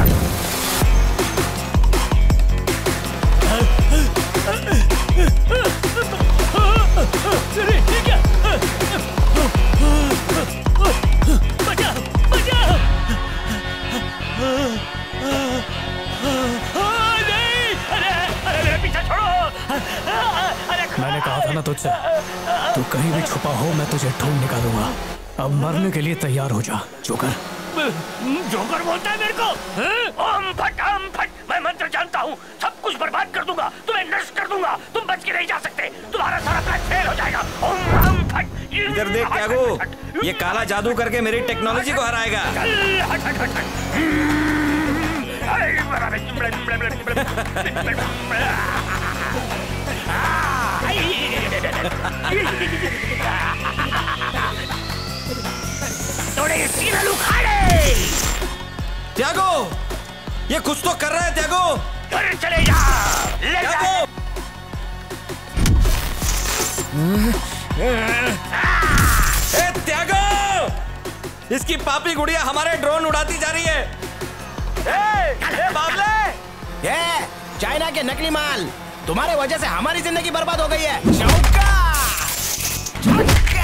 मैंने कहा था ना तुझसे, तू कहीं भी छुपा हो मैं तुझे ढूंढ निकालूंगा। अब मरने के लिए तैयार हो जा जोकर। जोकर बोलता है मेरे को? ओम फट ओम फट, मैं मंत्र जानता हूँ, सब कुछ बर्बाद कर दूंगा, तुम्हें नष्ट कर दूंगा, तुम बच के नहीं जा सकते, तुम्हारा सारा प्लान फेल हो जाएगा। ओम ओम फट। इधर देख त्यागो, ये काला जादू करके मेरी टेक्नोलॉजी को हराएगा। हट हट हट थोड़े सीना लुखाड़े। त्यागो ये कुछ तो कर रहा है। त्यागो घर चले जा, ले जा। ए त्यागो, इसकी पापी गुड़िया हमारे ड्रोन उड़ाती जा रही है। ए, ए बाबले, ये चाइना के नकली माल, तुम्हारे वजह से हमारी जिंदगी बर्बाद हो गई है। चौका, चौका।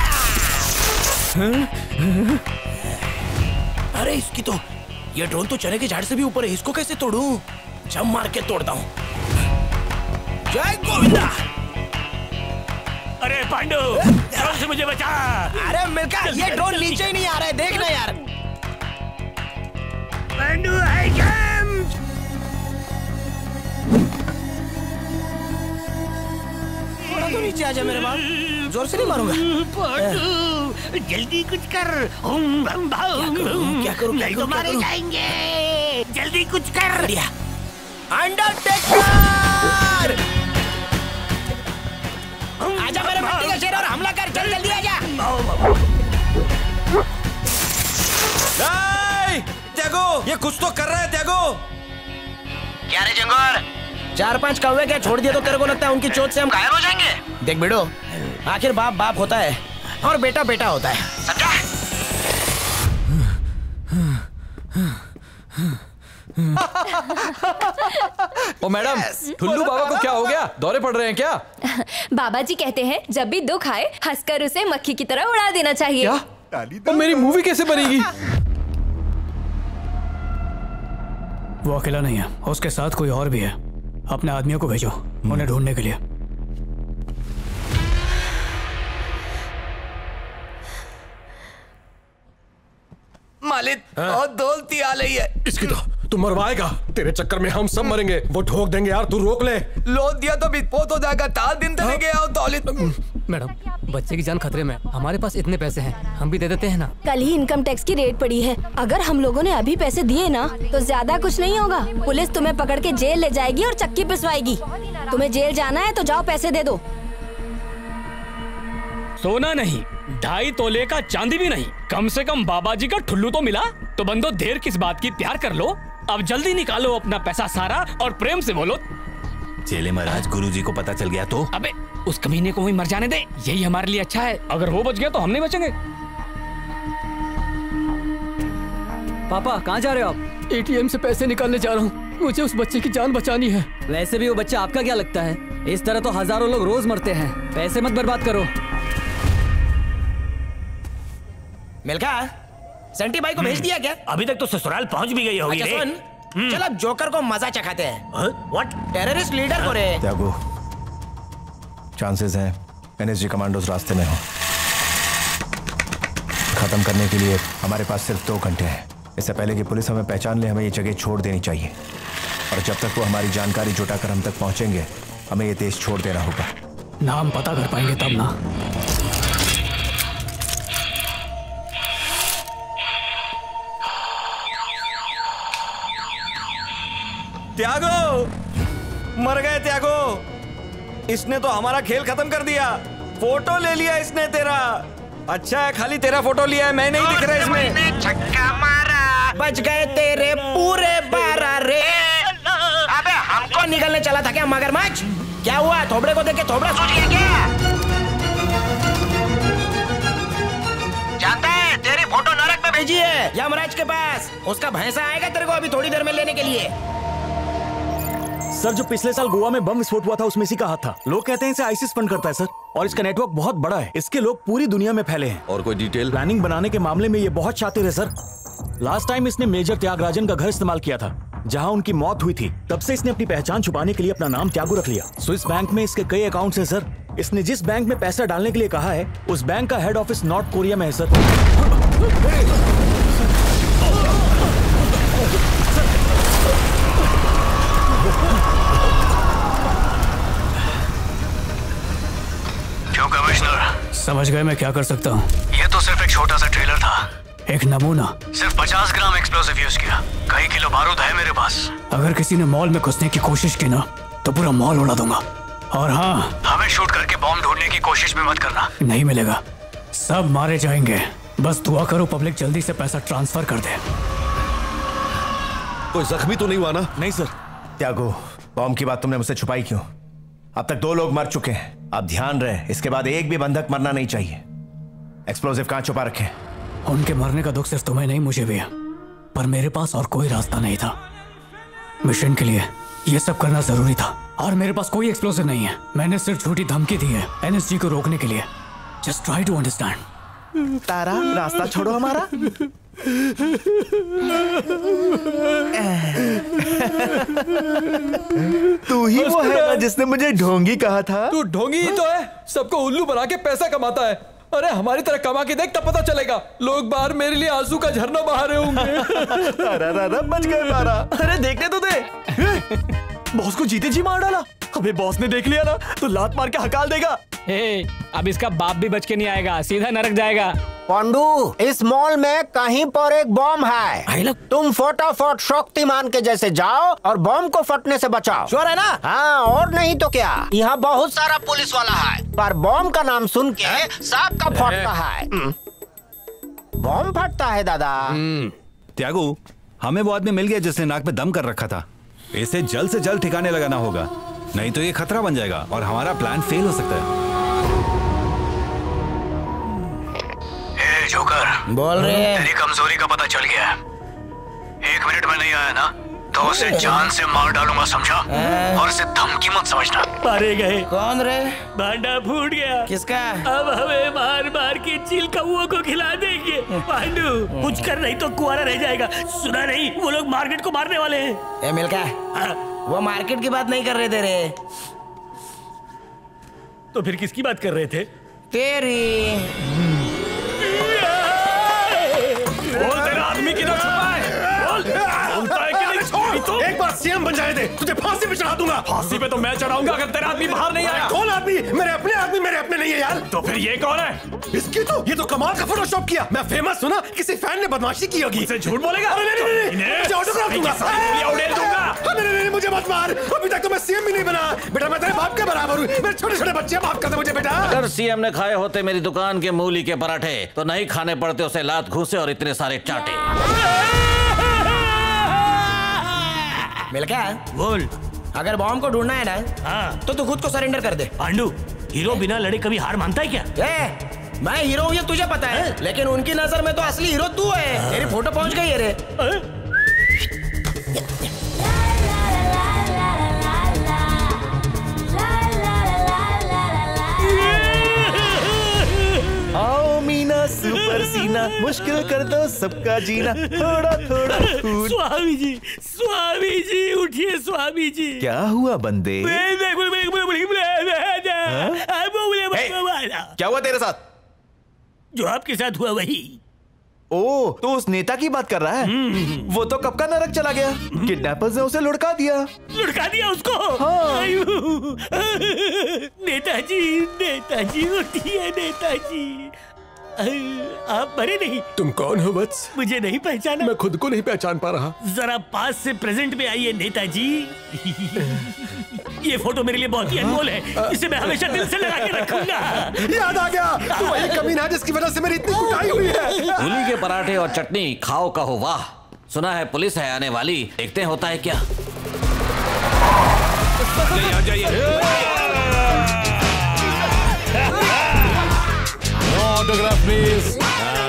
अरे इसकी तो, ये ड्रोन तो चने के झाड़ से भी ऊपर है, इसको कैसे तोड़ूं? जम मार के तोड़ता हूँ। जय गोविंदा। अरे पांडु, ड्रोन से मुझे बचा। अरे मिल्का, ये ड्रोन नीचे ही नहीं आ रहा है, देखना यार। पांडु आई कम। थोड़ा तो नीचे आ जा मेरे बाप, जोर से नहीं मारूंगा। पांडु जल्दी कुछ कर। हम हम भाव क्या करूं, नहीं तो मारे जाएंगे, जल्दी कुछ कर। अंडरटेकर, आजा मेरे मिट्टी का शेर और हमला कर, चल जल्दी आजा। नहीं, त्यागो ये कुछ तो कर रहा है। त्यागो क्या रे जंगोर, चार पांच कौवे क्या छोड़ दिए तो तेरे को लगता है उनकी चोट से हम घायल हो जाएंगे? देख बेड़ो, आखिर बाप बाप होता है और बेटा बेटा होता है, समझा? ओ मैडम, ठुल्लू बाबा को क्या हो गया, दौरे पड़ रहे हैं क्या? बाबा जी कहते हैं जब भी दुख आए हंसकर उसे मक्खी की तरह उड़ा देना चाहिए। क्या? तो मेरी मूवी कैसे बनेगी? वो अकेला नहीं है, उसके साथ कोई और भी है। अपने आदमियों को भेजो उन्हें ढूंढने के लिए। मालिक बहुत दौलती आ रही है। इसकी तो तू मरवाएगा, तेरे चक्कर में हम सब मरेंगे। वो ठोक देंगे यार, तू रोक ले। लोन दिया तो विस्फोट हो जाएगा, चार दिन तक लेके आओ दौलत। मैडम बच्चे की जान खतरे में, हमारे पास इतने पैसे हैं, हम भी दे देते हैं ना। कल ही इनकम टैक्स की रेट पड़ी है, अगर हम लोगों ने अभी पैसे दिए ना तो ज्यादा कुछ नहीं होगा। पुलिस तुम्हें पकड़ के जेल ले जाएगी और चक्की पिसवाएगी। तुम्हें जेल जाना है तो जाओ पैसे दे दो। सोना नहीं, ढाई तोले का चांदी भी नहीं, कम से कम बाबा जी का ठुल्लू तो मिला। तो बंदो देर किस बात की, प्यार कर लो, अब जल्दी निकालो अपना पैसा सारा और प्रेम से बोलो। चेले महाराज, गुरुजी को पता चल गया तो? अबे उस कमीने को वही मर जाने दे, यही हमारे लिए अच्छा है। अगर वो बच गया तो हम नहीं बचेंगे। पापा कहाँ जा रहे हो आप? एटीएम से पैसे निकालने जा रहा हूँ, मुझे उस बच्चे की जान बचानी है। वैसे भी वो बच्चा आपका क्या लगता है? इस तरह तो हजारों लोग रोज मरते हैं, पैसे मत बर्बाद करो। मिल्खा, सेंटी भाई को भेज दिया क्या? अभी तक तो ससुराल पहुंच भी गई होगी। अच्छा सुन, चल अब जोकर को मजा चखाते हैं। व्हाट? टेररिस्ट लीडर को रे। त्यागो, चांसेस हैं एनएसजी कमांडोज रास्ते में हो। खत्म करने के लिए हमारे पास सिर्फ दो घंटे हैं। इससे पहले कि पुलिस हमें पहचान ले, हमें ये जगह छोड़ देनी चाहिए। और जब तक वो हमारी जानकारी जुटाकर हम तक पहुंचेंगे, हमें ये देश छोड़ देना होगा। नाम पता कर पाएंगे तब ना। त्यागो, मर गए त्यागो। इसने तो हमारा खेल खत्म कर दिया। फोटो ले लिया इसने तेरा। अच्छा है खाली तेरा फोटो लिया है, मैं नहीं दिख रहा इसमें। छक्का मारा, बच गए तेरे पूरे बारह रे। अबे हमको निकलने चला था क्या मगरमच्छ? क्या हुआ? थोबड़े को देख के थोबड़ा सूझ गया क्या? जानता है तेरी फोटो नरक में भेजी है यमराज के पास। उसका भैंसा आएगा तेरे को अभी थोड़ी देर में लेने के लिए। सर, जो पिछले साल गोवा में बम विस्फोट हुआ था उसमें इसी का हाथ था। लोग कहते हैं इसे आईसिस फंड करता है सर, और इसका नेटवर्क बहुत बड़ा है। इसके लोग पूरी दुनिया में फैले हैं। और कोई डिटेल? प्लानिंग बनाने के मामले में ये बहुत शातिर है सर। लास्ट टाइम इसने मेजर त्यागराजन का घर इस्तेमाल किया था, जहां उनकी मौत हुई थी। तब से इसने अपनी पहचान छुपाने के लिए अपना नाम त्यागो रख लिया। स्विस बैंक में इसके कई अकाउंट्स हैं सर। इसने जिस बैंक में पैसा डालने के लिए कहा है, उस बैंक का हेड ऑफिस नॉर्थ कोरिया में है सर। क्यों कमिश्नर? समझ गए मैं क्या कर सकता हूँ? ये तो सिर्फ एक छोटा सा ट्रेलर था, एक नमूना। सिर्फ पचास ग्राम एक्सप्लोसिव यूज किया, कई किलो बारूद है मेरे पास। अगर किसी ने मॉल में घुसने की कोशिश की ना, तो पूरा मॉल उड़ा दूंगा। और हाँ, हमें शूट करके बॉम्ब ढूंढने की कोशिश भी मत करना, नहीं मिलेगा, सब मारे जाएंगे। बस दुआ करो पब्लिक जल्दी से पैसा ट्रांसफर कर दे। कोई जख्मी तो नहीं हुआ ना? नहीं सर। त्यागो, बॉम्ब की बात तुमने मुझसे छुपाई क्यों? अब तक दो लोग मर चुके हैं। अब ध्यान रहे, इसके बाद एक भी बंधक मरना नहीं चाहिए। एक्सप्लोसिव कहाँ छुपा रखे? उनके मरने का दुख सिर्फ तुम्हें नहीं मुझे भी है, पर मेरे पास और कोई रास्ता नहीं था। मिशन के लिए ये सब करना जरूरी था, और मेरे पास कोई एक्सप्लोसिव नहीं है। मैंने सिर्फ झूठी धमकी दी है एनएसजी को रोकने के लिए। Just try to understand. Tara, रास्ता छोड़ो हमारा। तू ही वो है ना जिसने मुझे ढोंगी कहा था? तू ढोंगी ही तो है, सबको उल्लू बना के पैसा कमाता है। अरे हमारी तरह कमा के देख, तब पता चलेगा। लोग बाहर मेरे लिए आंसू का झरना बहा रहे होंगे। अरे अरे बच गए तारा। अरे देखने तो दे। बॉस को जीते जी मार डाला। अबे बॉस ने देख लिया ना तो लात मार के हकाल देगा। ए, अब इसका बाप भी बच के नहीं आएगा, सीधा नरक जाएगा। पांडू, इस मॉल में कहीं पर एक बॉम्ब है। तुम फटाफट शक्तिमान के जैसे जाओ और बॉम्ब को फटने से बचाओ। श्योर है ना? हाँ, और नहीं तो क्या। यहाँ बहुत सारा पुलिस वाला है, पर बॉम्ब का नाम सुन के सबका फटता है। बॉम्ब फटता है दादा। त्यागो, हमें वो आदमी मिल गया जिसने नाक पे दम कर रखा था। इसे जल्द से जल्द ठिकाने लगाना होगा, नहीं तो ये खतरा बन जाएगा और हमारा प्लान फेल हो सकता है। ए जोकर, बोल रहे हैं। तेरी कमजोरी का पता चल गया है। एक मिनट में नहीं आया ना तो उसे जान से मार डालूंगा, समझा? और इसे धमकी मत समझना। मारे गए। कौन रे? भांडा फूट गया। किसका? अब हमें मार मार के चील कौओं को खिला देंगे। पांडू, कुछ कर नहीं तो कुआरा रह जाएगा। सुना नहीं, वो लोग मार्केट को मारने वाले हैं। ए मिल्खा, वो मार्केट की बात नहीं कर रहे थे रे। तो फिर किसकी बात कर रहे थे? तेरी। बोल, तेरा आदमी किधर छुपा है? बोल, बोलता है कि नहीं? तो एक बार सीएम बन जाए दे, तुझे फांसी पे चढ़ा दूंगा। फांसी पे तो मैं चढ़ाऊंगा अगर तेरा आदमी बाहर नहीं आया। कौन आदमी? मेरे अपने आदमी मेरे अपने नहीं है यार। तो फिर ये कौन है? इसकी तो ये तो कमाल का फोटोशॉप किया। मैं फेमस हूँ ना, किसी फैन ने बदमाशी की होगी। इसे झूठ बोलेगा? अरे नहीं नहीं नहीं, मुझे ऑटोग्राफ दूंगा। उड़ेल दूंगा। नहीं नहीं, मुझे मत मार। अभी तक तो मैं सीएम भी नहीं बना। बेटा मैं तेरे बाप के बराबर हूँ। मेरे छोटे छोटे बच्चे, माफ कर दे मुझे बेटा। अगर सीएम ने खाए होते मेरी दुकान के मूली के पराठे, तो नहीं खाने पड़ते उसे लात घूसे और इतने सारे चाटे। मिल्खा, बोल। अगर बॉम्ब को ढूंढना है ना, हाँ, तो तू खुद को सरेंडर कर दे। पांडू, हीरो बिना लड़े कभी हार मानता है क्या? ए, मैं हीरो हूँ ये तुझे पता है, है? लेकिन उनकी नजर में तो असली हीरो तू है। तेरी फोटो पहुंच गई है रे। मुश्किल कर दो सबका जीना, थोड़ा थोड़ा खून। स्वामी जी, स्वामी जी उठिए स्वामी जी। क्या हुआ बंदे? क्या हुआ तेरे साथ? जो आपके साथ हुआ वही। ओ, तो उस नेता की बात कर रहा है? वो तो कब का नरक चला गया। किडनैपर्स ने उसे लुढ़का दिया। लुढ़का दिया उसको? हाँ। नेताजी, नेताजी उठिए नेताजी। आप मरे नहीं? तुम कौन हो वत्स? मुझे नहीं पहचाना? मैं खुद को नहीं पहचान पा रहा। जरा पास से प्रेजेंट में आइए नेताजी। ये फोटो मेरे लिए बहुत ही अनमोल है, इसे मैं हमेशा दिल से लगा के रखूंगा। याद आ गया, तुम वही कमीना जिसकी वजह से मेरी इतनी कुटाई हुई है। मूली के पराठे और चटनी खाओ कहो वाह। सुना है पुलिस है आने वाली, देखते हैं होता है क्या। Autograph please.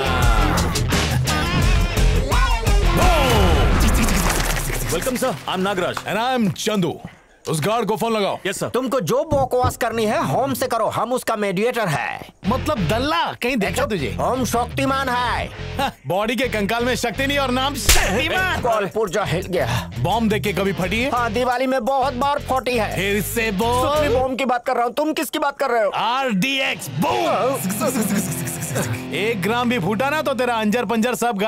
Welcome sir, I am Nagraj and I am Chandu. उस गार्ड को फोन लगाओ। Yes sir. तुमको जो बकवास करनी है होम से करो, हम उसका मेडिएटर है। मतलब दल्ला कहीं देखा तुझे? हम शक्तिमान है। बॉडी के कंकाल में शक्ति नहीं और नाम शक्तिमान। कॉलपुर जो हिल गया। बॉम्ब देख के कभी फटी है? हाँ, दिवाली में बहुत बार फटी है। फिर से बोल। सुतली बॉम्ब की बात कर रहा हूँ, तुम किसकी बात कर रहे हो? R D X boom. एक ग्राम भी फूटा ना तो तेरा अंजर पंजर सब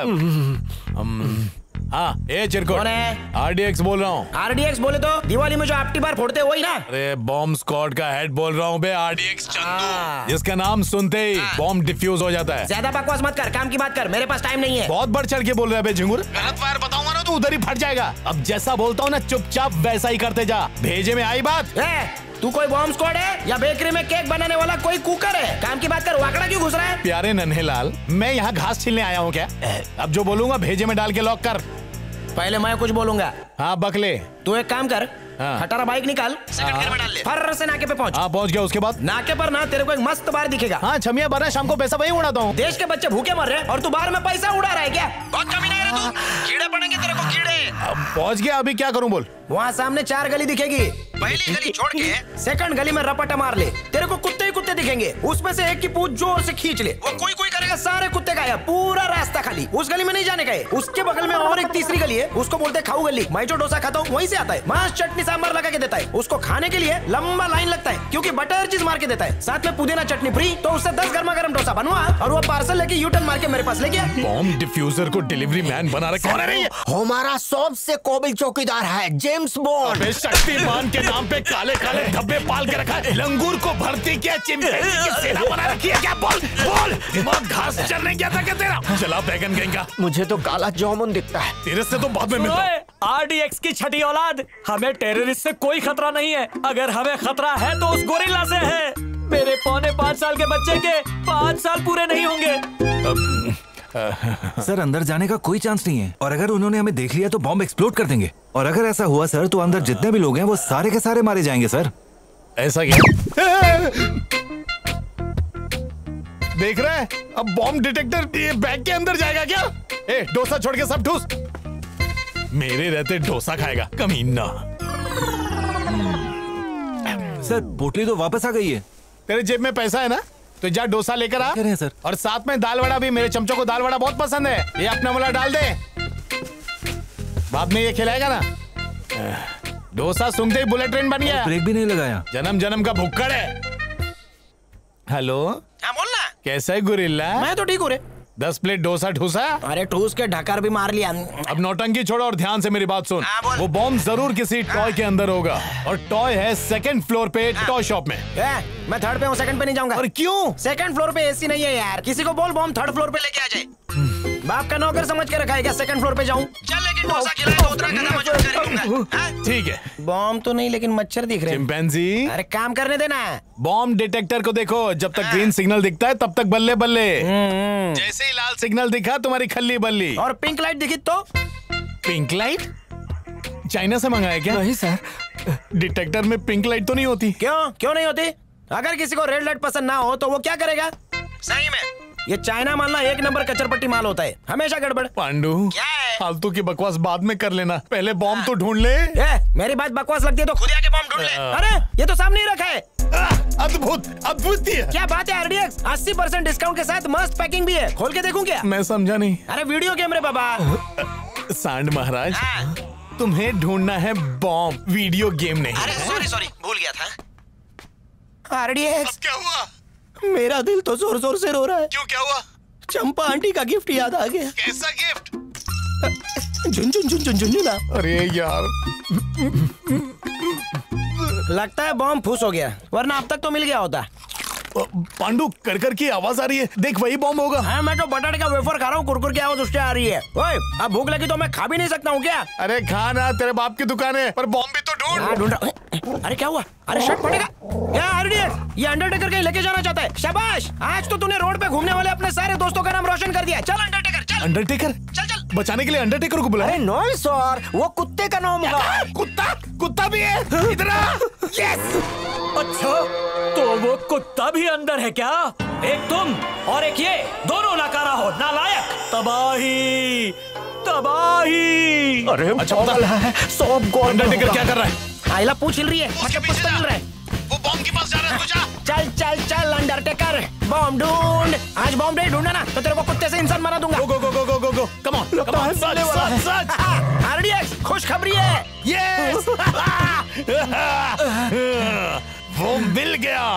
गायब। हाँ, ए चिरकुट। कौन है? आरडीएक्स बोल रहा हूँ। आरडीएक्स बोले तो दिवाली में जो आपटी बार फोड़ते वही ना? अरे बॉम्ब स्क्वाड का हेड बोल रहा हूँ बे, आरडीएक्स चंदू, जिसका नाम सुनते ही बॉम्ब डिफ्यूज हो जाता है। ज्यादा बकवास मत कर, काम की बात कर, मेरे पास टाइम नहीं है। बहुत बढ़ चढ़ के बोल रहा है बे झिंगुर। गलत फायर बताऊंगा ना तो उधर ही फट जाएगा। अब जैसा बोलता हूँ ना चुपचाप वैसा ही करते जा। भेजे में आई बात। तू कोई बॉम्ब स्क्वाड है या बेकरी में केक बनाने वाला कोई कुकर है? काम की बात कर, वाकड़ा क्यों घुस रहा है? प्यारे नन्हे लाल, मैं यहाँ घास छीलने आया हूँ क्या? अब जो बोलूंगा भेजे में डाल के लॉक कर। पहले मैं कुछ बोलूंगा। हाँ बकले। तू एक काम कर, हाँ। खटारा बाइक निकाल, सेकंड गियर में डाल ले, फर्र से नाके पे पहुंच। हाँ पहुंच गया। उसके बाद नाके पर ना तेरे को एक मस्त बार दिखेगा। हाँ छमिया बारह शाम को पैसा वही उड़ाता हूँ। देश के बच्चे भूखे मर रहे हैं और तू बाहर में पैसा उड़ा रहा है क्या? बहुत कमीना है रे तू। कीड़े पड़ेंगे तेरे को, कीड़े। पहुंच गया, अभी क्या करूँ बोल? वहाँ सामने चार गली दिखेगी, पहली गली छोड़ के सेकंड गली में रपटा मार ले, तेरे को कुत्ते ही कुत्ते दिखेंगे। उसमें से एक की पूंछ जोर से खींच ले, वो कोई कोई करेगा, सारे कुत्ते गायब, पूरा रास्ता खाली। उस गली में नहीं जाने का है। उसके बगल में और एक तीसरी गली है, उसको बोलते हैं खाऊ गली। मैं जो डोसा खाता हूँ वहीं से आता है। मांस चटनी सांभर लगा के देता है। उसको खाने के लिए लंबा लाइन लगता है क्योंकि बटर चीज मार के देता है, साथ में पुदीना चटनी फ्री। तो उससे दस गर्मा गर्म डोसा बनवा और वो पार्सल लेके यू टर्न मार के मेरे पास ले गया। बॉम्ब डिफ्यूजर को डिलीवरी मैन बना रखा है। हमारा सबसे काबिल चौकीदार है जेम्स बॉन्ड। शक्तिमान के नाम पे काले काले धब्बे पाल के रखा है। लंगूर को भर्ती किया, चिंपैंजी की सेना बना रखी है क्या? बोल बोल, दिमाग घास चरने गया था क्या तेरा? चला बैगन कहेंगा। मुझे तो काला जामुन दिखता है। तेरे से तो बाद में मिलता हूं। आरडीएक्स की छठी औलाद, हमें टेररिस्ट से कोई खतरा नहीं है। अगर हमें खतरा है तो उस गोरिल्ला से है। मेरे पौने पाँच साल के बच्चे के पाँच साल पूरे नहीं होंगे। सर अंदर जाने का कोई चांस नहीं है, और अगर उन्होंने हमें देख लिया तो बॉम्ब एक्सप्लोड कर देंगे। और अगर ऐसा हुआ सर तो अंदर जितने भी लोग हैं वो सारे के सारे मारे जाएंगे सर। ऐसा क्या? देख रहा है, अब बॉम्ब डिटेक्टर ये बैग के अंदर जाएगा क्या? ए, डोसा छोड़ के सब ठूस। मेरे रहते डोसा खाएगा कमीना। सर पोटली तो वापस आ गई है। तेरे जेब में पैसा है ना, तो जा डोसा लेकर आ। है सर। और साथ में दाल वड़ा भी, मेरे चमचों को दाल वड़ा बहुत पसंद है। ये अपना वाला डाल दे, बाद में ये खिलाएगा ना। डोसा सुनते ही बुलेट ट्रेन बन गया। ब्रेक भी नहीं लगाया। जन्म जन्म का भुक्कड़ है। हेलो, हाँ बोलना। कैसा है गुरिल्ला? मैं तो ठीक हूँ रे। दस प्लेट डोसा ठूसा। अरे ठूस के ढकार भी मार लिया। अब नौटंकी छोड़ो और ध्यान से मेरी बात सुन। वो बॉम्ब जरूर किसी टॉय के अंदर होगा, और टॉय है सेकंड फ्लोर पे टॉय शॉप में। ए, मैं थर्ड पे हूँ, सेकंड पे नहीं जाऊंगा। और क्यों? सेकंड फ्लोर पे एसी नहीं है यार। किसी को बोल बॉम्ब थर्ड फ्लोर पे लेके आ जाए। बाप का नौकर समझ के रखा है क्या सेकंड फ्लोर पे जाऊं? चल लेकिन डोसा खिलाए तो उतरा गधा मजबूर करूंगा। ठीक है। बॉम्ब तो नहीं लेकिन मच्छर दिख रहे हैं। चिंपैंजी, अरे काम करने देना। बॉम्ब डिटेक्टर को देखो, जब तक ग्रीन सिग्नल दिखता है तब तक बल्ले बल्ले। जैसे ही लाल सिग्नल दिखा तुम्हारी खल्ली बल्ली। और पिंक लाइट दिखी तो? पिंक लाइट चाइना से मंगाया क्या? नहीं सर, डिटेक्टर में पिंक लाइट तो नहीं होती। क्यों क्यों नहीं होती? अगर किसी को रेड लाइट पसंद ना हो तो वो क्या करेगा? सही में ये चाइना मालना एक नंबर कचरपट्टी माल होता है, हमेशा गड़बड़। पांडू, क्या है? फालतू की बकवास बाद में कर लेना, पहले बॉम्ब तो ढूंढ ले। ए, मेरी बात बकवास लगती है तो खुद आके बॉम्ब ढूंढ ले। अरे ये तो सामने ही रखा है। अद्भुत अद्वितीय। क्या बात है आरडीएक्स, अस्सी परसेंट डिस्काउंट के साथ मस्त पैकिंग भी है। खोल के देखूं क्या? मैं समझा नहीं। अरे वीडियो गेम रे बाबा। सांड महाराज, तुम्हें ढूंढना है बॉम्ब, वीडियो गेम नहीं। अरे सॉरी सॉरी भूल गया था। आरडीएक्स क्या हुआ? मेरा दिल तो जोर जोर से रो रहा है। क्यों, क्या हुआ? चंपा आंटी का गिफ्ट याद आ गया। कैसा गिफ्ट? झुन झुन झुन झुन झुन। अरे यार, लगता है बॉम्ब फूस हो गया, वरना अब तक तो मिल गया होता। पांडु कर कर की आवाज आ रही है, देख वही बॉम्ब होगा। हाँ, मैं तो बटाटे का वेफर खा रहा हूँ, कुरकुर की आवाज उससे आ रही है। ओए, अब भूख लगी तो मैं खा भी नहीं सकता हूँ क्या? अरे खाना, तेरे बाप की दुकान है, पर बॉम्ब भी तो ढूंढ। हाँ, ढूंढ रहा। अरे क्या हुआ? अरे शर्ट फटेगा क्या? आरडीएक्स, ये अंडरटेकर कहीं लेके जाना चाहता है। शाबाश, आज तो तूने रोड पे घूमने वाले अपने सारे दोस्तों का नाम रोशन कर दिया। चल अंडरटेकर, चल। अंडरटेकर? चल चल। बचाने के लिए अंडरटेकर को बुलाया? अरे नो सर, वो कुत्ते का नाम होगा। कुत्ता? कुत्ता भी है इधर? यस। अच्छा, तो वो कुत्ता भी अंदर है क्या? एक तुम और एक ये, दोनों नकारा हो, नालायक। तबाही, तबाही। अरे अच्छा है, सब गो अंडरटेकर क्या कर रहा है? आइला पूछ हिल रही है, मतलब कुछ तो मिल रहा है। वो बॉम्ब के पास जा रहा है, तू जा। चल चल चल अंडरटेकर, बॉम्ब ढूंढ। आज बॉम्ब नहीं ढूंढना ना तो तेरे को कुत्ते से इंसान बना दूंगा। Go go go go go go go, come on, come on, सच सच सच। आरडीएक्स, खुशखबरी है। यस, वो मिल गया।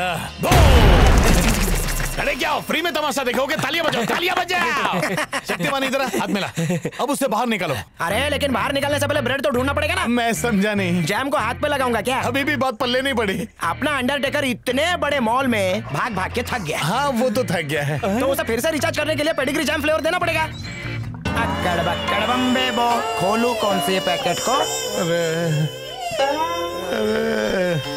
अरे क्या फ्री में तमाशा देखोगे? तालियां बजाओ, तालियां बजाओ। शक्तिमान इधर हाथ मिला, अब उससे बाहर निकालो। अरे लेकिन बाहर निकलने से पहले ब्रेड तो ढूंढना पड़ेगा ना। मैं समझा नहीं। जैम को हाथ पे लगाऊंगा क्या? अभी भी बात पल्ले नहीं पड़ी। अपना अंडरटेकर इतने बड़े मॉल में भाग भाग के थक गया। हाँ वो तो थक गया है, तो उसे फिर से रिचार्ज करने के लिए पेडिग्री जैम फ्लेवर देना पड़ेगा। अक्कड़ बक्कड़ बम्बे बो, खोलू कौन से पैकेट को? अरे अरे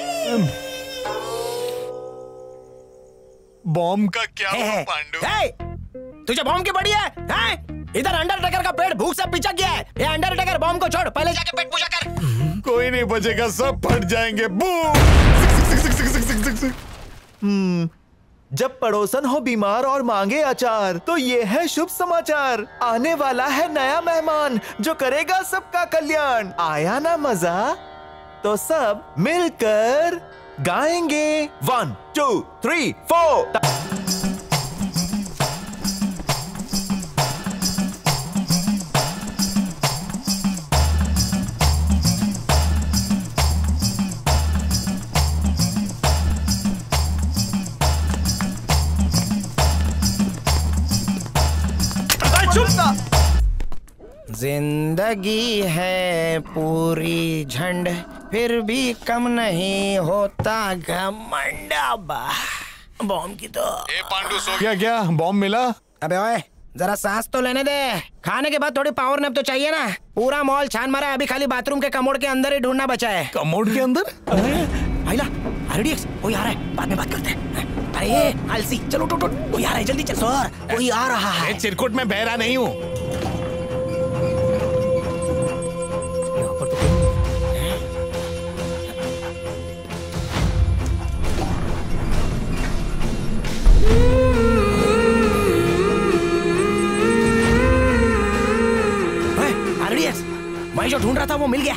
बॉम्ब का क्या हुआ पांडु? तुझे बॉम्ब की पड़ी है, है? इधर अंडरटेकर का पेट भूख से पिचक गया है। ये अंडरटेकर बॉम्ब को छोड़, पहले जाके पेट पूजा कर। कोई नहीं बचेगा, सब फट जाएंगे। हम्म, जब पड़ोसन हो बीमार और मांगे अचार, तो ये है शुभ समाचार। आने वाला है नया मेहमान जो करेगा सबका कल्याण। आया ना मजा? तो सब मिलकर गाएंगे। One two three four. जिंदगी है पूरी झंड, फिर भी कम नहीं होता घमंड। बॉम्ब की तो ए पांडु सो क्या? क्या बॉम्ब मिला? अबे ओए, जरा सांस तो लेने दे। खाने के बाद थोड़ी पावर नैप तो चाहिए ना। पूरा मॉल छान मारा, अभी खाली बाथरूम के कमोड के अंदर ही ढूंढना बचा है। कमोड के अंदर? आइला, आरडीएक्स, कोई आ रहा है, बाद में बात करते हैं। अरे ये आलसी, चलो उठ उठ, कोई आ रहा है, जल्दी चल। सर, कोई आ रहा है। चिरकुट में बहरा नहीं हूँ। आरडीएक्स, मैं जो ढूंढ रहा था वो मिल गया।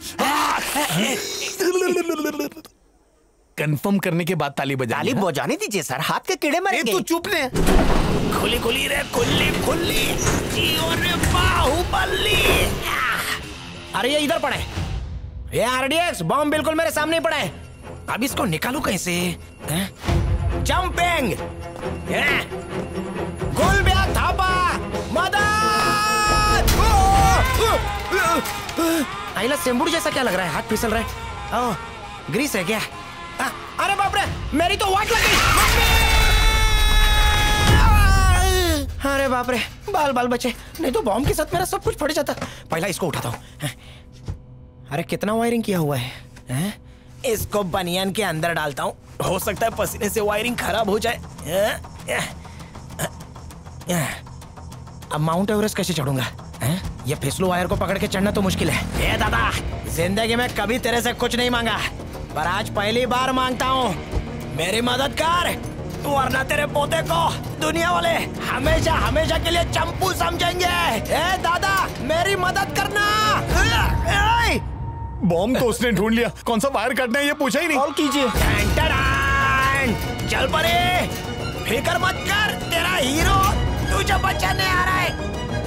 कंफर्म करने के बाद ताली बजा। ताली बजाने दीजिए सर, हाथ के कीड़े मरेंगे। तू चुप ले। खुली खुली रे, खुली खुली रे बाहुबली। अरे ये इधर पड़ा है। ये आरडीएक्स, बॉम्ब बिल्कुल मेरे सामने ही पड़ा है। अब इसको निकालू कैसे? जंपिंग, गोल ब्या थापा, मदद। आइला सेंबुड़ जैसा क्या लग रहा है? हाथ फिसल रहा है। ओह, ग्रीस है क्या? आ, अरे बाप रे, मेरी तो वाट लग गई। अरे बाप रे, बाल बाल बचे, नहीं तो बॉम्ब के साथ मेरा सब कुछ फट जाता। पहला इसको उठाता हूँ। अरे कितना वायरिंग किया हुआ है, है? इसको बनियान के अंदर डालता हूँ, हो सकता है पसीने से वायरिंग खराब हो जाए। अब माउंट एवरेस्ट कैसे चढ़ूंगा? ये फिसलू वायर को पकड़ के चढ़ना तो मुश्किल है। ये दादा, जिंदगी में कभी तेरे से कुछ नहीं मांगा, पर आज पहली बार मांगता हूँ, मेरी मदद कर, वरना तेरे पोते को दुनिया वाले हमेशा हमेशा के लिए चंपू समझेंगे। ए दादा, मेरी मदद करना। बॉम्ब तो उसने ढूंढ लिया, कौन सा वायर काटना है ये पूछा ही नहीं। कॉल कीजिए। चल परे, फिकर मत कर, तेरा हीरो तुझे बचाने आ रहा है,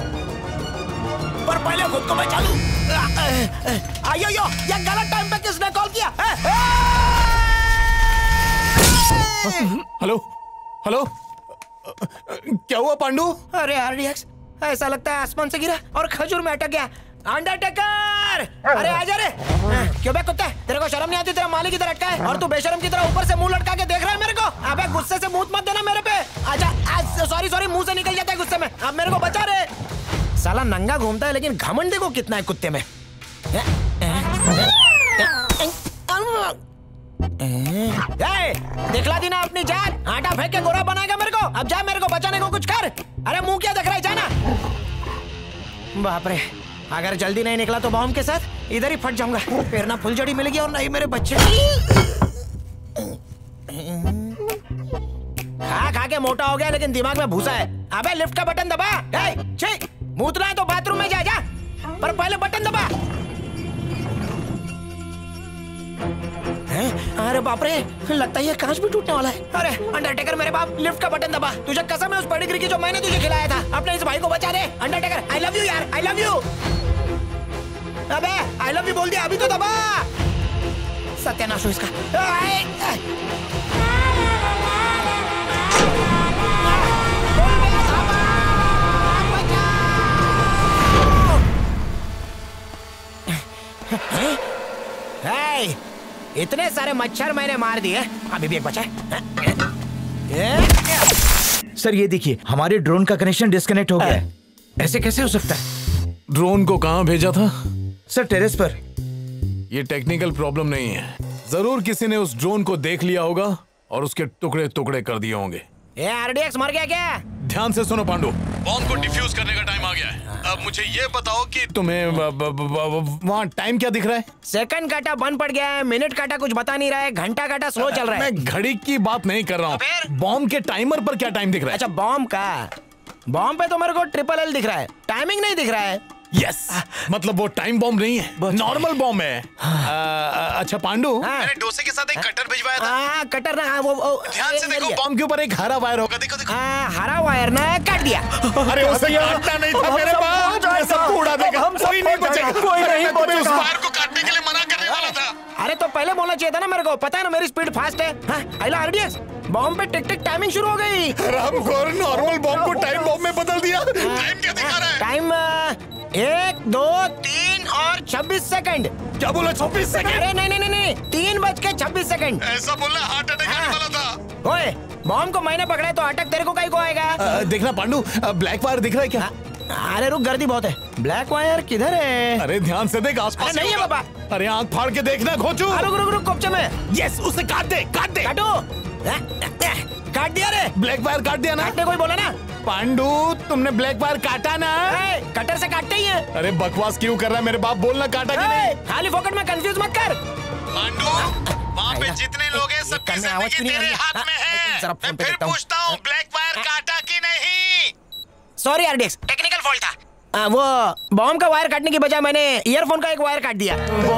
पर पहले खुद को बचा लूं। आयो यो, ये गलत टाइम पे किसने कॉल किया? हेलो हेलो, क्या हुआ पांडु? अरे आरडीएक्स, ऐसा लगता है आसमान से गिरा और खजूर में अटक गया। अंडरटेकर, अरे आजा रे। क्यों बे कुत्ते, तेरे को शर्म नहीं आती? तेरा मालिक इधर अटका है और तू बेशर्म की तरह ऊपर से मुंह लटका के देख रहा है मेरे को। अबे गुस्से से मुंह मत देना मेरे पे। आजा, सॉरी सॉरी, मुंह से निकल जाता है गुस्से में। अब मेरे को बचा रे। साला नंगा घूमता है लेकिन घमंड देखो कितना है कुत्ते में। दिखला दी ना अपनी जान, आटा फेंक के गोरा बनाएगा मेरे को। अब जा, मेरे को बचाने को कुछ कर। अरे मुंह क्या देख रहा है, जाना। बाप रे, अगर जल्दी नहीं निकला तो बॉम्ब के साथ इधर ही फट जाऊंगा। फिर ना फुलझड़ी मिलेगी और नहीं मेरे बच्चे। खा खा के मोटा हो गया लेकिन दिमाग में भूसा है। अबे लिफ्ट का बटन दबा। मूतना है तो बाथरूम में जा जा, पर पहले बटन दबा। अरे बाप रे, लगता है ये कांच भी टूटने वाला है। अरे अंडरटेकर मेरे बाप, लिफ्ट का बटन दबा। तुझे कसम है उस पेडिग्री की जो मैंने तुझे खिलाया था। अपने इस भाई को बचा दे अंडरटेकर। आई लव यू यार, आई लव यू। अबे आई लव यू बोल दिया, अभी तो दबा। सत्यानाश हो इसका। hey, इतने सारे मच्छर मैंने मार दिए, अभी भी एक बचा है। सर ये देखिए, हमारे ड्रोन का कनेक्शन डिस्कनेक्ट हो गया है। ऐसे कैसे हो सकता है? ड्रोन को कहाँ भेजा था? सर टेरेस पर। ये टेक्निकल प्रॉब्लम नहीं है, जरूर किसी ने उस ड्रोन को देख लिया होगा और उसके टुकड़े टुकड़े कर दिए होंगे। ये आरडीएक्स मर गया क्या? ध्यान से सुनो पांडु, बॉम्ब को डिफ्यूज करने का टाइम आ गया है। अब मुझे ये बताओ कि तुम्हें वहाँ टाइम क्या दिख रहा है? सेकंड काटा बंद पड़ गया है, मिनट काटा कुछ बता नहीं रहा है, घंटा काटा स्लो चल रहा है। मैं घड़ी की बात नहीं कर रहा हूँ, बॉम्ब के टाइमर पर क्या टाइम दिख रहा है? अच्छा बॉम्ब का, बॉम्ब पे तो मेरे को ट्रिपल एल दिख रहा है, टाइमिंग नहीं दिख रहा है। यस, मतलब वो टाइम बॉम्ब नहीं है, नॉर्मल बॉम्ब है। आ, अच्छा पांडु, मैंने डोसे के साथ एक कटर भिजवाया था। हाँ कटर ना, वो, वो ध्यान से देखो, बॉम्ब के ऊपर एक हरा वायर होगा, देखो देखो। हाँ हरा वायर ना काट दिया। अरे उसे काटना नहीं था मेरे पास, ये सब उड़ा देगा, कोई नहीं बचेगा, कोई नहीं बचेगा। उस वायर को काटने के लिए मना करने वाला था। अरे तो पहले बोलना चाहिए था ना मेरे को, पता है ना मेरी स्पीड फास्ट है। हाँ आरडीएक्स, बॉम्ब पे टिक टिक टाइमिंग शुरू हो गई। रामखोर, नॉर्मल बॉम्ब को टाइम बॉम्ब में बदल दिया। टाइम क्या दिखा रहा है? टाइम एक दो तीन और छब्बीस सेकंड। क्या बोला, छब्बीस सेकंड? अरे नहीं नहीं नहीं, तीन बज के छब्बीस सेकंड। ऐसा बोलना हार्ट अटैक आने वाला था। ओए बॉम्ब को मैंने पकड़ा है तो अटैक तेरे को कहीं को आएगा। आ, देखना पांडु, ब्लैक वायर दिख रहा है क्या? आ, अरे रुक, गर्दी बहुत है। ब्लैक वायर किधर है? अरे ध्यान से देख, आसपास नहीं है बाबा। अरे आंख फाड़ के देखना खोचू। रुक रुक रुक, कोपचे में। यस, उसे काट दे, काट दे। काटो, काट दिया रे। ब्लैक वायर काट दिया ना? काटने कोई बोला ना? पांडु, तुमने ब्लैक वायर काटा ना? कटर से काटते ही है। अरे बकवास क्यों कर रहा है मेरे बाप, बोलना काटा कि नहीं? खाली फोकट में कंफ्यूज मत कर। पांडु, वहाँ पे जितने लोग हैं सबकी जिंदगी तेरे हाथ में है। मैं फिर पूछता हूँ, ब्लैक वायर काटा कि नहीं? सॉरी आरडीएक्स, टेक्निकल फॉल्ट था। आ, वो बॉम्ब का वायर काटने की बजाय मैंने ईयरफोन का एक वायर काट दिया।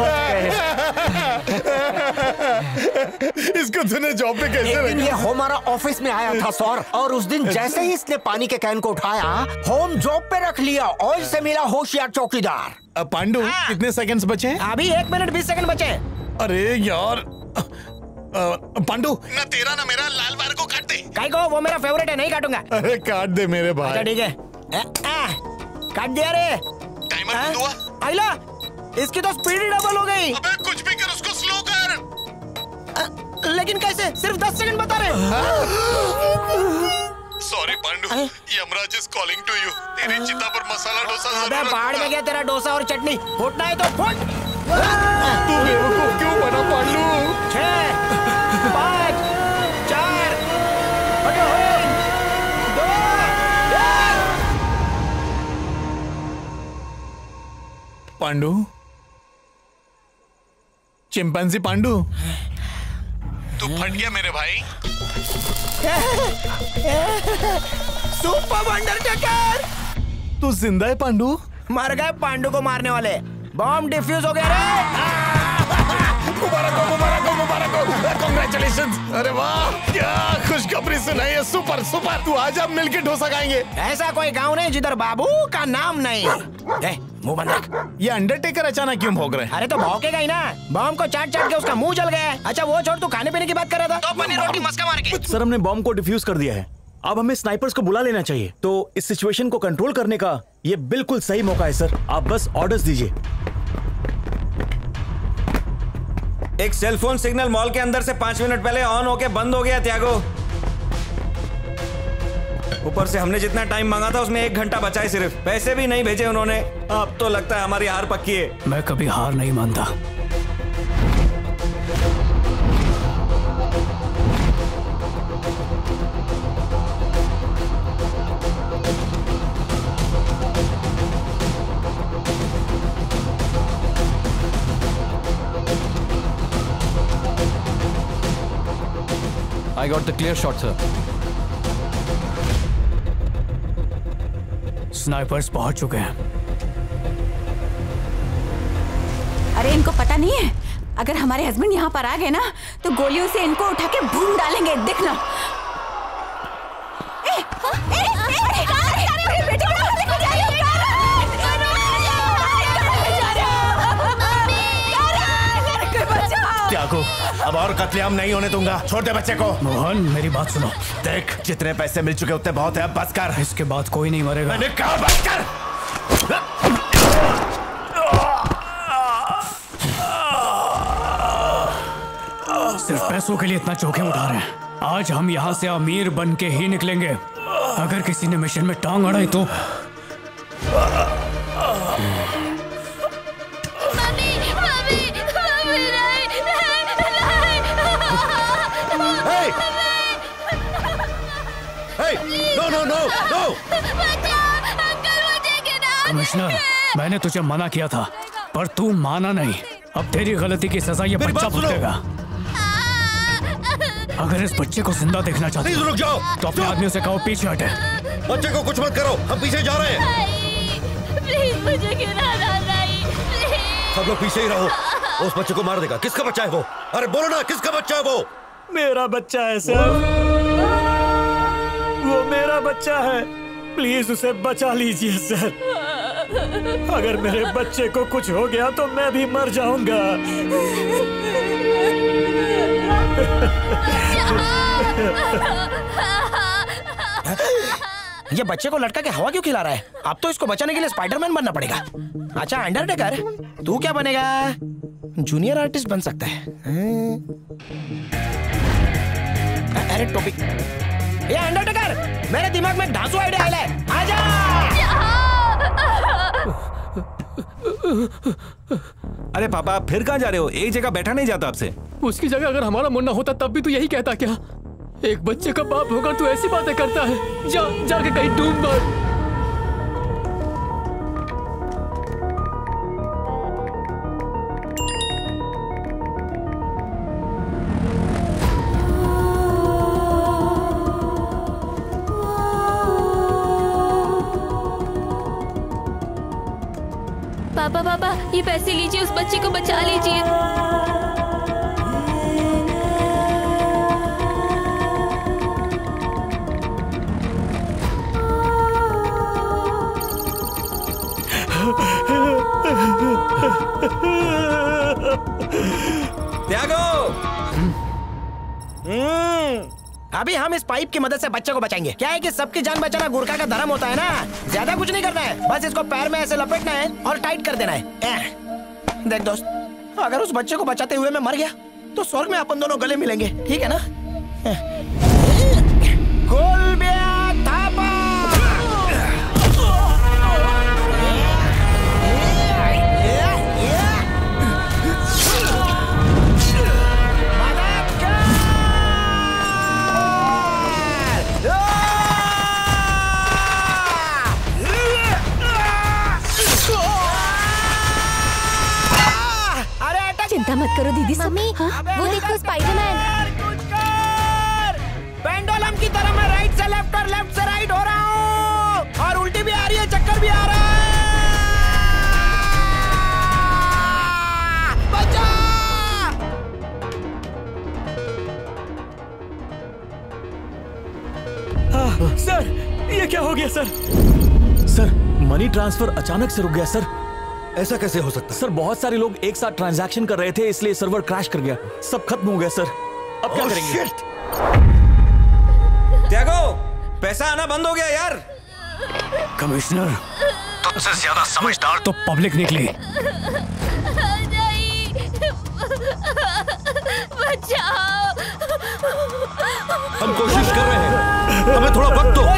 इसको तूने जॉब पे कैसे रखा? ये हमारा ऑफिस में आया था सर, और उस दिन जैसे ही इसने पानी के कैन को उठाया, होम जॉब पे रख लिया और इससे मिला होशियार चौकीदार। पांडु, कितने सेकंड्स बचे हैं? अभी एक मिनट बीस सेकंड बचे। अरे यार पांडु, ना तेरा ना मेरा लाल वायर को काट दे। काई को, वो मेरा फेवरेट है, नहीं काटूंगा। अरे काट दे मेरे भाई। अच्छा ठीक है, काट दिया रे। टाइमर बंद हुआ। आइला, इसकी तो स्पीड ही डबल हो गई। अबे कुछ भी कर, उसको स्लो कर। आ, लेकिन कैसे? सिर्फ दस सेकंड बता रहे। Sorry Pandu, Yamraj is calling to you. तेरी चिता पर मसाला डोसा जरूर। अबे बाहर में गया तेरा डोसा और चटनी। फूटना है तो फूट। तू बेवकूफ क्यों बना पांडु? छह, पाँच, चार, दो, पांडु, चिंपैंजी पांडु, तू फट गया मेरे भाई। सुपर अंडरटेकर, तू जिंदा है पांडु? मर गए पांडु को मारने वाले। बॉम्ब डिफ्यूज हो गया रे। मुबारक हो मुबारक हो मुबारक हो, कांग्रेचुलेशंस। अरे वाह, क्या खुशखबरी सुनाई है, सुपर सुपर। तू आज हम मिलके डोसा खाएंगे। ऐसा कोई गांव नहीं जिधर बाबू का नाम नहीं। ए, मुंह बंद रख। ये अंडरटेकर अचानक क्यों भौंक रहे हैं? अरे तो भौंकेगा ही ना, बॉम्ब को चाट चाट के उसका मुंह जल गया है। अच्छा वो छोड़, तू खाने पीने की बात कर रहा था। तो पनीर रोटी मस्का मार के। सर हमने बॉम्ब को डिफ्यूज कर दिया है, अब हमें स्नाइपर्स को बुला लेना चाहिए। तो इस सिचुएशन को कंट्रोल करने का ये बिल्कुल सही मौका है सर, आप बस ऑर्डर्स दीजिए। एक सेलफोन सिग्नल मॉल के अंदर से पांच मिनट पहले ऑन होके बंद हो गया त्यागो। ऊपर से हमने जितना टाइम मांगा था उसमें एक घंटा बचा है सिर्फ। पैसे भी नहीं भेजे उन्होंने। अब तो लगता है हमारी हार पक्की है। मैं कभी हार नहीं मानता। I got the clear shot, sir. Snipers पहुंच चुके हैं। अरे इनको पता नहीं है, अगर हमारे हस्बैंड यहाँ पर आ गए ना तो गोलियों से इनको उठा के भून डालेंगे, देखना। ए, ए, ए, ए, बेटे त्यागो, अब और कत्लेआम नहीं होने दूंगा। छोड़ दे बच्चे को। मोहन मेरी बात सुनो। देख जितने पैसे मिल चुके उतने बहुत है, अब बस कर। इसके बाद कोई नहीं मरेगा। मैंने कहा बस कर। सिर्फ पैसों के लिए इतना जोखिम उठा रहे हैं। आज हम यहाँ से अमीर बन के ही निकलेंगे। अगर किसी ने मिशन में टांग अड़ाई तो no no no no. Commissioner, मैंने तुझे मना किया था पर तू माना नहीं। अब तेरी गलती की सजा ये बच्चा भुगतेगा। अगर इस बच्चे को जिंदा देखना चाहते रुक जाओ तो अपने आदमियों से कहो पीछे हटे। बच्चे को कुछ मत करो, हम पीछे जा रहे हैं। प्लीज मुझे गिराना नहीं, सब लोग पीछे ही रहो। उस बच्चे को मार देगा। किसका बच्चा है वो? अरे बोलो ना, किसका बच्चा है वो? मेरा बच्चा है सर, वो मेरा बच्चा है। प्लीज उसे बचा लीजिए सर। अगर मेरे बच्चे को कुछ हो गया तो मैं भी मर जाऊंगा। ये बच्चे को लटका के हवा क्यों खिला रहा है? अब तो इसको बचाने के लिए स्पाइडरमैन बनना पड़ेगा। अच्छा अंडरटेकर, तू क्या बनेगा? जूनियर आर्टिस्ट बन सकता है। अरे टोपी। ये अंडरटेकर, मेरे दिमाग में धांसू आइडिया आया है। आजा। अरे पापा फिर कहाँ जा रहे हो? एक जगह बैठा नहीं जाता आपसे। उसकी जगह अगर हमारा मुन्ना होता तब भी तू यही कहता क्या? एक बच्चे का बाप होकर तू ऐसी बातें करता है? जा जाके कहीं डूब मर। पापा पापा ये पैसे लीजिए, उस बच्चे को बचा लीजिए। त्यागो, अभी हम इस पाइप की मदद से बच्चे को बचाएंगे। क्या है कि सबकी जान बचाना गुरखा का धर्म होता है ना। ज्यादा कुछ नहीं करना है, बस इसको पैर में ऐसे लपेटना है और टाइट कर देना है। देख दोस्त, अगर उस बच्चे को बचाते हुए मैं मर गया तो स्वर्ग में अपन दोनों गले मिलेंगे, ठीक है ना? चिंता मत करो दीदी। मम्मी, हाँ? वो देखो स्पाइडरमैन। पेंडुलम की तरह मैं राइट से लेफ्ट और लेफ्ट से राइट हो रहा हूँ और उल्टी भी आ रही है, चक्कर भी आ रहा है। बचा! हो गया सर? सर मनी ट्रांसफर अचानक से रुक गया सर। ऐसा कैसे हो सकता है? सर बहुत सारे लोग एक साथ ट्रांजैक्शन कर रहे थे इसलिए सर्वर क्रैश कर गया, सब खत्म हो गया सर। अब क्या Oh, करेंगे? त्यागो, पैसा आना बंद हो गया यार। कमिश्नर तुझसे ज्यादा समझदार तो पब्लिक निकली। बचाओ। हम कोशिश कर रहे हैं, हमें थोड़ा वक्त दो।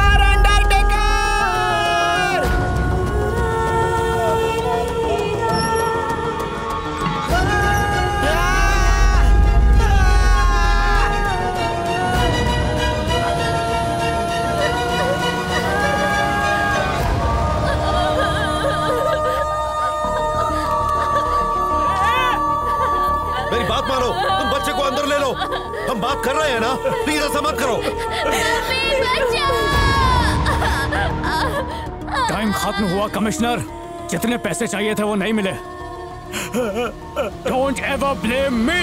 मानो, तुम बच्चे को अंदर ले लो। हम बात कर रहे हैं ना, प्लीज ऐसा मत करो। टाइम खत्म हुआ कमिश्नर, जितने पैसे चाहिए थे वो नहीं मिले। Don't ever blame me.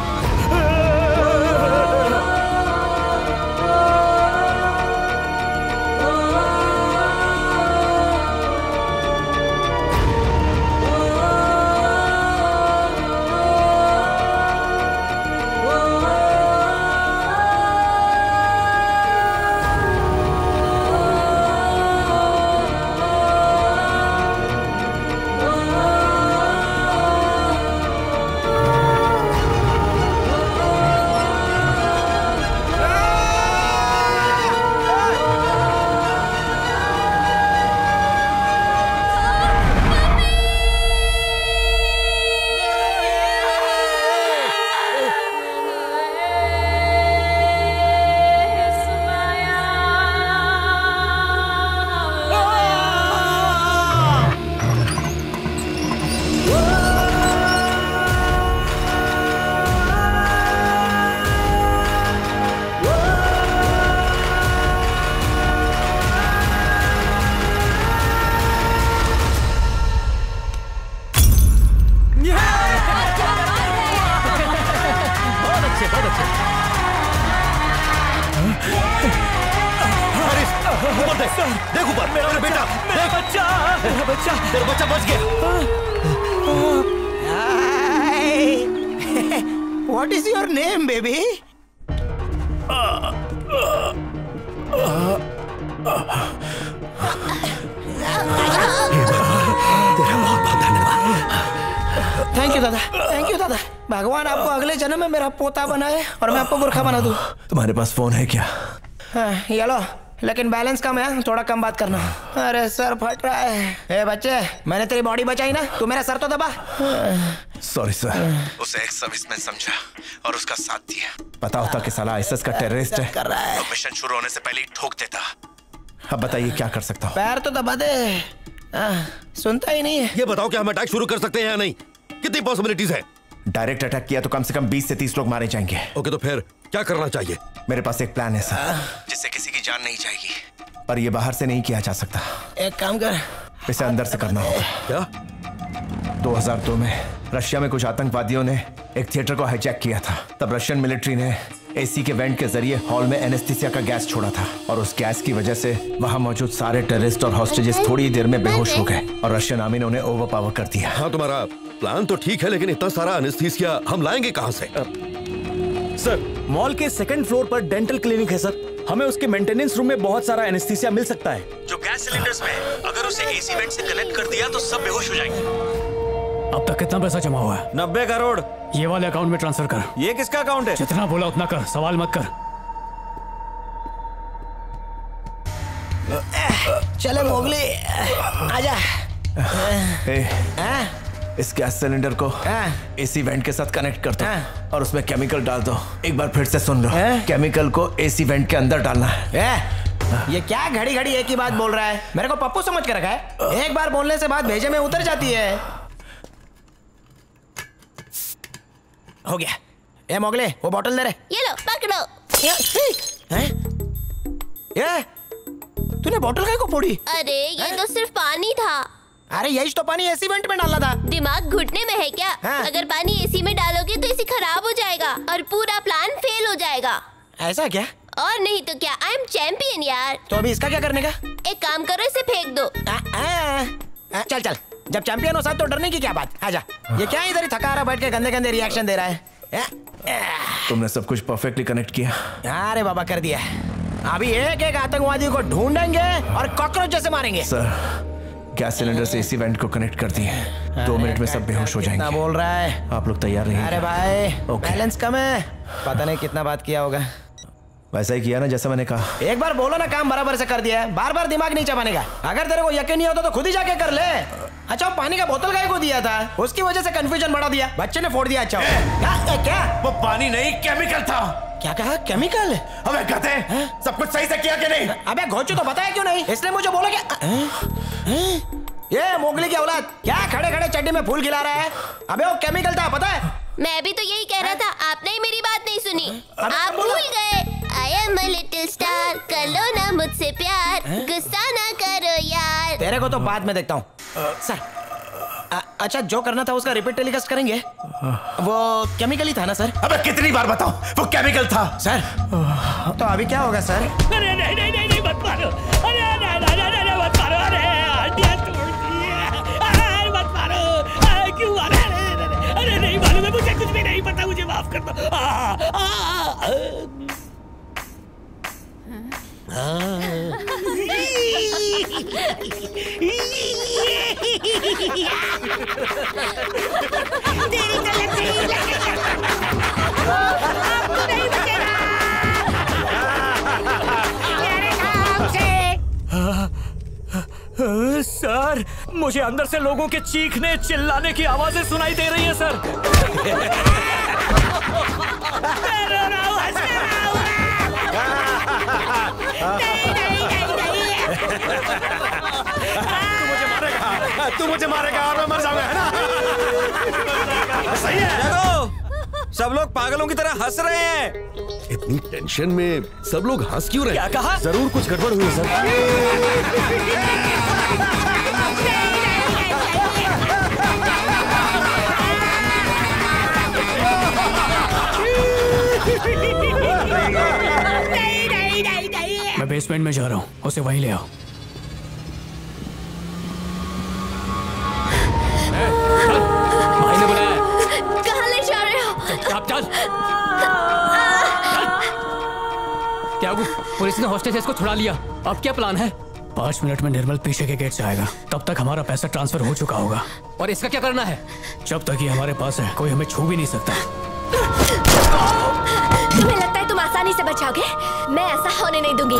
देख ऊपर, मेरा बेटा, मेरा बच्चा, मेरा बच्चा, तेरा बच्चा बच गया। What is your name, baby? तेरा बहुत बहुत धन्यवाद। थैंक यू दादा, थैंक यू दादा। भगवान आपको अगले जन्म में मेरा पोता बनाए और मैं आपको गुरखा बना दूं। तुम्हारे पास फोन है क्या? हाँ, ये लो, लेकिन बैलेंस कम है, थोड़ा कम बात करना। अरे सर फट रहा है। ए बच्चे, मैंने तेरी बॉडी बचाई ना, तू मेरा सर तो दबा। Sorry sir. उसे एक सर्विसमैन समझा और उसका साथ दिया। पता होता कि साला आईएसआईएस का टेररिस्ट है। कर रहा है। तो मिशन शुरू होने से पहले ही ठोक देता। अब बताइए क्या कर सकता हूँ? पैर तो दबा दे। आ, सुनता ही नहीं है। ये बताओ कि हम अटैक शुरू कर सकते हैं या नहीं? कितनी पॉसिबिलिटीज है? डायरेक्ट अटैक किया तो कम से कम बीस से तीस लोग मारे जाएंगे। ओके, तो फिर क्या करना चाहिए? मेरे पास एक प्लान है सर, जिससे किसी की जान नहीं जाएगी, पर ये बाहर से नहीं किया जा सकता। एक काम कर, इसे अंदर से करना होगा। क्या? दो हज़ार दो में रशिया में कुछ आतंकवादियों ने एक थिएटर को हाईजैक किया था। तब रशियन मिलिट्री ने एसी के वेंट के जरिए हॉल में एनेस्थीसिया का गैस छोड़ा था और उस गैस की वजह से वहां मौजूद सारे टेररिस्ट और हॉस्टेजेस थोड़ी देर में बेहोश हो गए और रशियन आर्मी ने उन्हें ओवरपावर कर दिया। हाँ, तुम्हारा प्लान तो ठीक है, लेकिन इतना सारा एनेस्थीसिया हम लाएंगे कहाँ से? सर, मॉल के सेकंड फ्लोर पर डेंटल क्लिनिक है सर। हमें उसके मेंटेनेंस रूम में बहुत सारा एनेस्थीसिया मिल सकता है। जो गैस सिलेंडर्स में है, अगर उसे एसी वेंट से कनेक्ट कर दिया तो सब बेहोश हो जाएंगे। अब तक कितना पैसा जमा हुआ है? नब्बे करोड़। ये वाले अकाउंट में ट्रांसफर कर। ये किसका अकाउंट है? जितना बोला उतना कर, सवाल मत कर। चले मोगली, आजा। ए, इस गैस सिलेंडर को एसी वेंट के साथ कनेक्ट कर दो और उसमें केमिकल डाल दो। एक बार फिर से सुन लो, केमिकल को एसी वेंट के अंदर डालना है। ये क्या घड़ी घड़ी एक ही बात बोल रहा है? मेरे को पप्पू समझ के रखा है? एक बार बोलने से बात भेजे में उतर जाती है। हो गया। ए मोगले, वो बोतल दे रहे। ये लो, पकड़ो। हैं? ये तूने बोतल काय को फोड़ी? अरे ये तो सिर्फ पानी था। अरे यही तो पानी एसी वेंट में डाला था। दिमाग घुटने में है क्या? हाँ? अगर पानी एसी में डालोगे तो एसी खराब हो जाएगा और पूरा प्लान फेल हो जाएगा। ऐसा क्या? और नहीं तो क्या, आई एम चैंपियन यार। तो अभी इसका क्या करने का? एक काम करो, इसे फेंक दो। आ, आ, आ, चल चल, जब चैंपियन हो साथ तो डरने की क्या बात। आजा। ये क्या इधर ही थका रहा बैठ के गंदे गंदे रिएक्शन दे रहा है। तुमने सब कुछ परफेक्टली कनेक्ट किया। अरे बाबा कर दिया। अभी एक एक आतंकवादी को ढूंढेंगे और कॉकरोच जैसे मारेंगे। सर, गैस सिलेंडर से इसी वेंट को कनेक्ट कर दिए। दो मिनट में सब बेहोश हो जाएंगे। कितना बोल रहा है? आप लोग तैयार रहिए। अरे भाई, बैलेंस कम है। पता नहीं कितना बात किया होगा। वैसा ही किया ना जैसा मैंने कहा। एक बार बोलो ना, काम बराबर से कर दिया है। बार बार दिमाग नहीं चबाने का। अगर तेरे को यकीन नहीं होता तो खुद ही जाके कर ले। अच्छा, पानी का बोतल गाय को दिया था, उसकी वजह से कंफ्यूजन बढ़ा दिया, बच्चे ने फोड़ दिया। अच्छा क्या, ए, क्या? वो पानी नहीं, केमिकल था। क्या कहा? केमिकल? अबे कहते हैं सब कुछ सही से किया कि नहीं? अबे घोचू तो बताया क्यों नहीं? इसलिए मुझे बोला क्या? ये मोगली की औलाद क्या खड़े खड़े चड्डी में फूल खिला रहा है? अबे वो केमिकल था, पता है? मैं भी तो यही कह रहा था, आपने ही मेरी बात नहीं सुनी। आप भूल गए। I am a little star, कर लो ना मुझसे प्यार, गुस्सा ना करो यार। तेरे को तो बाद में देखता हूँ। सर, आ, अच्छा जो करना था उसका रिपीट टेलीकास्ट करेंगे। वो केमिकल ही था ना सर? अबे कितनी बार बताऊं, वो केमिकल था सर। तो अभी क्या होगा सर? अरे नहीं नहीं नहीं, नहीं मत मारो। अरे नहीं नहीं नहीं मत मारो। अरे हड्डियां तोड़ दी है। अरे मत मारो। अरे क्यों? अरे अरे अरे नहीं मालूम है मुझे, कुछ भी नहीं पता, मुझे माफ कर दो। आ, आ, आ, तेरी तो लग आपको नहीं बचेगा मेरे नाम से। सर, मुझे अंदर से लोगों के चीखने चिल्लाने की आवाजें सुनाई दे रही है सर। नहीं नहीं नहीं नहीं तू मुझे मारेगा, तू मुझे मारेगा और मैं मर जाऊंगा, है ना? सही है। देखो, सब लोग पागलों की तरह हंस रहे हैं। इतनी टेंशन में सब लोग हंस क्यों रहे? क्या कहा? जरूर कुछ गड़बड़ हुई सर। नहीं नहीं नहीं नहीं। मैं बेसमेंट में जा रहा हूँ, उसे वहीं ले आओ। भाई ने बुलाया। कहाँ ले जा रहे हो? आप चल। त्यागू, पुलिस ने हॉस्टेजेस को छुड़ा लिया। अब क्या प्लान है? पाँच मिनट में निर्मल पीछे के गेट से आएगा, तब तक हमारा पैसा ट्रांसफर हो चुका होगा। और इसका क्या करना है? जब तक ये हमारे पास है, कोई हमें छू भी नहीं सकता। तुम्हें लगता है तुम आसानी से बचाओगे? मैं ऐसा होने नहीं दूंगी।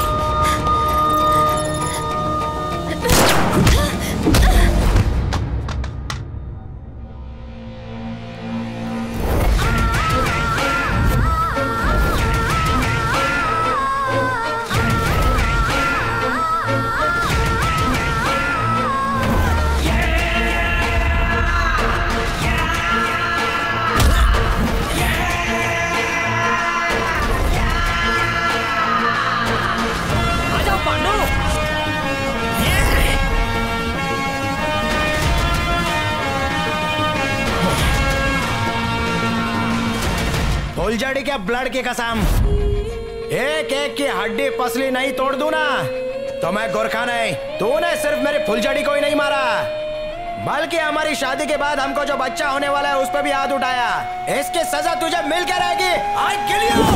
फुलझड़ी के ब्लड की कसम, एक एक की हड्डी पसली नहीं तोड़ दूं ना तो मैं गोरखा नहीं। तूने सिर्फ मेरी फुलझड़ी को ही नहीं मारा, बल्कि हमारी शादी के बाद हमको जो बच्चा होने वाला है उस पर भी हाथ उठाया। इसकी सजा तुझे मिल के रहेगी। I kill you.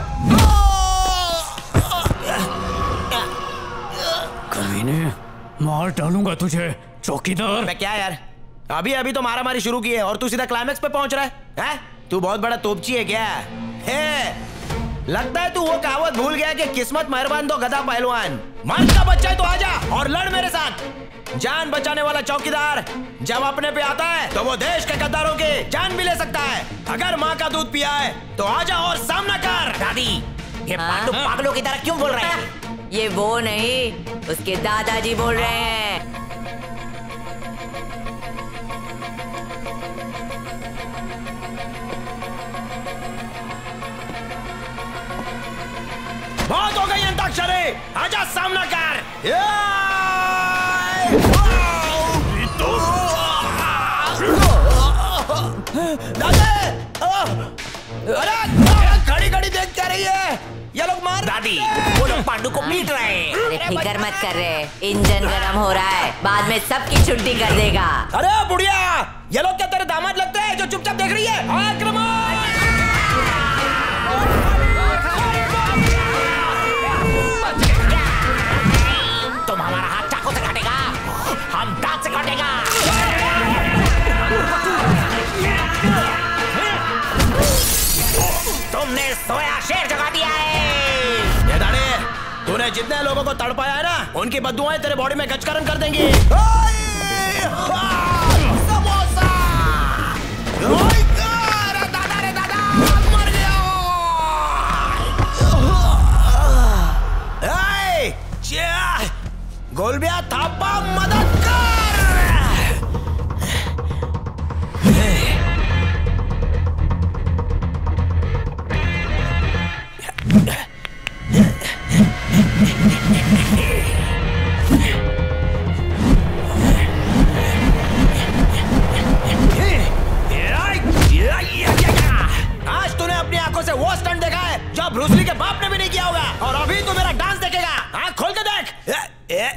कमीने, मार डालूंगा तुझे चौकीदार। मैं क्या यार, अभी अभी तो मारा मारी शुरू की है और तू सीधा क्लाइमेक्स पे पहुंच रहा है, है? तू बहुत बड़ा तोपची है क्या? है लगता है तू वो कहावत भूल गया कि किस्मत मेहरबान तो गधा पहलवान। मर्द का बच्चा है तो आजा और लड़ मेरे साथ। जान बचाने वाला चौकीदार जब अपने पे आता है तो वो देश के गद्दारों की जान भी ले सकता है। अगर माँ का दूध पिया है तो आजा और सामना कर। दादी, ये पांडु पागलों की तरह क्यों बोल रहे हैं? ये वो नहीं, उसके दादाजी बोल रहे हैं। बहुत हो गई अंताक्षरी, आजा सामना कर। दादा अरे खड़ी खड़ी देख क्या रही है? ये लोग मार दादी, वो लोग पांडु को पीट रहे हैं। अरे फिक्र मत कर रहे, इंजन गरम हो रहा है, बाद में सबकी छुट्टी कर देगा। अरे बुढ़िया, ये लोग क्या तेरे दामाद लगते हैं जो चुपचाप देख रही है? आक्रमण! तुम हमारा हाथ चाकू से काटेगा, हम दांत से काटेगा। तुमने सोया शेर जगा दिया है। ये दाढ़े, तूने जितने लोगों को तड़पाया है ना, उनकी बददुआएं तेरे बॉडी में गचकरण कर देंगी। समोसा! दादा रे दादा, मर गया। गोलबिया थापा मदद कर। आज तूने अपनी आंखों से वो स्टंट देखा है जो ब्रूस ली के बाप ने भी नहीं किया होगा, और अभी तू मेरा डांस देखेगा। आंख खोल के देख। ए, ए,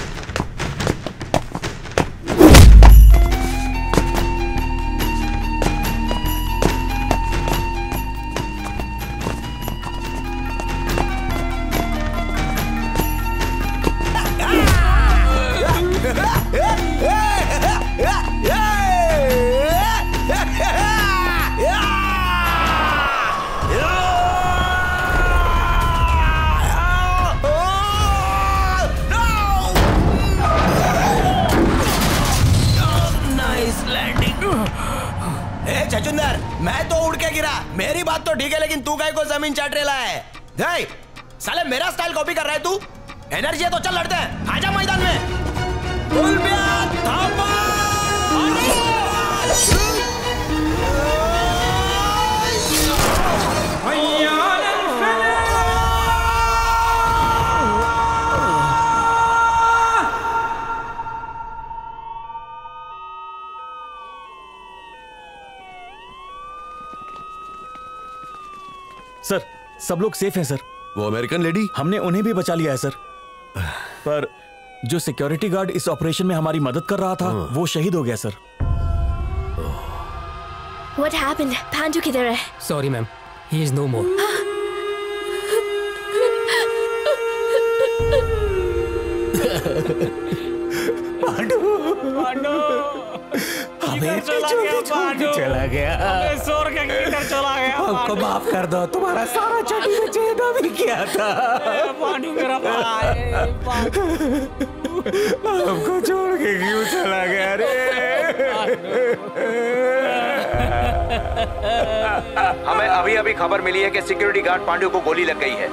चचुंदर, मैं तो उड़ के गिरा, मेरी बात तो ठीक है, लेकिन तू काय को जमीन चाट रेला है? हे, साले मेरा स्टाइल कॉपी कर रहा है तू? एनर्जी है तो चल लड़ते हैं, आजा मैदान में। गोलबिया थापा! सर, सब लोग सेफ हैं सर। वो अमेरिकन लेडी? हमने उन्हें भी बचा लिया है सर, पर जो सिक्योरिटी गार्ड इस ऑपरेशन में हमारी मदद कर रहा था वो शहीद हो गया सर। What happened? पांडु किधर है? Sorry ma'am, he is no more. Pandu, Pandu, हमें चला गया, पांडु चला गया, हमें सोर के किधर चला गया? हमको माफ कर दो, तुम्हारा सारा चटी में चेहरा भी किया था। पांडु मेरा भाई, हमको छोड़ के क्यों चला गया रे? हमें अभी अभी खबर मिली है कि सिक्योरिटी गार्ड पांडु को गोली लग गई है।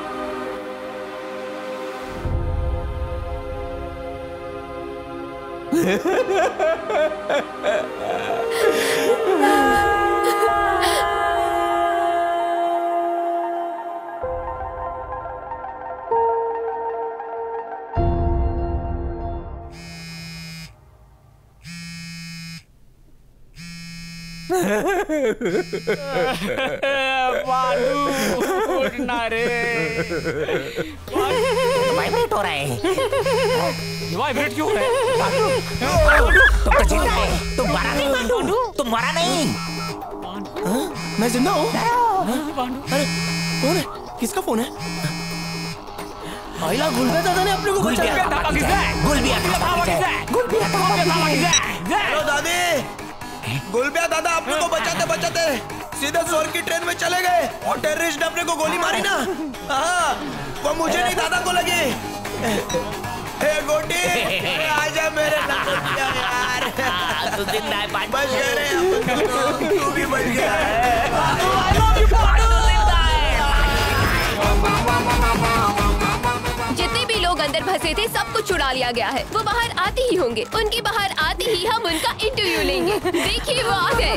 पांडु, उठना रे। वाइब्रेट हो रहा है। वाइब्रेट क्यों हो रहा है? पांडु, तुम तो जिंदा है, तुम मरा नहीं पांडु, तुम मरा नहीं। मैं जिंदा हूँ? अरे कौन है? किसका फोन है? आइला गुलबिया दादा ने अपने को बचा लिया। गुलबिया गुलबिया हेलो दादी, गुलबिया दादा अपने को बचाते बचाते सीधे जोर की ट्रेन में चले गए, और टेररिस्ट ने अपने को गोली मारी ना, हाँ, वो मुझे नहीं दादा को लगी। हे गोटी, आजा मेरे यार, तू जिंदा है पांडु, बच गए रे, तू भी बच गया है। जितने भी लोग अंदर फंसे थे सबको छुड़ा लिया गया है, वो बाहर आते ही होंगे, उनके बाहर आते ही हम उनका इंटरव्यू लेंगे। देखिए वो आ गए।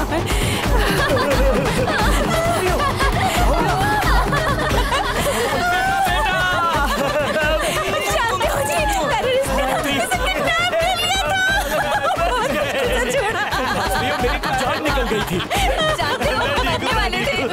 जानते हो जी, टेररिस्ट ने इसे किडनैप कर लिया था। मेरी तो जान निकल गई थी। जानते हो वो मरने वाले थे,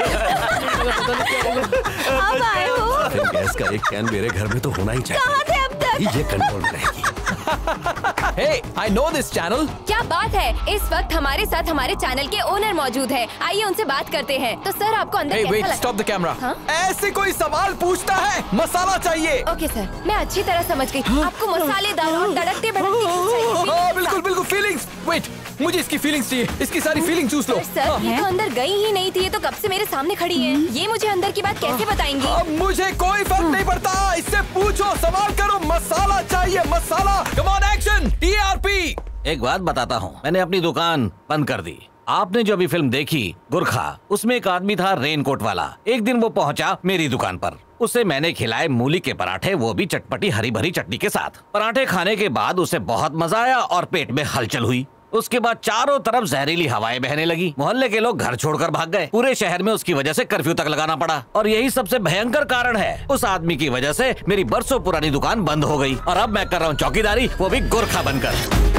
इसका एक कैन मेरे घर में तो होना ही चाहिए। कहाँ थे अब तक? ये कंट्रोल में रहेगी। Hey, I know this channel. क्या बात है, इस वक्त हमारे साथ हमारे चैनल के ओनर मौजूद हैं। आइए उनसे बात करते हैं। तो सर आपको अंदर Hey, कैसा wait, लगा? stop the camera. हाँ? ऐसे कोई सवाल पूछता है, मसाला चाहिए। ओके सर, मैं अच्छी तरह समझ गई। आपको मसालेदार और तड़कते भड़कते चाहिए। हाँ, बिल्कुल बिल्कुल फीलिंग्स। वेट, मुझे इसकी फीलिंग्स चाहिए। इसकी सारी फीलिंग्स चूस लो। सर, ये तो अंदर गई ही नहीं थी, ये तो कब से मेरे सामने खड़ी है। ये मुझे अंदर की बात कैसे बताएंगी? अब मुझे कोई फर्क नहीं पड़ता। इससे पूछो, सवाल करो। मसाला चाहिए, मसाला। Come on action, T R P. एक बात बताता हूँ, मैंने अपनी दुकान बंद कर दी। आपने जो अभी फिल्म देखी गुरखा, उसमें एक आदमी था रेनकोट वाला। एक दिन वो पहुंचा मेरी दुकान पर। उसे मैंने खिलाए मूली के पराठे, वो भी चटपटी हरी भरी चटनी के साथ। पराठे खाने के बाद उसे बहुत मजा आया और पेट में हलचल हुई। उसके बाद चारों तरफ जहरीली हवाएं बहने लगी। मोहल्ले के लोग घर छोड़कर भाग गए। पूरे शहर में उसकी वजह से कर्फ्यू तक लगाना पड़ा। और यही सबसे भयंकर कारण है। उस आदमी की वजह से मेरी बरसों पुरानी दुकान बंद हो गई और अब मैं कर रहा हूँ चौकीदारी, वो भी गुरखा बनकर।